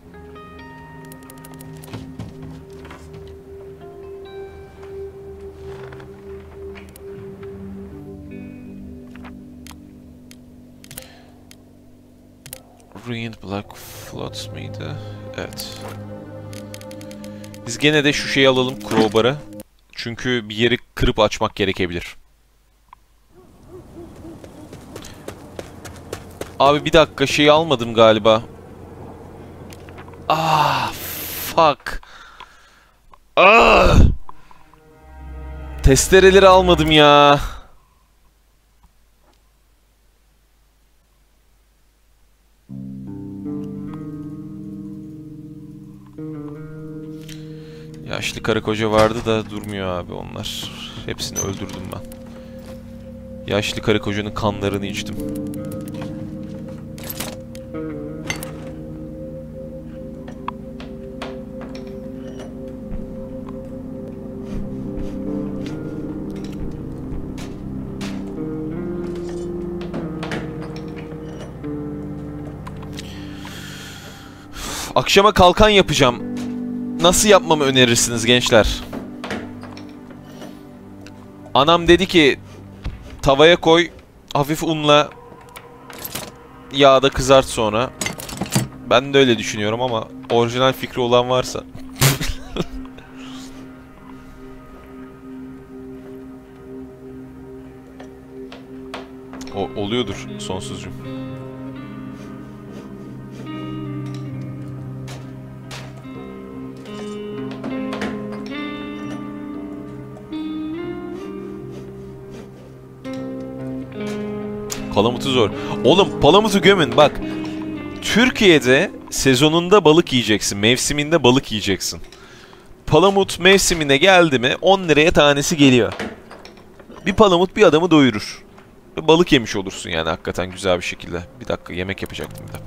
A: Ruined Black Flood mıydı? Evet. Biz gene de şu şeyi alalım, crowbar'ı. Çünkü bir yeri kırıp açmak gerekebilir. Abi bir dakika, şeyi almadım galiba. Ah, fuck. Ah! Testereleri almadım ya. Yaşlı karı koca vardı da durmuyor abi onlar. Hepsini öldürdüm ben. Yaşlı karı kocanın kanlarını içtim. Akşama kalkan yapacağım. Nasıl yapmamı önerirsiniz gençler? Anam dedi ki tavaya koy, hafif unla yağda kızart sonra. Ben de öyle düşünüyorum ama orijinal fikri olan varsa. Oluyordur sonsuzcum. Palamut'u zor. Oğlum Palamut'u gömün bak. Türkiye'de sezonunda balık yiyeceksin. Mevsiminde balık yiyeceksin. Palamut mevsimine geldi mi 10 liraya tanesi geliyor. Bir palamut bir adamı doyurur. Balık yemiş olursun yani hakikaten güzel bir şekilde. Bir dakika, yemek yapacaktım bir de.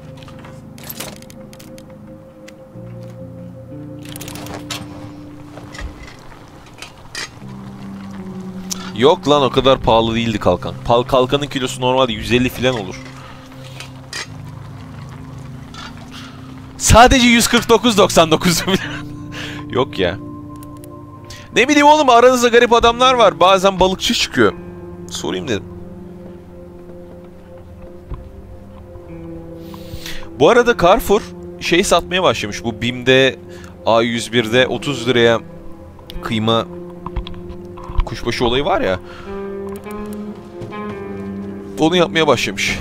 A: Yok lan, o kadar pahalı değildi kalkan. Kalkanın kilosu normalde 150 falan olur. Sadece 149.99 Yok ya. Ne bileyim oğlum, aranızda garip adamlar var. Bazen balıkçı çıkıyor. Sorayım dedim. Bu arada Carrefour şey satmaya başlamış. Bu BİM'de A101'de 30 liraya kıyma kuşbaşı olayı var ya. Onu yapmaya başlamış.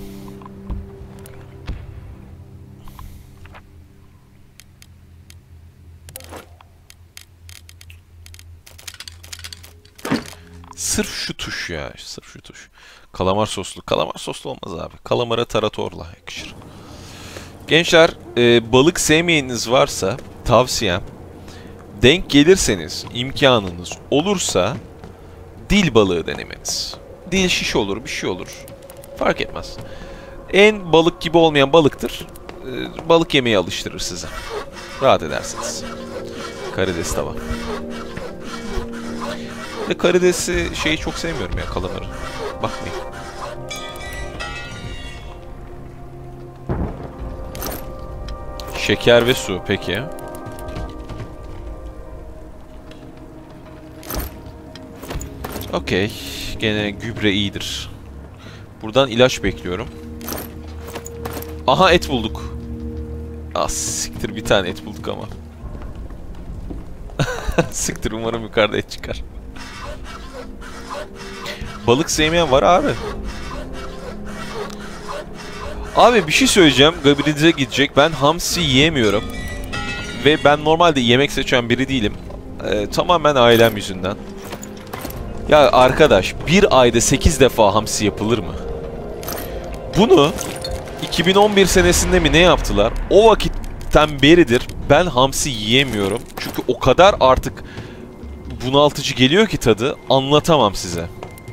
A: Sırf şu tuş ya. Sırf şu tuş. Kalamar soslu. Kalamar soslu olmaz abi. Kalamara taratorla yakışır. Gençler, balık sevmeyeniniz varsa tavsiyem, denk gelirseniz, imkanınız olursa dil balığı denemeniz. Dil şiş olur, bir şey olur. Fark etmez. En balık gibi olmayan balıktır. Balık yemeye alıştırır sizi. Rahat edersiniz. Karides tava. Ve karidesi şeyi çok sevmiyorum ya, kalamarı. Bakmayın. Şeker ve su peki. Okey. Gene gübre iyidir. Buradan ilaç bekliyorum. Aha, et bulduk. Ah siktir, bir tane et bulduk ama. Siktir, umarım yukarıda et çıkar. Balık sevmeyen var abi. Abi bir şey söyleyeceğim. Gabriel'e gidecek. Ben hamsi yiyemiyorum. Ve ben normalde yemek seçen biri değilim. Tamamen ailem yüzünden. Ya arkadaş, bir ayda 8 defa hamsi yapılır mı? Bunu 2011 senesinde mi ne yaptılar? O vakitten beridir ben hamsi yiyemiyorum. Çünkü o kadar artık bunaltıcı geliyor ki tadı, anlatamam size.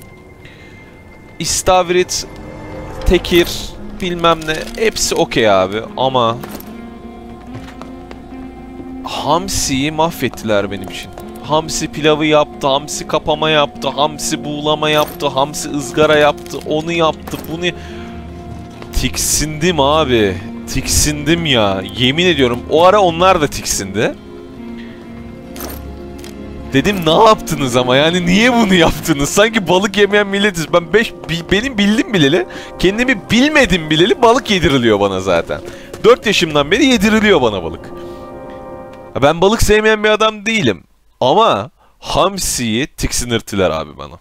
A: İstavrit, tekir, bilmem ne, hepsi okey abi ama hamsiyi mahvettiler benim için. hamsi pilavı yaptı, hamsi kapama yaptı, hamsi buğulama yaptı, hamsi ızgara yaptı, onu yaptı, bunu... Tiksindim abi. Tiksindim ya. Yemin ediyorum o ara onlar da tiksindi. Dedim ne yaptınız ama yani niye bunu yaptınız? Sanki balık yemeyen milletiz. Benim bildim bileli, kendimi bilmedim bileli balık yediriliyor bana zaten. 4 yaşımdan beri yediriliyor bana balık. Ben balık sevmeyen bir adam değilim. Ama hamsiyi tiksinirtiler abi bana.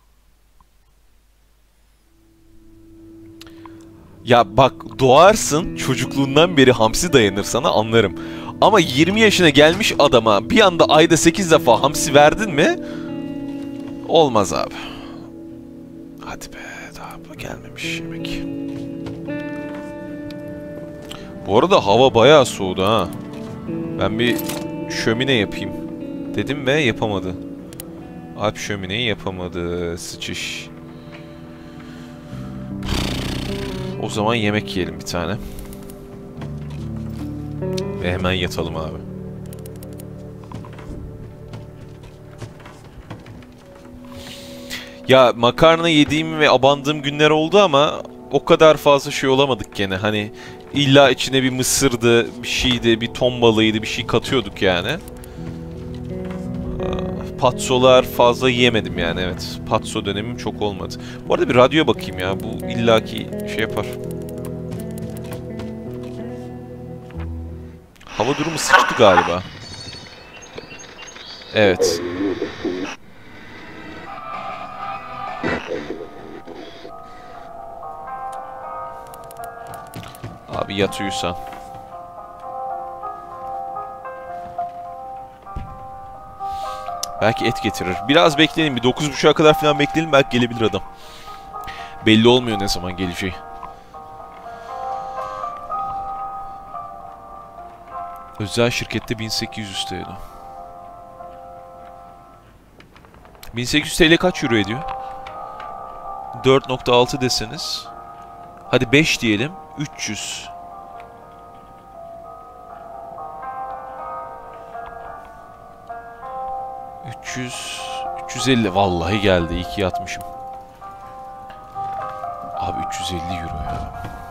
A: Ya bak doğarsın, çocukluğundan beri hamsi dayanır sana, anlarım. Ama 20 yaşına gelmiş adama bir anda ayda 8 defa hamsi verdin mi? Olmaz abi. Hadi be, daha gelmemiş yemek. Bu arada hava bayağı soğudu ha. Ben bir şömine yapayım dedim ve yapamadı. Alp şömineyi yapamadı. Sıçış. O zaman yemek yiyelim bir tane. Ve hemen yatalım abi. Ya makarna yediğim ve abandığım günler oldu ama o kadar fazla şey olamadık gene. Hani illa içine bir mısırdı, bir şeydi, bir ton balığıydı, bir şey katıyorduk yani. Patsolar fazla yiyemedim yani, evet. Patso dönemim çok olmadı. Bu arada bir radyoya bakayım ya. Bu illaki şey yapar. Hava durumu sıçtı galiba. Evet. Abi yat uyusan. Belki et getirir. Biraz bekleyelim. Bir 9.30'a kadar falan bekleyelim. Belki gelebilir adam. Belli olmuyor ne zaman geleceği. Özel şirkette 1800 TL. 1800 TL kaç euro ediyor? 4.6 deseniz. Hadi 5 diyelim. 300. ...300... 350... Vallahi geldi. İyi ki yatmışım. Abi 350 euro ya.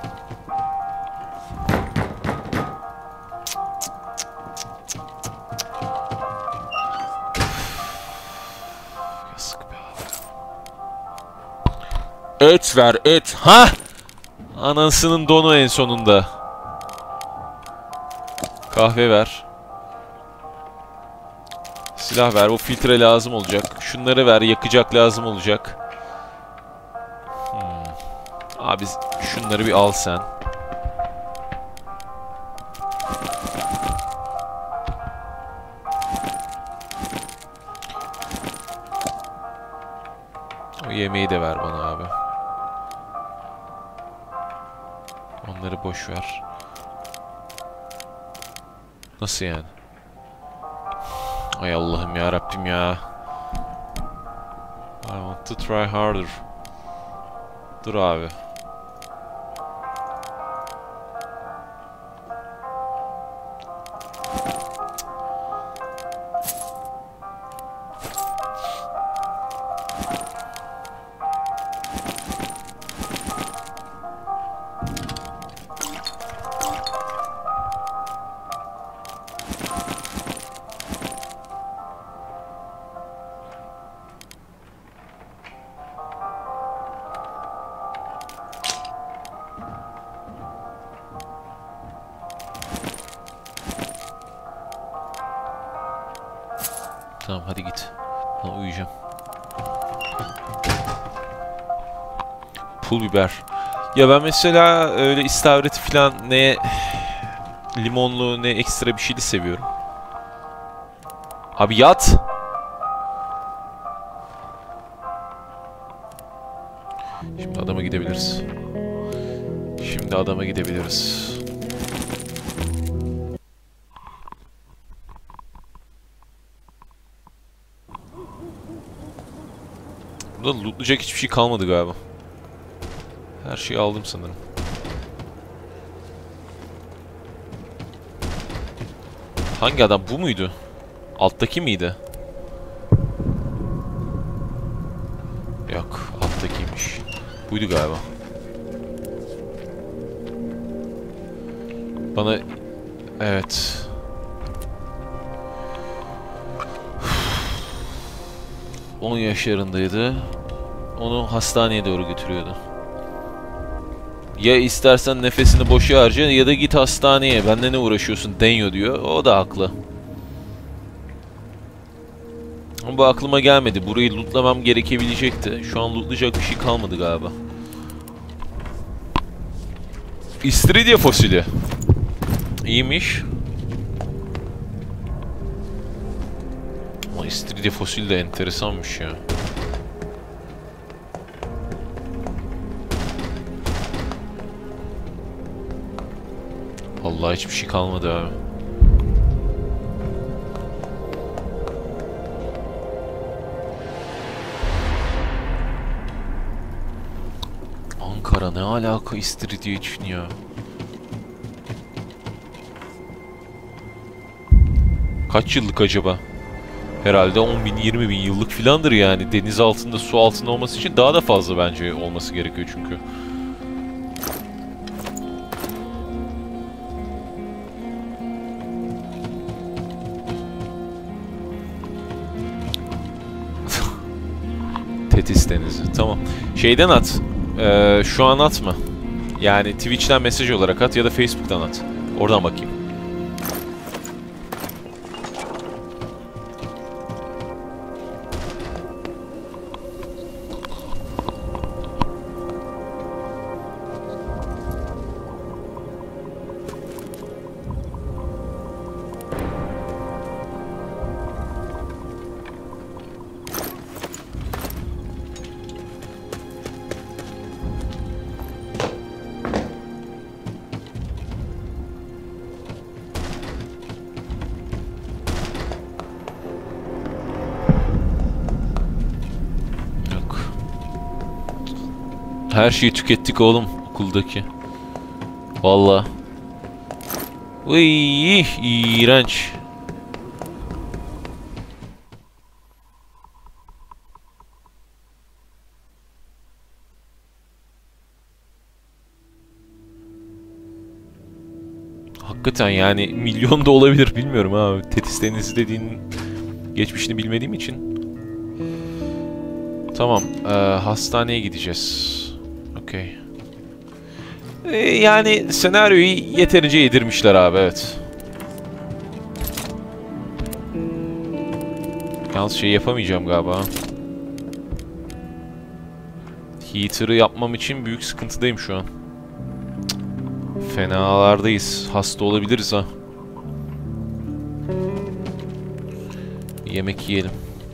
A: Yazık be abi. Et ver et. Ha! Anasının donu en sonunda. Kahve ver. Silah ver. O filtre lazım olacak. Şunları ver. Yakacak lazım olacak. Abi şunları bir al sen. O yemeği de ver bana abi. Onları boş ver. Nasıl yani? Ay Allah'ım ya Rabbim ya. I want to try harder. Dur abi. Tamam hadi git. Ben uyuyacağım. Pul biber. Ya ben mesela öyle istavreti falan ne limonlu ne ekstra bir şey de seviyorum. Abi yat. Şimdi adama gidebiliriz. Şimdi adama gidebiliriz. Burada lootlayacak hiçbir şey kalmadı galiba. Her şeyi aldım sanırım. Hangi adam? Bu muydu? Alttaki miydi? Yok, alttakiymiş. Buydu galiba. Bana... Evet. 10 yaşlarındaydı. Onu hastaneye doğru götürüyordu. Ya istersen nefesini boşa harca ya da git hastaneye. Bende ne uğraşıyorsun Denyo diyor. O da haklı. Ama bu aklıma gelmedi. Burayı lootlamam gerekebilecekti. Şu an lootlayacak bir şey kalmadı galiba. İstiridye fosili. İyiymiş. Ama istiridye fosili de enteresanmış ya. Vallahi hiçbir şey kalmadı abi. Ankara ne alaka istiridye için ya? Kaç yıllık acaba? Herhalde 10.000 20.000 yıllık filandır yani. Deniz altında, su altında olması için daha da fazla bence olması gerekiyor çünkü. Tetis Denizi. Tamam. Şeyden at. Şu an atma. Yani Twitch'ten mesaj olarak at ya da Facebook'tan at. Oradan bakayım. Her şeyi tükettik oğlum okuldaki. Vallahi. Uy, iğrenç. Hakikaten yani milyon da olabilir bilmiyorum abi. Tetis Denizi dediğin geçmişini bilmediğim için. Tamam, hastaneye gideceğiz. Okey. Yani senaryoyu yeterince yedirmişler abi, evet. Yalnız şey yapamayacağım galiba. Heater'ı yapmam için büyük sıkıntıdayım şu an. Fenalardayız. Hasta olabiliriz ha. Yemek yiyelim.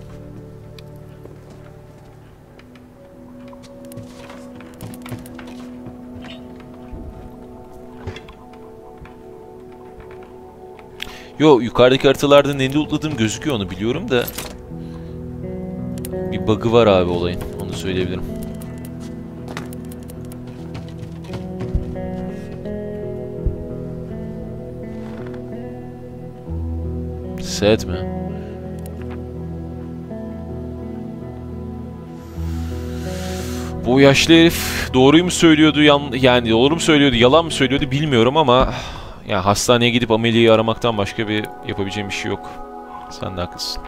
A: Yo, yukarıdaki haritalarda ne lootladığım gözüküyor, onu biliyorum da bir bug'ı var abi olayın, onu söyleyebilirim. Set mi? Bu yaşlı herif doğruyu mu söylüyordu, yani doğru mu söylüyordu, yalan mı söylüyordu bilmiyorum ama ya hastaneye gidip ameliyi aramaktan başka bir yapabileceğim bir şey yok. Sen de haklısın.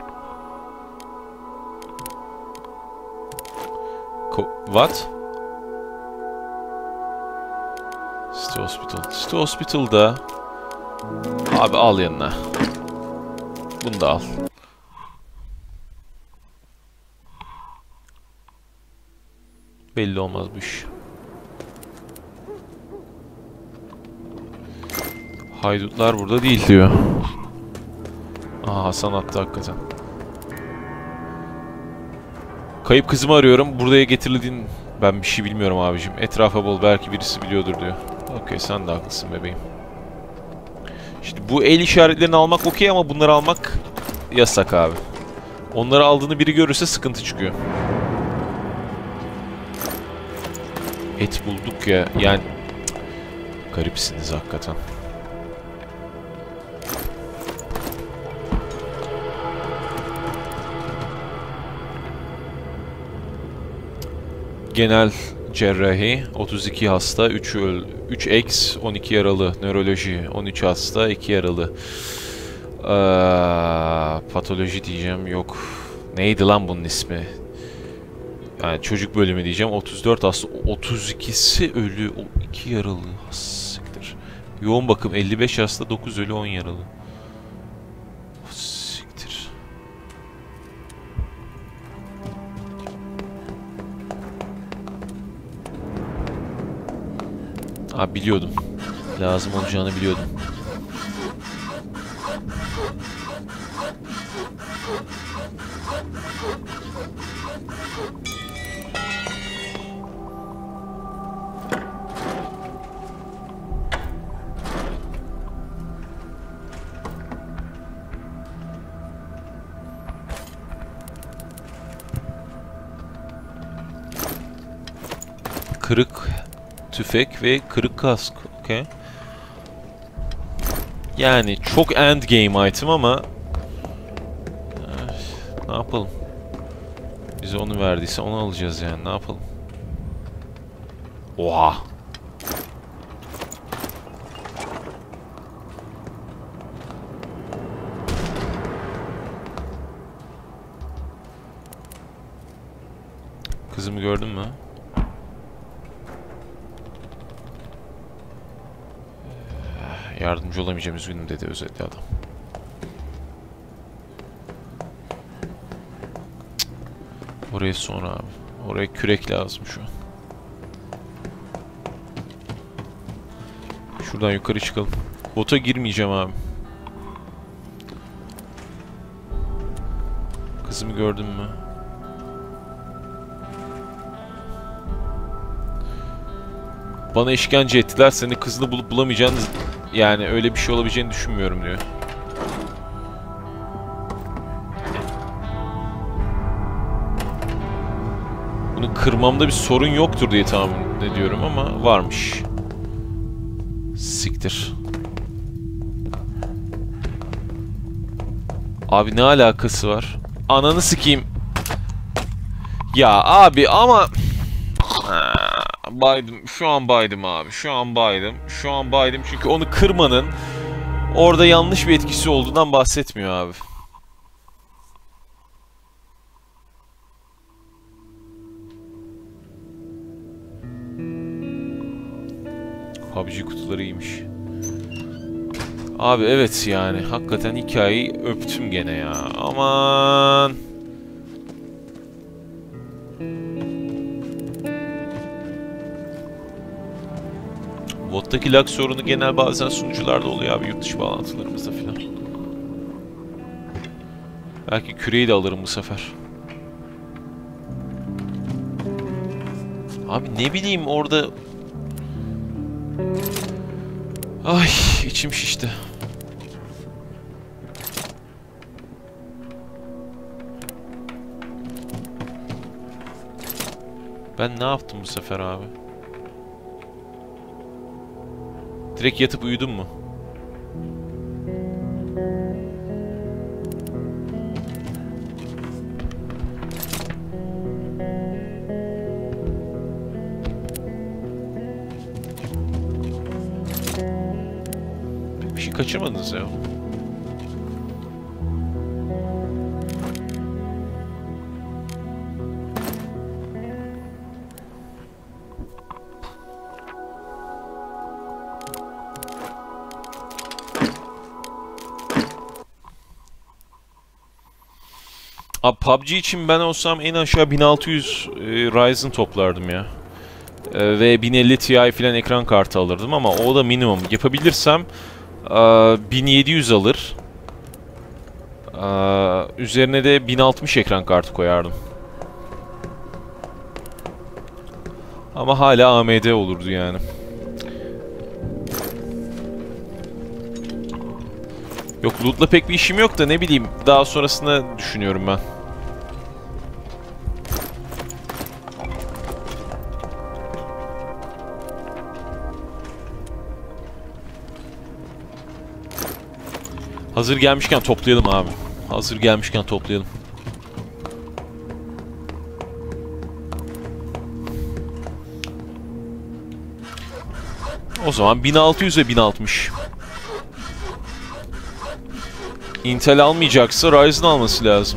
A: What? City Hospital. City Hospital'da abi al yanına. Bunu da al. Belli olmaz bu iş. Haydutlar burada değil diyor. Aa, Hasan attı hakikaten. Kayıp kızımı arıyorum. Buraya getirildiğin... Ben bir şey bilmiyorum abicim. Etrafa bol, belki birisi biliyordur diyor. Okey, sen de haklısın bebeğim. Şimdi bu el işaretlerini almak okey ama bunları almak yasak abi. Onları aldığını biri görürse sıkıntı çıkıyor. Et bulduk ya. Yani... Garipsiniz hakikaten. Genel cerrahi 32 hasta, 3 ex, 12 yaralı. Nöroloji 13 hasta, 2 yaralı. Patoloji diyeceğim, yok. Neydi lan bunun ismi? Yani çocuk bölümü diyeceğim. 34 hasta, 32'si ölü, 2 yaralı. Siktir. Yoğun bakım 55 hasta, 9 ölü, 10 yaralı. Siktir. Abi biliyordum. Lazım olacağını biliyordum. Kırık tüfek ve kırık kask. Okay. Yani çok end game item ama ne yapalım? Bize onu verdiyse onu alacağız yani. Ne yapalım? Oha. Kızımı gördün mü? Yardımcı olamayacağım, üzgünüm dedi özetle adam. Oraya sonra abi. Oraya kürek lazım şu an. Şuradan yukarı çıkalım. Bota girmeyeceğim abi. Kızımı gördün mü? Bana işkence ettiler. Seni kızını bulup bulamayacağını, yani öyle bir şey olabileceğini düşünmüyorum diyor. Bunu kırmamda bir sorun yoktur diye tahmin ediyorum ama varmış. Siktir. Abi ne alakası var? Ananı sikeyim. Ya abi ama... Baydım. Şu an baydım abi. Şu an baydım. Şu an baydım çünkü onu kırmanın orada yanlış bir etkisi olduğundan bahsetmiyor abi. PUBG kutuları iyiymiş. Abi evet yani hakikaten hikayeyi öptüm gene ya. Aman. Bot'taki lag sorunu genel bazen sunucularda oluyor abi, yurt dışı bağlantılarımızda filan. Belki küreyi de alırım bu sefer. Abi ne bileyim orada... Ay içim şişti. Ben ne yaptım bu sefer abi? Direkt yatıp uyudum mu? Bir şey kaçırmadınız ya. Abi PUBG için ben olsam en aşağı 1600 Ryzen toplardım ya. Ve 1050 Ti falan ekran kartı alırdım ama o da minimum. Yapabilirsem 1700 alır. Üzerine de 1060 ekran kartı koyardım. Ama hala AMD olurdu yani. Yok loot'la pek bir işim yok da ne bileyim daha sonrasında düşünüyorum ben. Hazır gelmişken toplayalım abi. Hazır gelmişken toplayalım. O zaman 1600 ve 1060. Intel almayacaksa Ryzen alması lazım.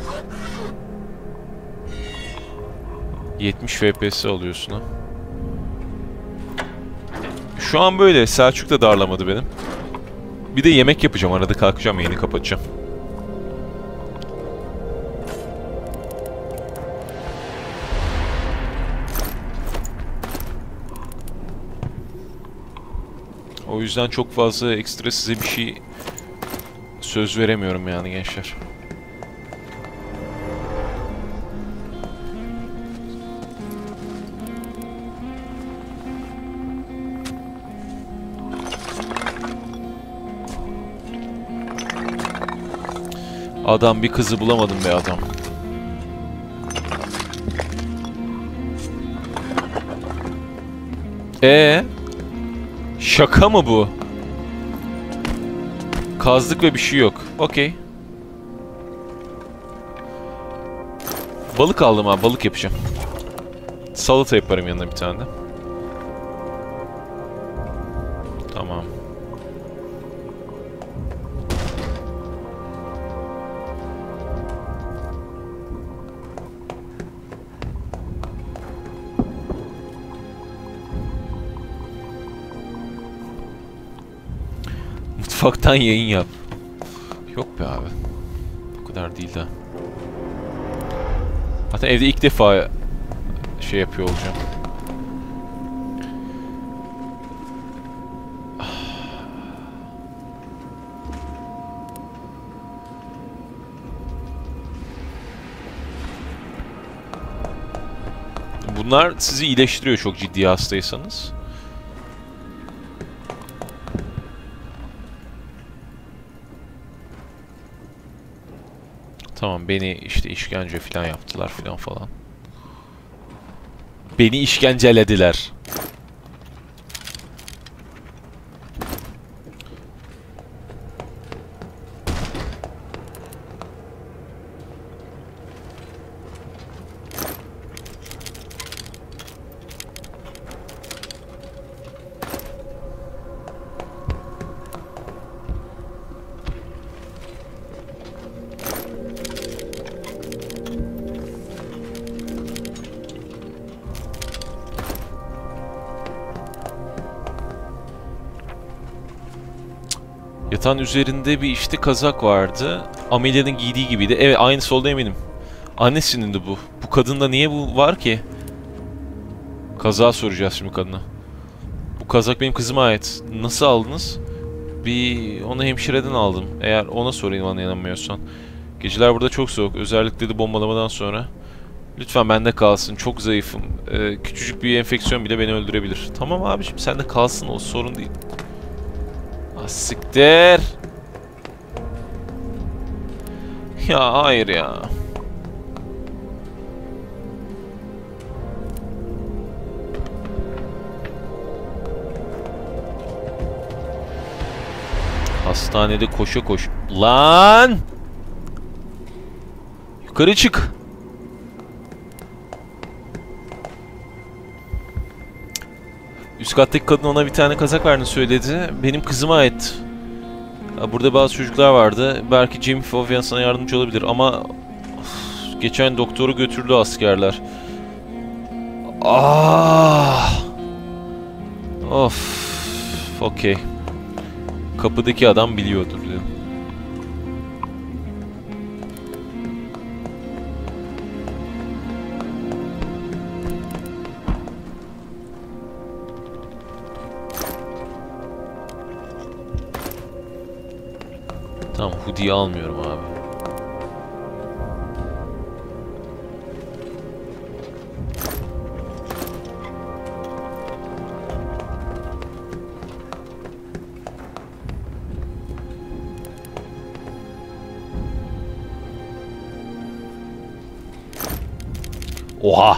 A: 70 FPS alıyorsun ha. Şu an böyle. Selçuk da darlamadı benim. Bir de yemek yapacağım. Arada kalkacağım. Yayını kapatacağım. O yüzden çok fazla ekstra size bir şey söz veremiyorum yani gençler. Adam bir kızı bulamadım be adam. Şaka mı bu? Kazdık ve bir şey yok. Okey. Balık aldım ha. Balık yapacağım. Salata yaparım yanına bir tane de. Tamam. Mutfaktan yayın yap. Yok be abi. Bu kadar değil de. Hatta evde ilk defa şey yapıyor olacağım. Bunlar sizi iyileştiriyor çok ciddi hastaysanız. Tamam, beni işte işkence falan yaptılar falan. Beni işkencelediler. Yatağın üzerinde bir işte kazak vardı. Amelia'nın giydiği gibiydi. Evet, aynısı oldu eminim. Annesinin de bu. Bu kadında niye bu var ki? Kazağı soracağız şimdi kadına. Bu kazak benim kızıma ait. Nasıl aldınız? Onu hemşireden aldım. Eğer ona sorayım, bana inanmıyorsan. Geceler burada çok soğuk. Özellikle de bombalamadan sonra. Lütfen bende kalsın. Çok zayıfım. Küçücük bir enfeksiyon bile beni öldürebilir. Tamam abiciğim, sende kalsın, o sorun değil. Siktir. Ya hayır ya. Hastanede koşa koş. Lan! Yukarı çık. Üst kattaki kadın ona bir tane kazak verdiğini söyledi. Benim kızıma ait. Burada bazı çocuklar vardı. Belki Jamie Fovian sana yardımcı olabilir ama... Geçen doktoru götürdü askerler. Of. Okey. Kapıdaki adam biliyordur diyor. Tamam, hoodie'yi almıyorum abi. Oha!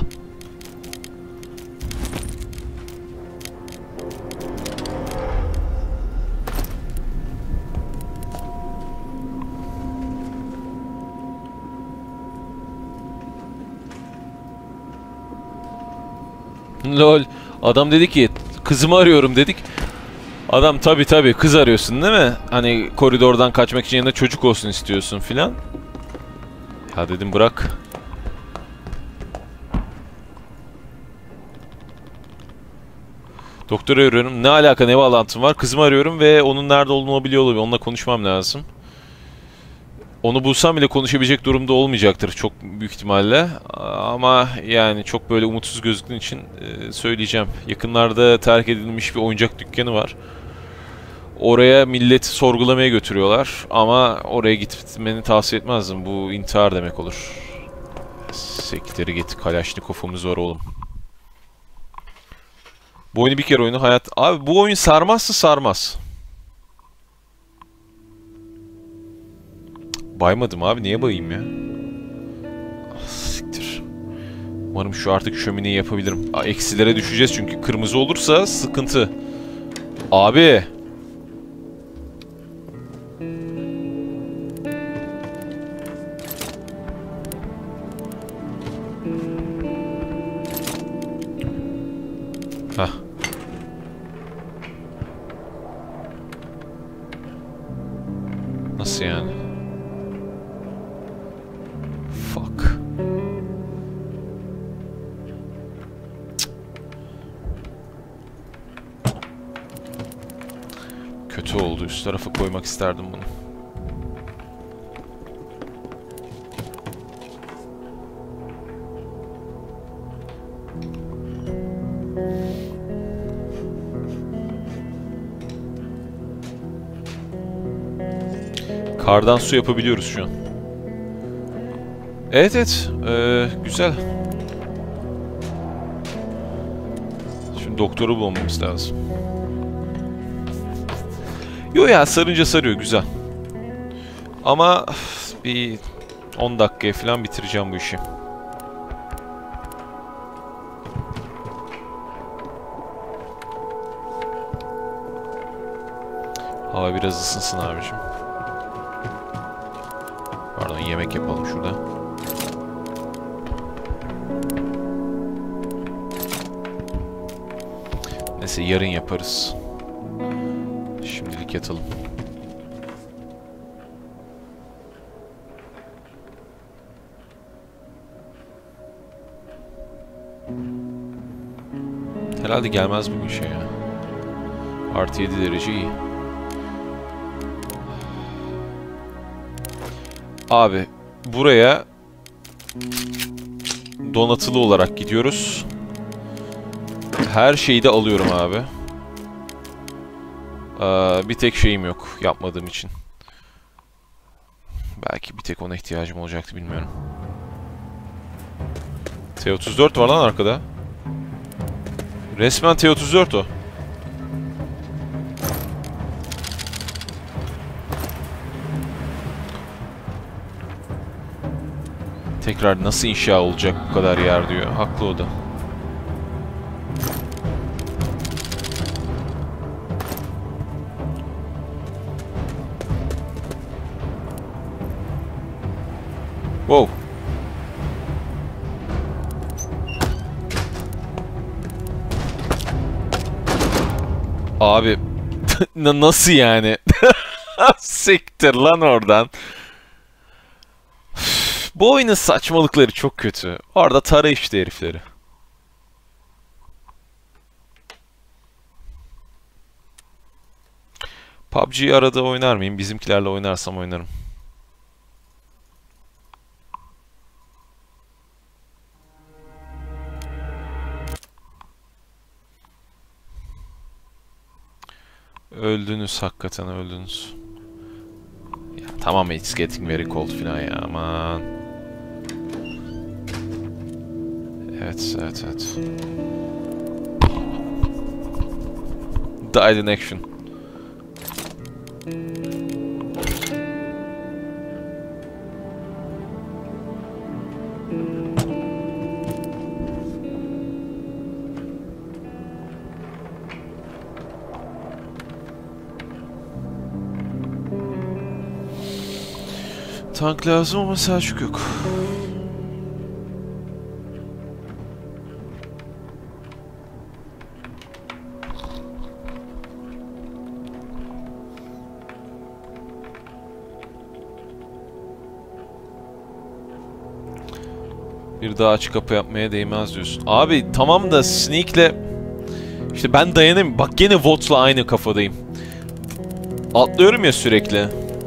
A: Lol. Adam dedi ki kızımı arıyorum dedik. Adam tabi kız arıyorsun değil mi? Hani koridordan kaçmak için yanında çocuk olsun istiyorsun filan. Ya dedim bırak. Doktoru arıyorum. Ne alaka, ne bağlantım var? Kızımı arıyorum ve onun nerede olduğunu biliyor olabilir. Onunla konuşmam lazım. Onu bulsam bile konuşabilecek durumda olmayacaktır çok büyük ihtimalle. Ama yani çok böyle umutsuz gözüktüğün için söyleyeceğim. Yakınlarda terk edilmiş bir oyuncak dükkanı var. Oraya milleti sorgulamaya götürüyorlar. Ama oraya gitmeni tavsiye etmezdim. Bu intihar demek olur. Sektere git. Kalaşnikov'umuz var oğlum. Bu oyunu bir kere oyunu hayat... Abi bu oyun sarmazsa sarmaz. Baymadım abi. Niye bayayım ya? Ah, siktir. Umarım şu artık şömineyi yapabilirim. Eksilere düşeceğiz çünkü kırmızı olursa sıkıntı. Abi. Hah. Nasıl yani? Fuck. Kötü oldu. Üst tarafa koymak isterdim bunu. Kardan su yapabiliyoruz şu an. Evet evet. Güzel. Şimdi doktoru bulmamız lazım. Yo ya, sarınca sarıyor, güzel. Ama bir 10 dakikaya falan bitireceğim bu işi. Hava biraz ısınsın abicim. Pardon, yemek yapalım şurada. Neyse, yarın yaparız. Şimdilik yatalım. Herhalde gelmez bugün şey ya. Artı 7 derece iyi. Abi buraya donatılı olarak gidiyoruz. Her şeyi de alıyorum abi. Bir tek şeyim yok yapmadığım için. Belki bir tek ona ihtiyacım olacaktı, bilmiyorum. T-34 var lan arkada. Resmen T-34 o. Tekrar nasıl inşa olacak bu kadar yer diyor. Haklı o da. Wow. Abi nasıl yani? Siktir lan oradan. Bu oyunun saçmalıkları çok kötü. Orada tara işte herifleri. PUBG'yi arada oynar mıyım? Bizimkilerle oynarsam oynarım. Öldünüz, hakikaten öldünüz. Ya tamam, it's getting very cold filan ya, aman. Evet, evet, evet. Died in action. Tank lazım ama Selçuk yok. Bir daha aç kapı yapmaya değmez diyorsun. Abi tamam da Sneak'le... İşte ben dayanamıyorum. Bak gene Vough'la aynı kafadayım. Atlıyorum ya sürekli.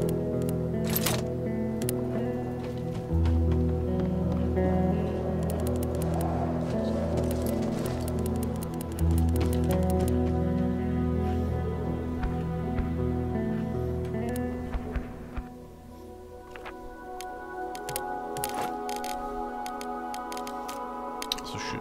A: Şu...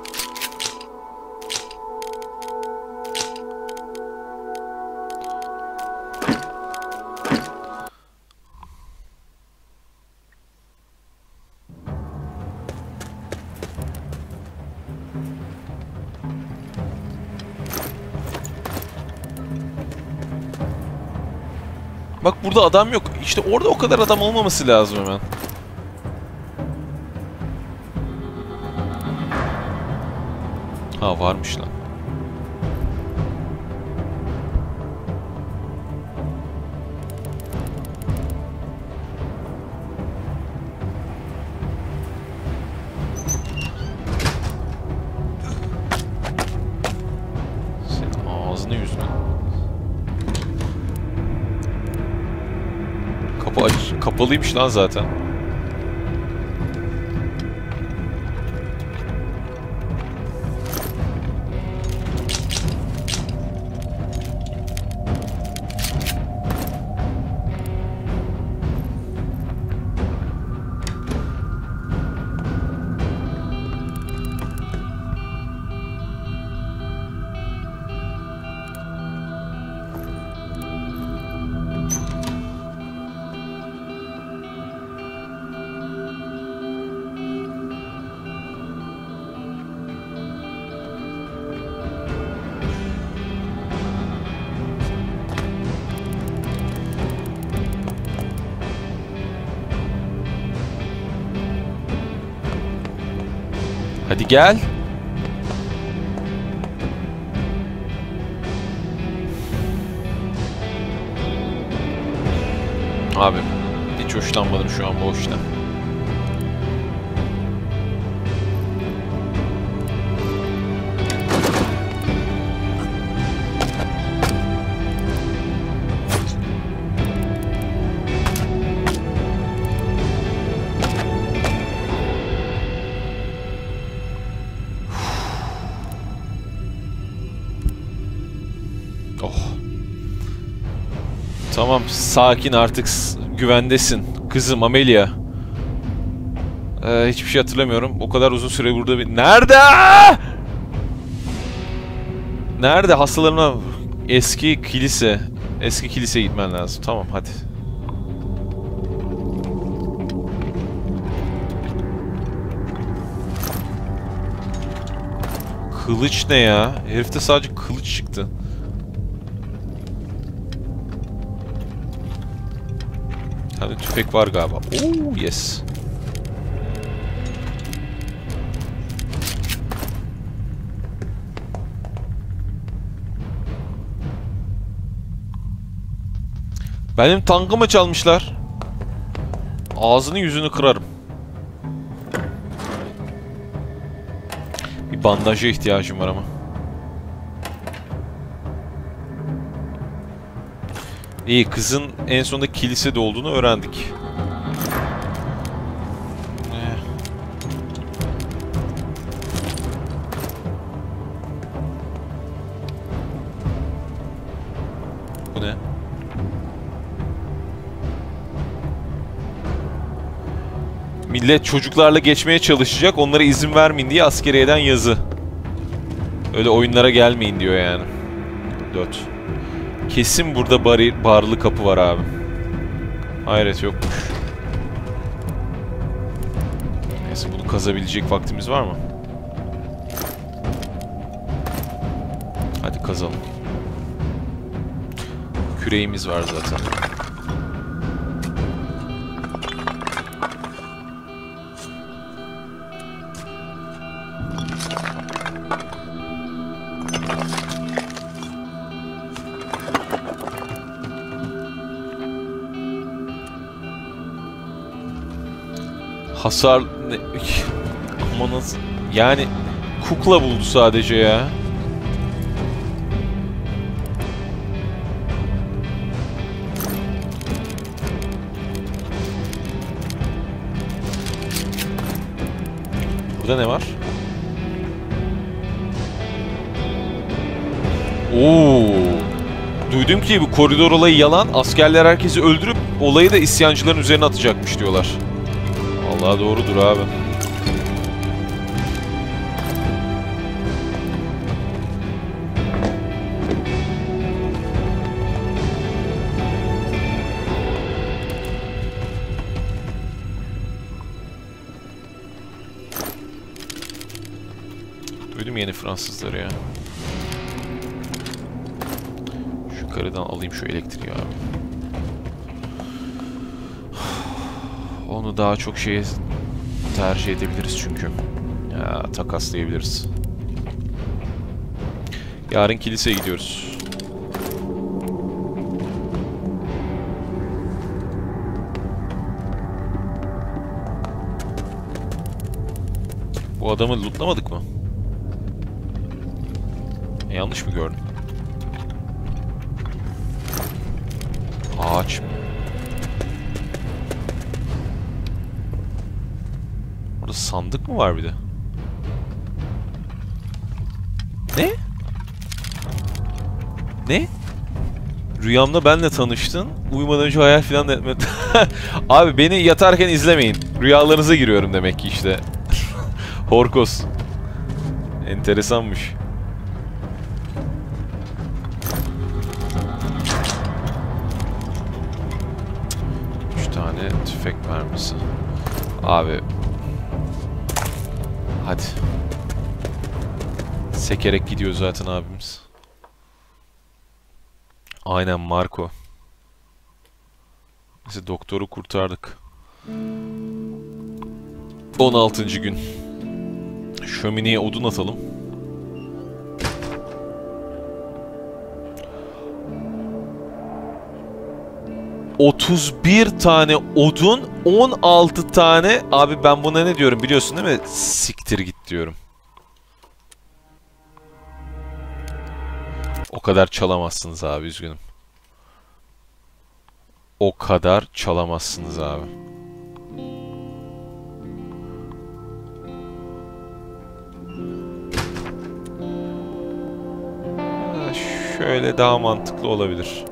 A: Bak burada adam yok. İşte orada o kadar adam olmaması lazım hemen. Ha varmış lan. Senin ağzını yüzünü. Kapı kapalıymış lan zaten. Hadi gel. Abi hiç hoşlanmadım şu an bu işten. Oh. Tamam, sakin artık, güvendesin. Kızım Amelia. Hiçbir şey hatırlamıyorum. O kadar uzun süre burada bir... Nerede? Nerede? Hastalarına... Eski kilise. Eski kiliseye gitmen lazım. Tamam, hadi. Kılıç ne ya? Herifte sadece kılıç çıktı. Bir tane tüfek var galiba. Oo, yes. Benim tankımı çalmışlar. Ağzını yüzünü kırarım. Bir bandaja ihtiyacım var ama. İyi, kızın en sonunda kilisede olduğunu öğrendik. Bu ne? Millet çocuklarla geçmeye çalışacak, onlara izin vermeyin diye askeriyeden yazı. Öyle oyunlara gelmeyin diyor yani. 4. Kesin burada barlı kapı var abi. Hayret, yokmuş. Neyse, bunu kazabilecek vaktimiz var mı? Hadi kazalım. Küreğimiz var zaten. Hasar... Ama nasıl? Yani kukla buldu sadece ya. Burada ne var? Oo. Duydum ki bu koridor olayı yalan. Askerler herkesi öldürüp olayı da isyancıların üzerine atacakmış diyorlar. Vallahi doğrudur abi. Duydum yeni Fransızları ya. Şu karıdan alayım şu elektriği abi. Onu daha çok şeye tercih edebiliriz çünkü. Ya takaslayabiliriz. Yarın kiliseye gidiyoruz. Bu adamı lootlamadık mı? Yanlış mı gördüm? Ağaç mı? Orada sandık mı var bir de? Ne? Ne? Rüyamda benle tanıştın. Uyumadan önce hayal falan da etmedin. Abi beni yatarken izlemeyin. Rüyalarınıza giriyorum demek ki işte. Horkos. Enteresanmış. Tüfek mermisi. Abi. Hadi. Sekerek gidiyor zaten abimiz. Aynen Marco. Neyse doktoru kurtardık. 16. gün. Şömineye odun atalım. ...31 tane odun... ...16 tane... ...abi ben buna ne diyorum biliyorsun değil mi? Siktir git diyorum. O kadar çalamazsınız abi, üzgünüm. O kadar çalamazsınız abi. Şöyle daha mantıklı olabilir.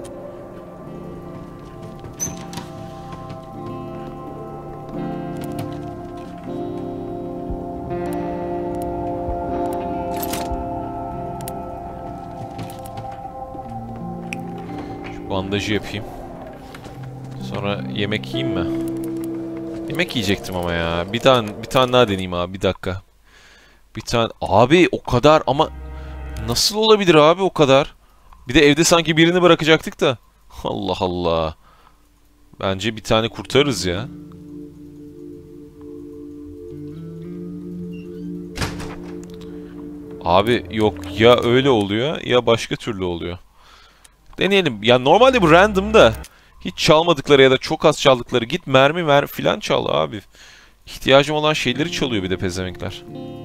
A: Bandajı yapayım. Sonra yemek yiyeyim mi? Yemek yiyecektim ama ya. Bir tane daha deneyeyim abi. Bir dakika. Bir tane. Abi o kadar ama nasıl olabilir abi o kadar? Bir de evde sanki birini bırakacaktık da. Allah Allah. Bence bir tane kurtarırız ya. Abi yok ya, öyle oluyor ya başka türlü oluyor. Deneyelim. Ya normalde bu random da hiç çalmadıkları ya da çok az çaldıkları git mermi filan çal abi. İhtiyacım olan şeyleri çalıyor bir de pezevenkler.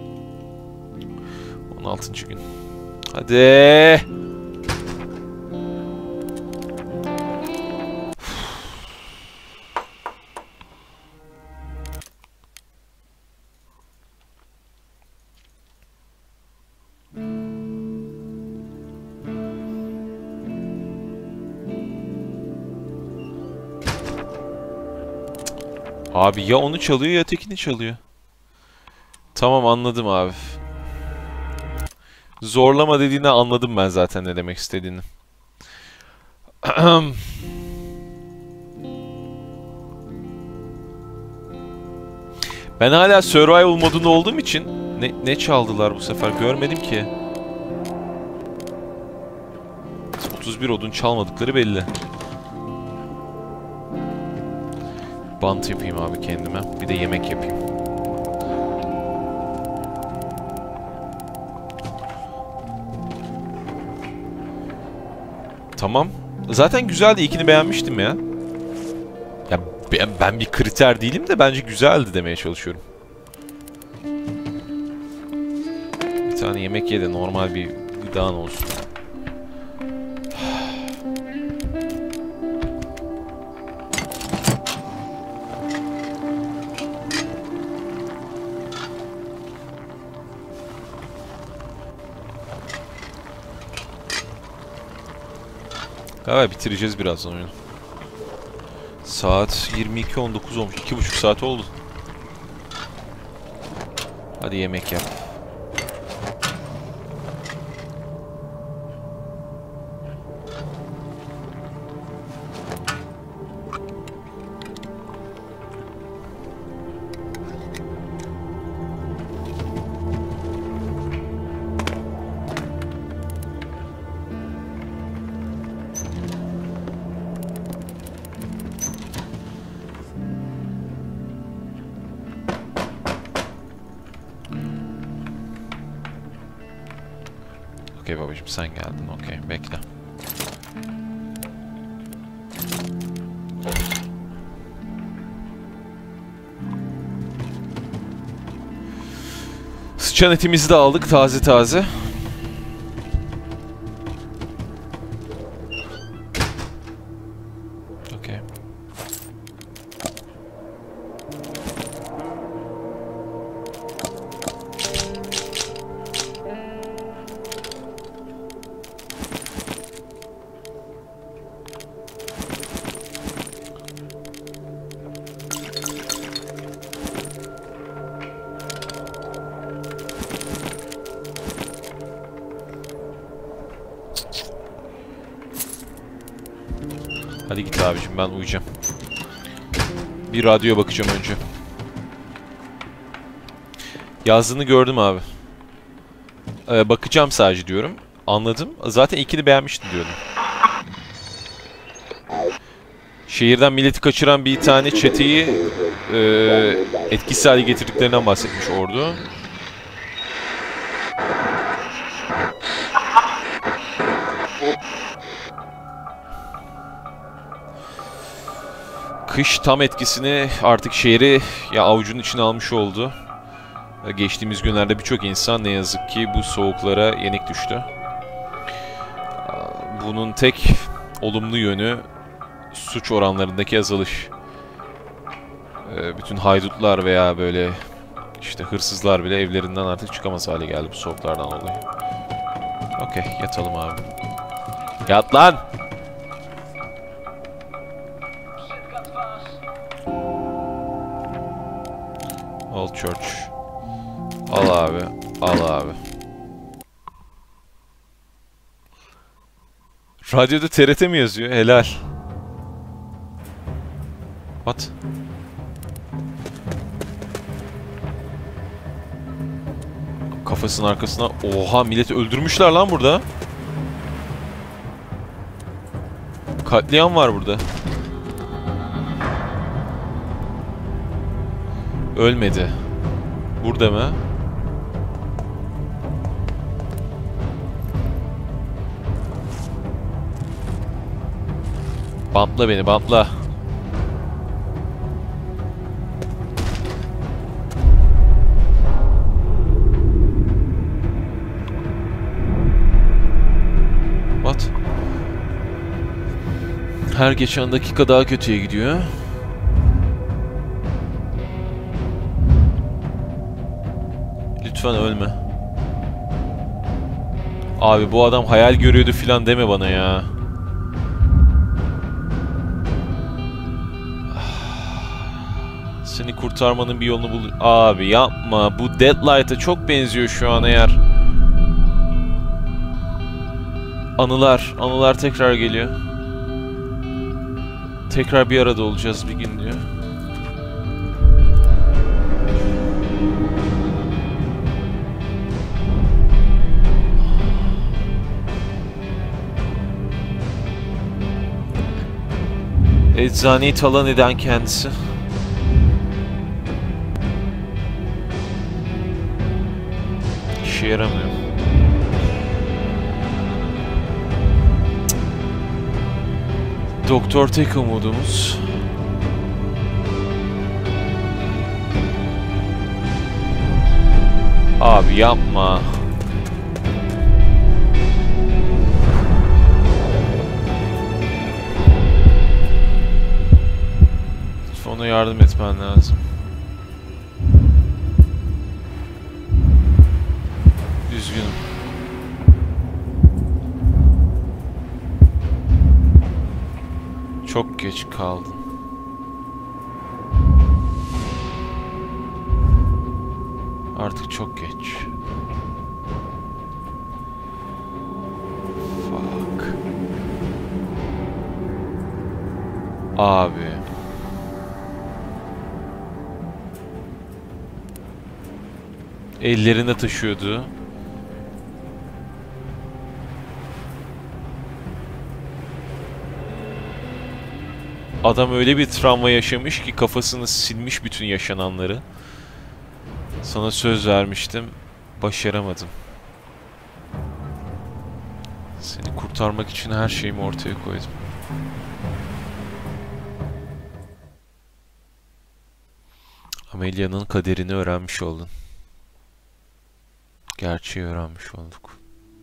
A: 16. gün. Hadi. Abi ya onu çalıyor ya ötekini çalıyor. Tamam anladım abi. Zorlama dediğini anladım ben zaten ne demek istediğini. Ben hala survival modunda olduğum için ne çaldılar bu sefer görmedim ki. 31 odun çalmadıkları belli. Bant yapayım abi kendime. Bir de yemek yapayım. Tamam. Zaten güzeldi. İlkini beğenmiştim ya. Ya ben bir kriter değilim de bence güzeldi demeye çalışıyorum. tane yemek ye de normal bir gıdan olsun. Galiba bitireceğiz birazdan oyunu. Saat 22:19 olmuş. 2,5 saat oldu. Hadi yemek yap. Okey babacığım sen geldin. Okey bekle. Sıçan etimizi de aldık taze taze. Okey. Hadi git abiciğim ben uyuyacağım. Bir radyoya bakacağım önce. Yazdığını gördüm abi. Bakacağım sadece diyorum. Anladım. Zaten ikini beğenmiştim diyordum. Şehirden milleti kaçıran bir tane çeteyi etkisiz hale getirdiklerinden bahsetmiş ordu. Kış tam etkisini artık şehri avucunun içine almış oldu. Geçtiğimiz günlerde birçok insan ne yazık ki bu soğuklara yenik düştü. Bunun tek olumlu yönü suç oranlarındaki azalış. Bütün haydutlar veya böyle işte hırsızlar bile evlerinden artık çıkamaz hale geldi bu soğuklardan dolayı. Okey, yatalım abi. Yat lan! Old Church. Al abi, al abi. Radyoda TRT mi yazıyor? Helal. What? Kafasının arkasına... Oha, milleti öldürmüşler lan burada. Katliam var burada. Ölmedi. Burada mı? Bantla beni, bantla. What? Her geçen dakika daha kötüye gidiyor. Lütfen ölme. Abi bu adam hayal görüyordu filan deme bana ya. Seni kurtarmanın bir yolunu bul... Abi yapma. Bu Deadlight'a çok benziyor şu an eğer. Anılar. Anılar tekrar geliyor. Tekrar bir arada olacağız bir gün diyor. Eczaneyi talan eden kendisi. İşe yaramıyor. Doktor tek umudumuz. Abi yapma. Ona yardım etmen lazım. Üzgünüm. Çok geç kaldın. Artık çok geç. Fuck. Abi. Ellerinde taşıyordu. Adam öyle bir travma yaşamış ki kafasını silmiş bütün yaşananları. Sana söz vermiştim. Başaramadım. Seni kurtarmak için her şeyimi ortaya koydum. Amelia'nın kaderini öğrenmiş oldun. Gerçeği öğrenmiş olduk.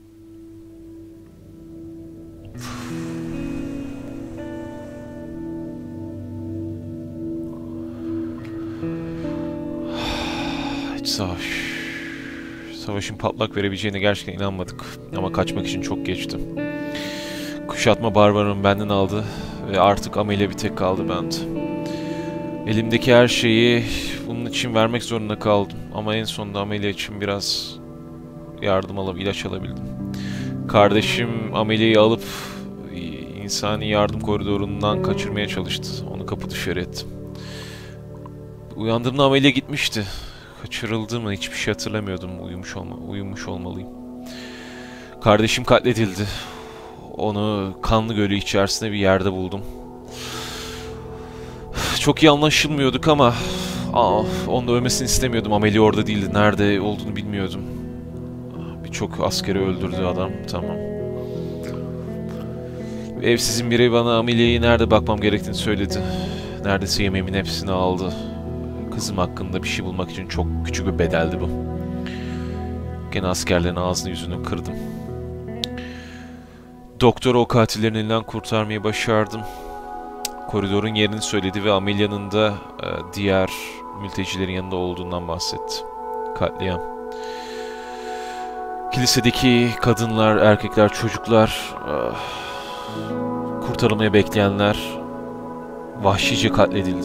A: Hiç savaşın patlak verebileceğine gerçekten inanmadık. Ama kaçmak için çok geçti. Kuşatma barbarımı benden aldı ve artık Amelia bir tek kaldı bende. Elimdeki her şeyi bunun için vermek zorunda kaldım. Ama en sonunda Amelia için biraz yardım alıp ilaç alabildim. Kardeşim Amelia'yı alıp insani yardım koridorundan kaçırmaya çalıştı. Onu kapı dışarı ettim. Uyandığımda Amelia gitmişti. Kaçırıldı mı hiçbir şey hatırlamıyordum. Uyumuş olmalıyım. Kardeşim katledildi. Onu kanlı gölü içerisinde bir yerde buldum. Çok iyi anlaşılmıyorduk ama onun da ölmesini istemiyordum. Amelia orada değildi. Nerede olduğunu bilmiyordum. Birçok askeri öldürdü adam. Tamam. Evsizin biri bana Amelia'yı nerede bakmam gerektiğini söyledi. Neredeyse yemeğimin hepsini aldı. Kızım hakkında bir şey bulmak için çok küçük bir bedeldi bu. Gene askerlerin ağzını yüzünü kırdım. Doktor o katillerin elinden kurtarmayı başardım. Koridorun yerini söyledi ve Amelia'nın da diğer mültecilerin yanında olduğundan bahsetti. Katliam. Kilisedeki kadınlar, erkekler, çocuklar, kurtarılmayı bekleyenler vahşice katledildi.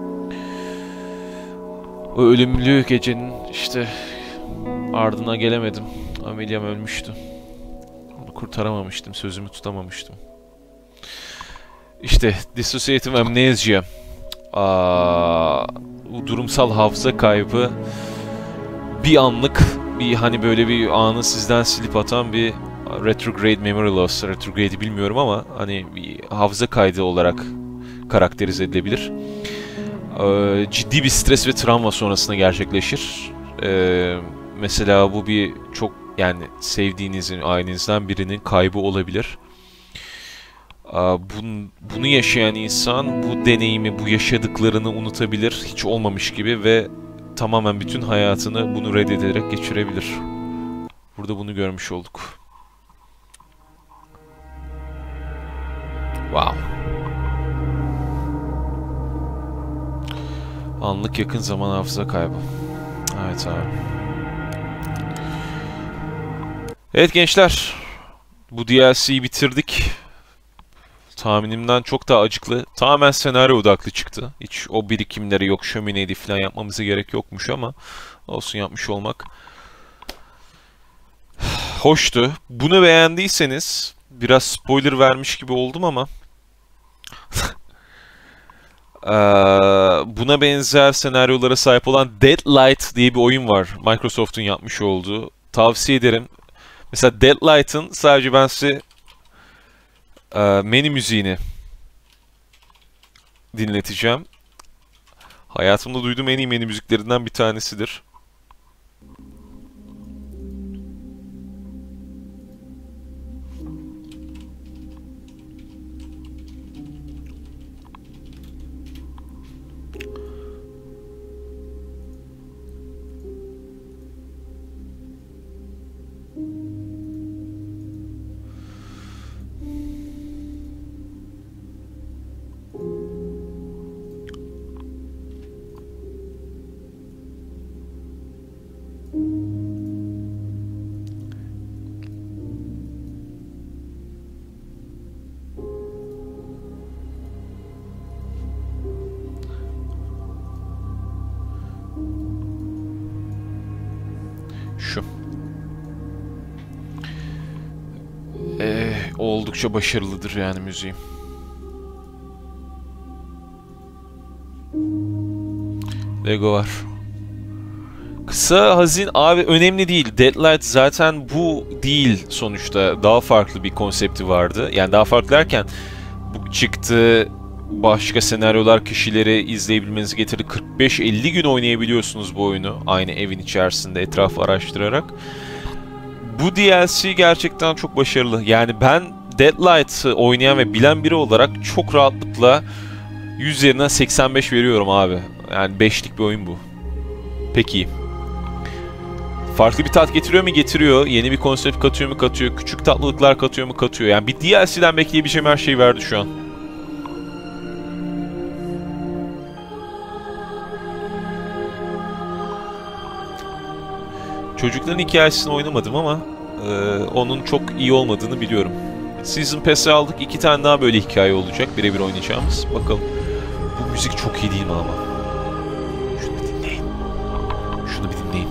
A: O ölümlü gecenin işte ardına gelemedim. Amelia'm ölmüştü. Onu kurtaramamıştım, sözümü tutamamıştım. İşte dissociative amnesia, durumsal hafıza kaybı, bir anlık hani böyle bir anı sizden silip atan bir retrograde memory loss. Retrograde'i bilmiyorum ama hani bir hafıza kaydı olarak karakterize edilebilir. Ciddi bir stres ve travma sonrasında gerçekleşir. Mesela bu bir çok yani sevdiğinizin, ailenizden birinin kaybı olabilir. Bunu yaşayan insan bu deneyimi, bu yaşadıklarını unutabilir, hiç olmamış gibi ve tamamen bütün hayatını bunu reddederek geçirebilir. Burada bunu görmüş olduk. Wow. Anlık yakın zaman hafıza kaybı. Evet abi. Evet gençler. Bu DLC'yi bitirdik. Tahminimden çok daha acıklı. Tamamen senaryo odaklı çıktı. Hiç o birikimleri yok, şömineydi falan yapmamıza gerek yokmuş ama olsun yapmış olmak. Hoştu. Bunu beğendiyseniz biraz spoiler vermiş gibi oldum ama buna benzer senaryolara sahip olan Deadlight diye bir oyun var. Microsoft'un yapmış olduğu. Tavsiye ederim. Mesela Deadlight'ın sadece ben size menü müziğini dinleteceğim. Hayatımda duyduğum en iyi menü müziklerinden bir tanesidir. Şu. Oldukça başarılıdır yani müziği. Lego var. Kısa, hazin abi önemli değil. Deadlight zaten bu değil sonuçta. Daha farklı bir konsepti vardı. Yani daha farklı derken bu çıktı, başka senaryolar kişileri izleyebilmenizi getirdi. 45-50 gün oynayabiliyorsunuz bu oyunu. Aynı evin içerisinde etrafı araştırarak. Bu DLC gerçekten çok başarılı. Yani ben Deadlight'ı oynayan ve bilen biri olarak çok rahatlıkla 100 üzerinden 85 veriyorum abi. Yani 5'lik bir oyun bu. Peki. Farklı bir tat getiriyor mu? Getiriyor. Yeni bir konsept katıyor mu? Katıyor. Küçük tatlılıklar katıyor mu? Katıyor. Yani bir DLC'den bekleyebileceğim her şeyi verdi şu an. Çocukların hikayesini oynamadım ama onun çok iyi olmadığını biliyorum. Season Pass'i aldık. 2 tane daha böyle hikaye olacak. Birebir oynayacağımız. Bakalım. Bu müzik çok iyi değil mi ama? Şunu bir dinleyin. Şunu bir dinleyin.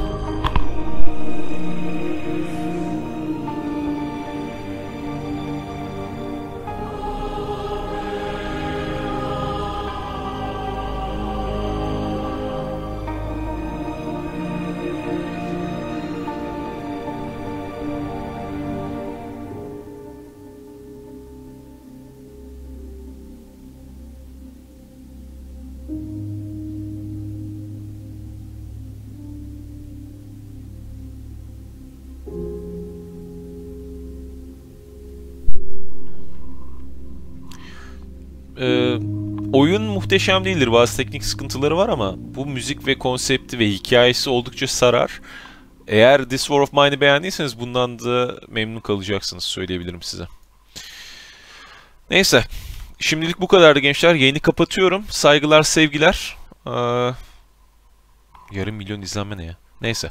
A: Oyun muhteşem değildir. Bazı teknik sıkıntıları var ama bu müzik ve konsepti ve hikayesi oldukça sarar. Eğer This War of Mine'ı beğendiyseniz bundan da memnun kalacaksınız, söyleyebilirim size. Neyse. Şimdilik bu kadardı gençler. Yayını kapatıyorum. Saygılar, sevgiler. Yarım milyon izlenme ne ya? Neyse.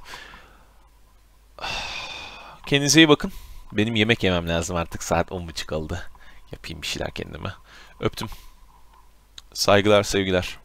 A: Kendinize iyi bakın. Benim yemek yemem lazım artık. Saat 10.30 oldu. Yapayım bir şeyler kendime. Öptüm. Saygılar, sevgiler.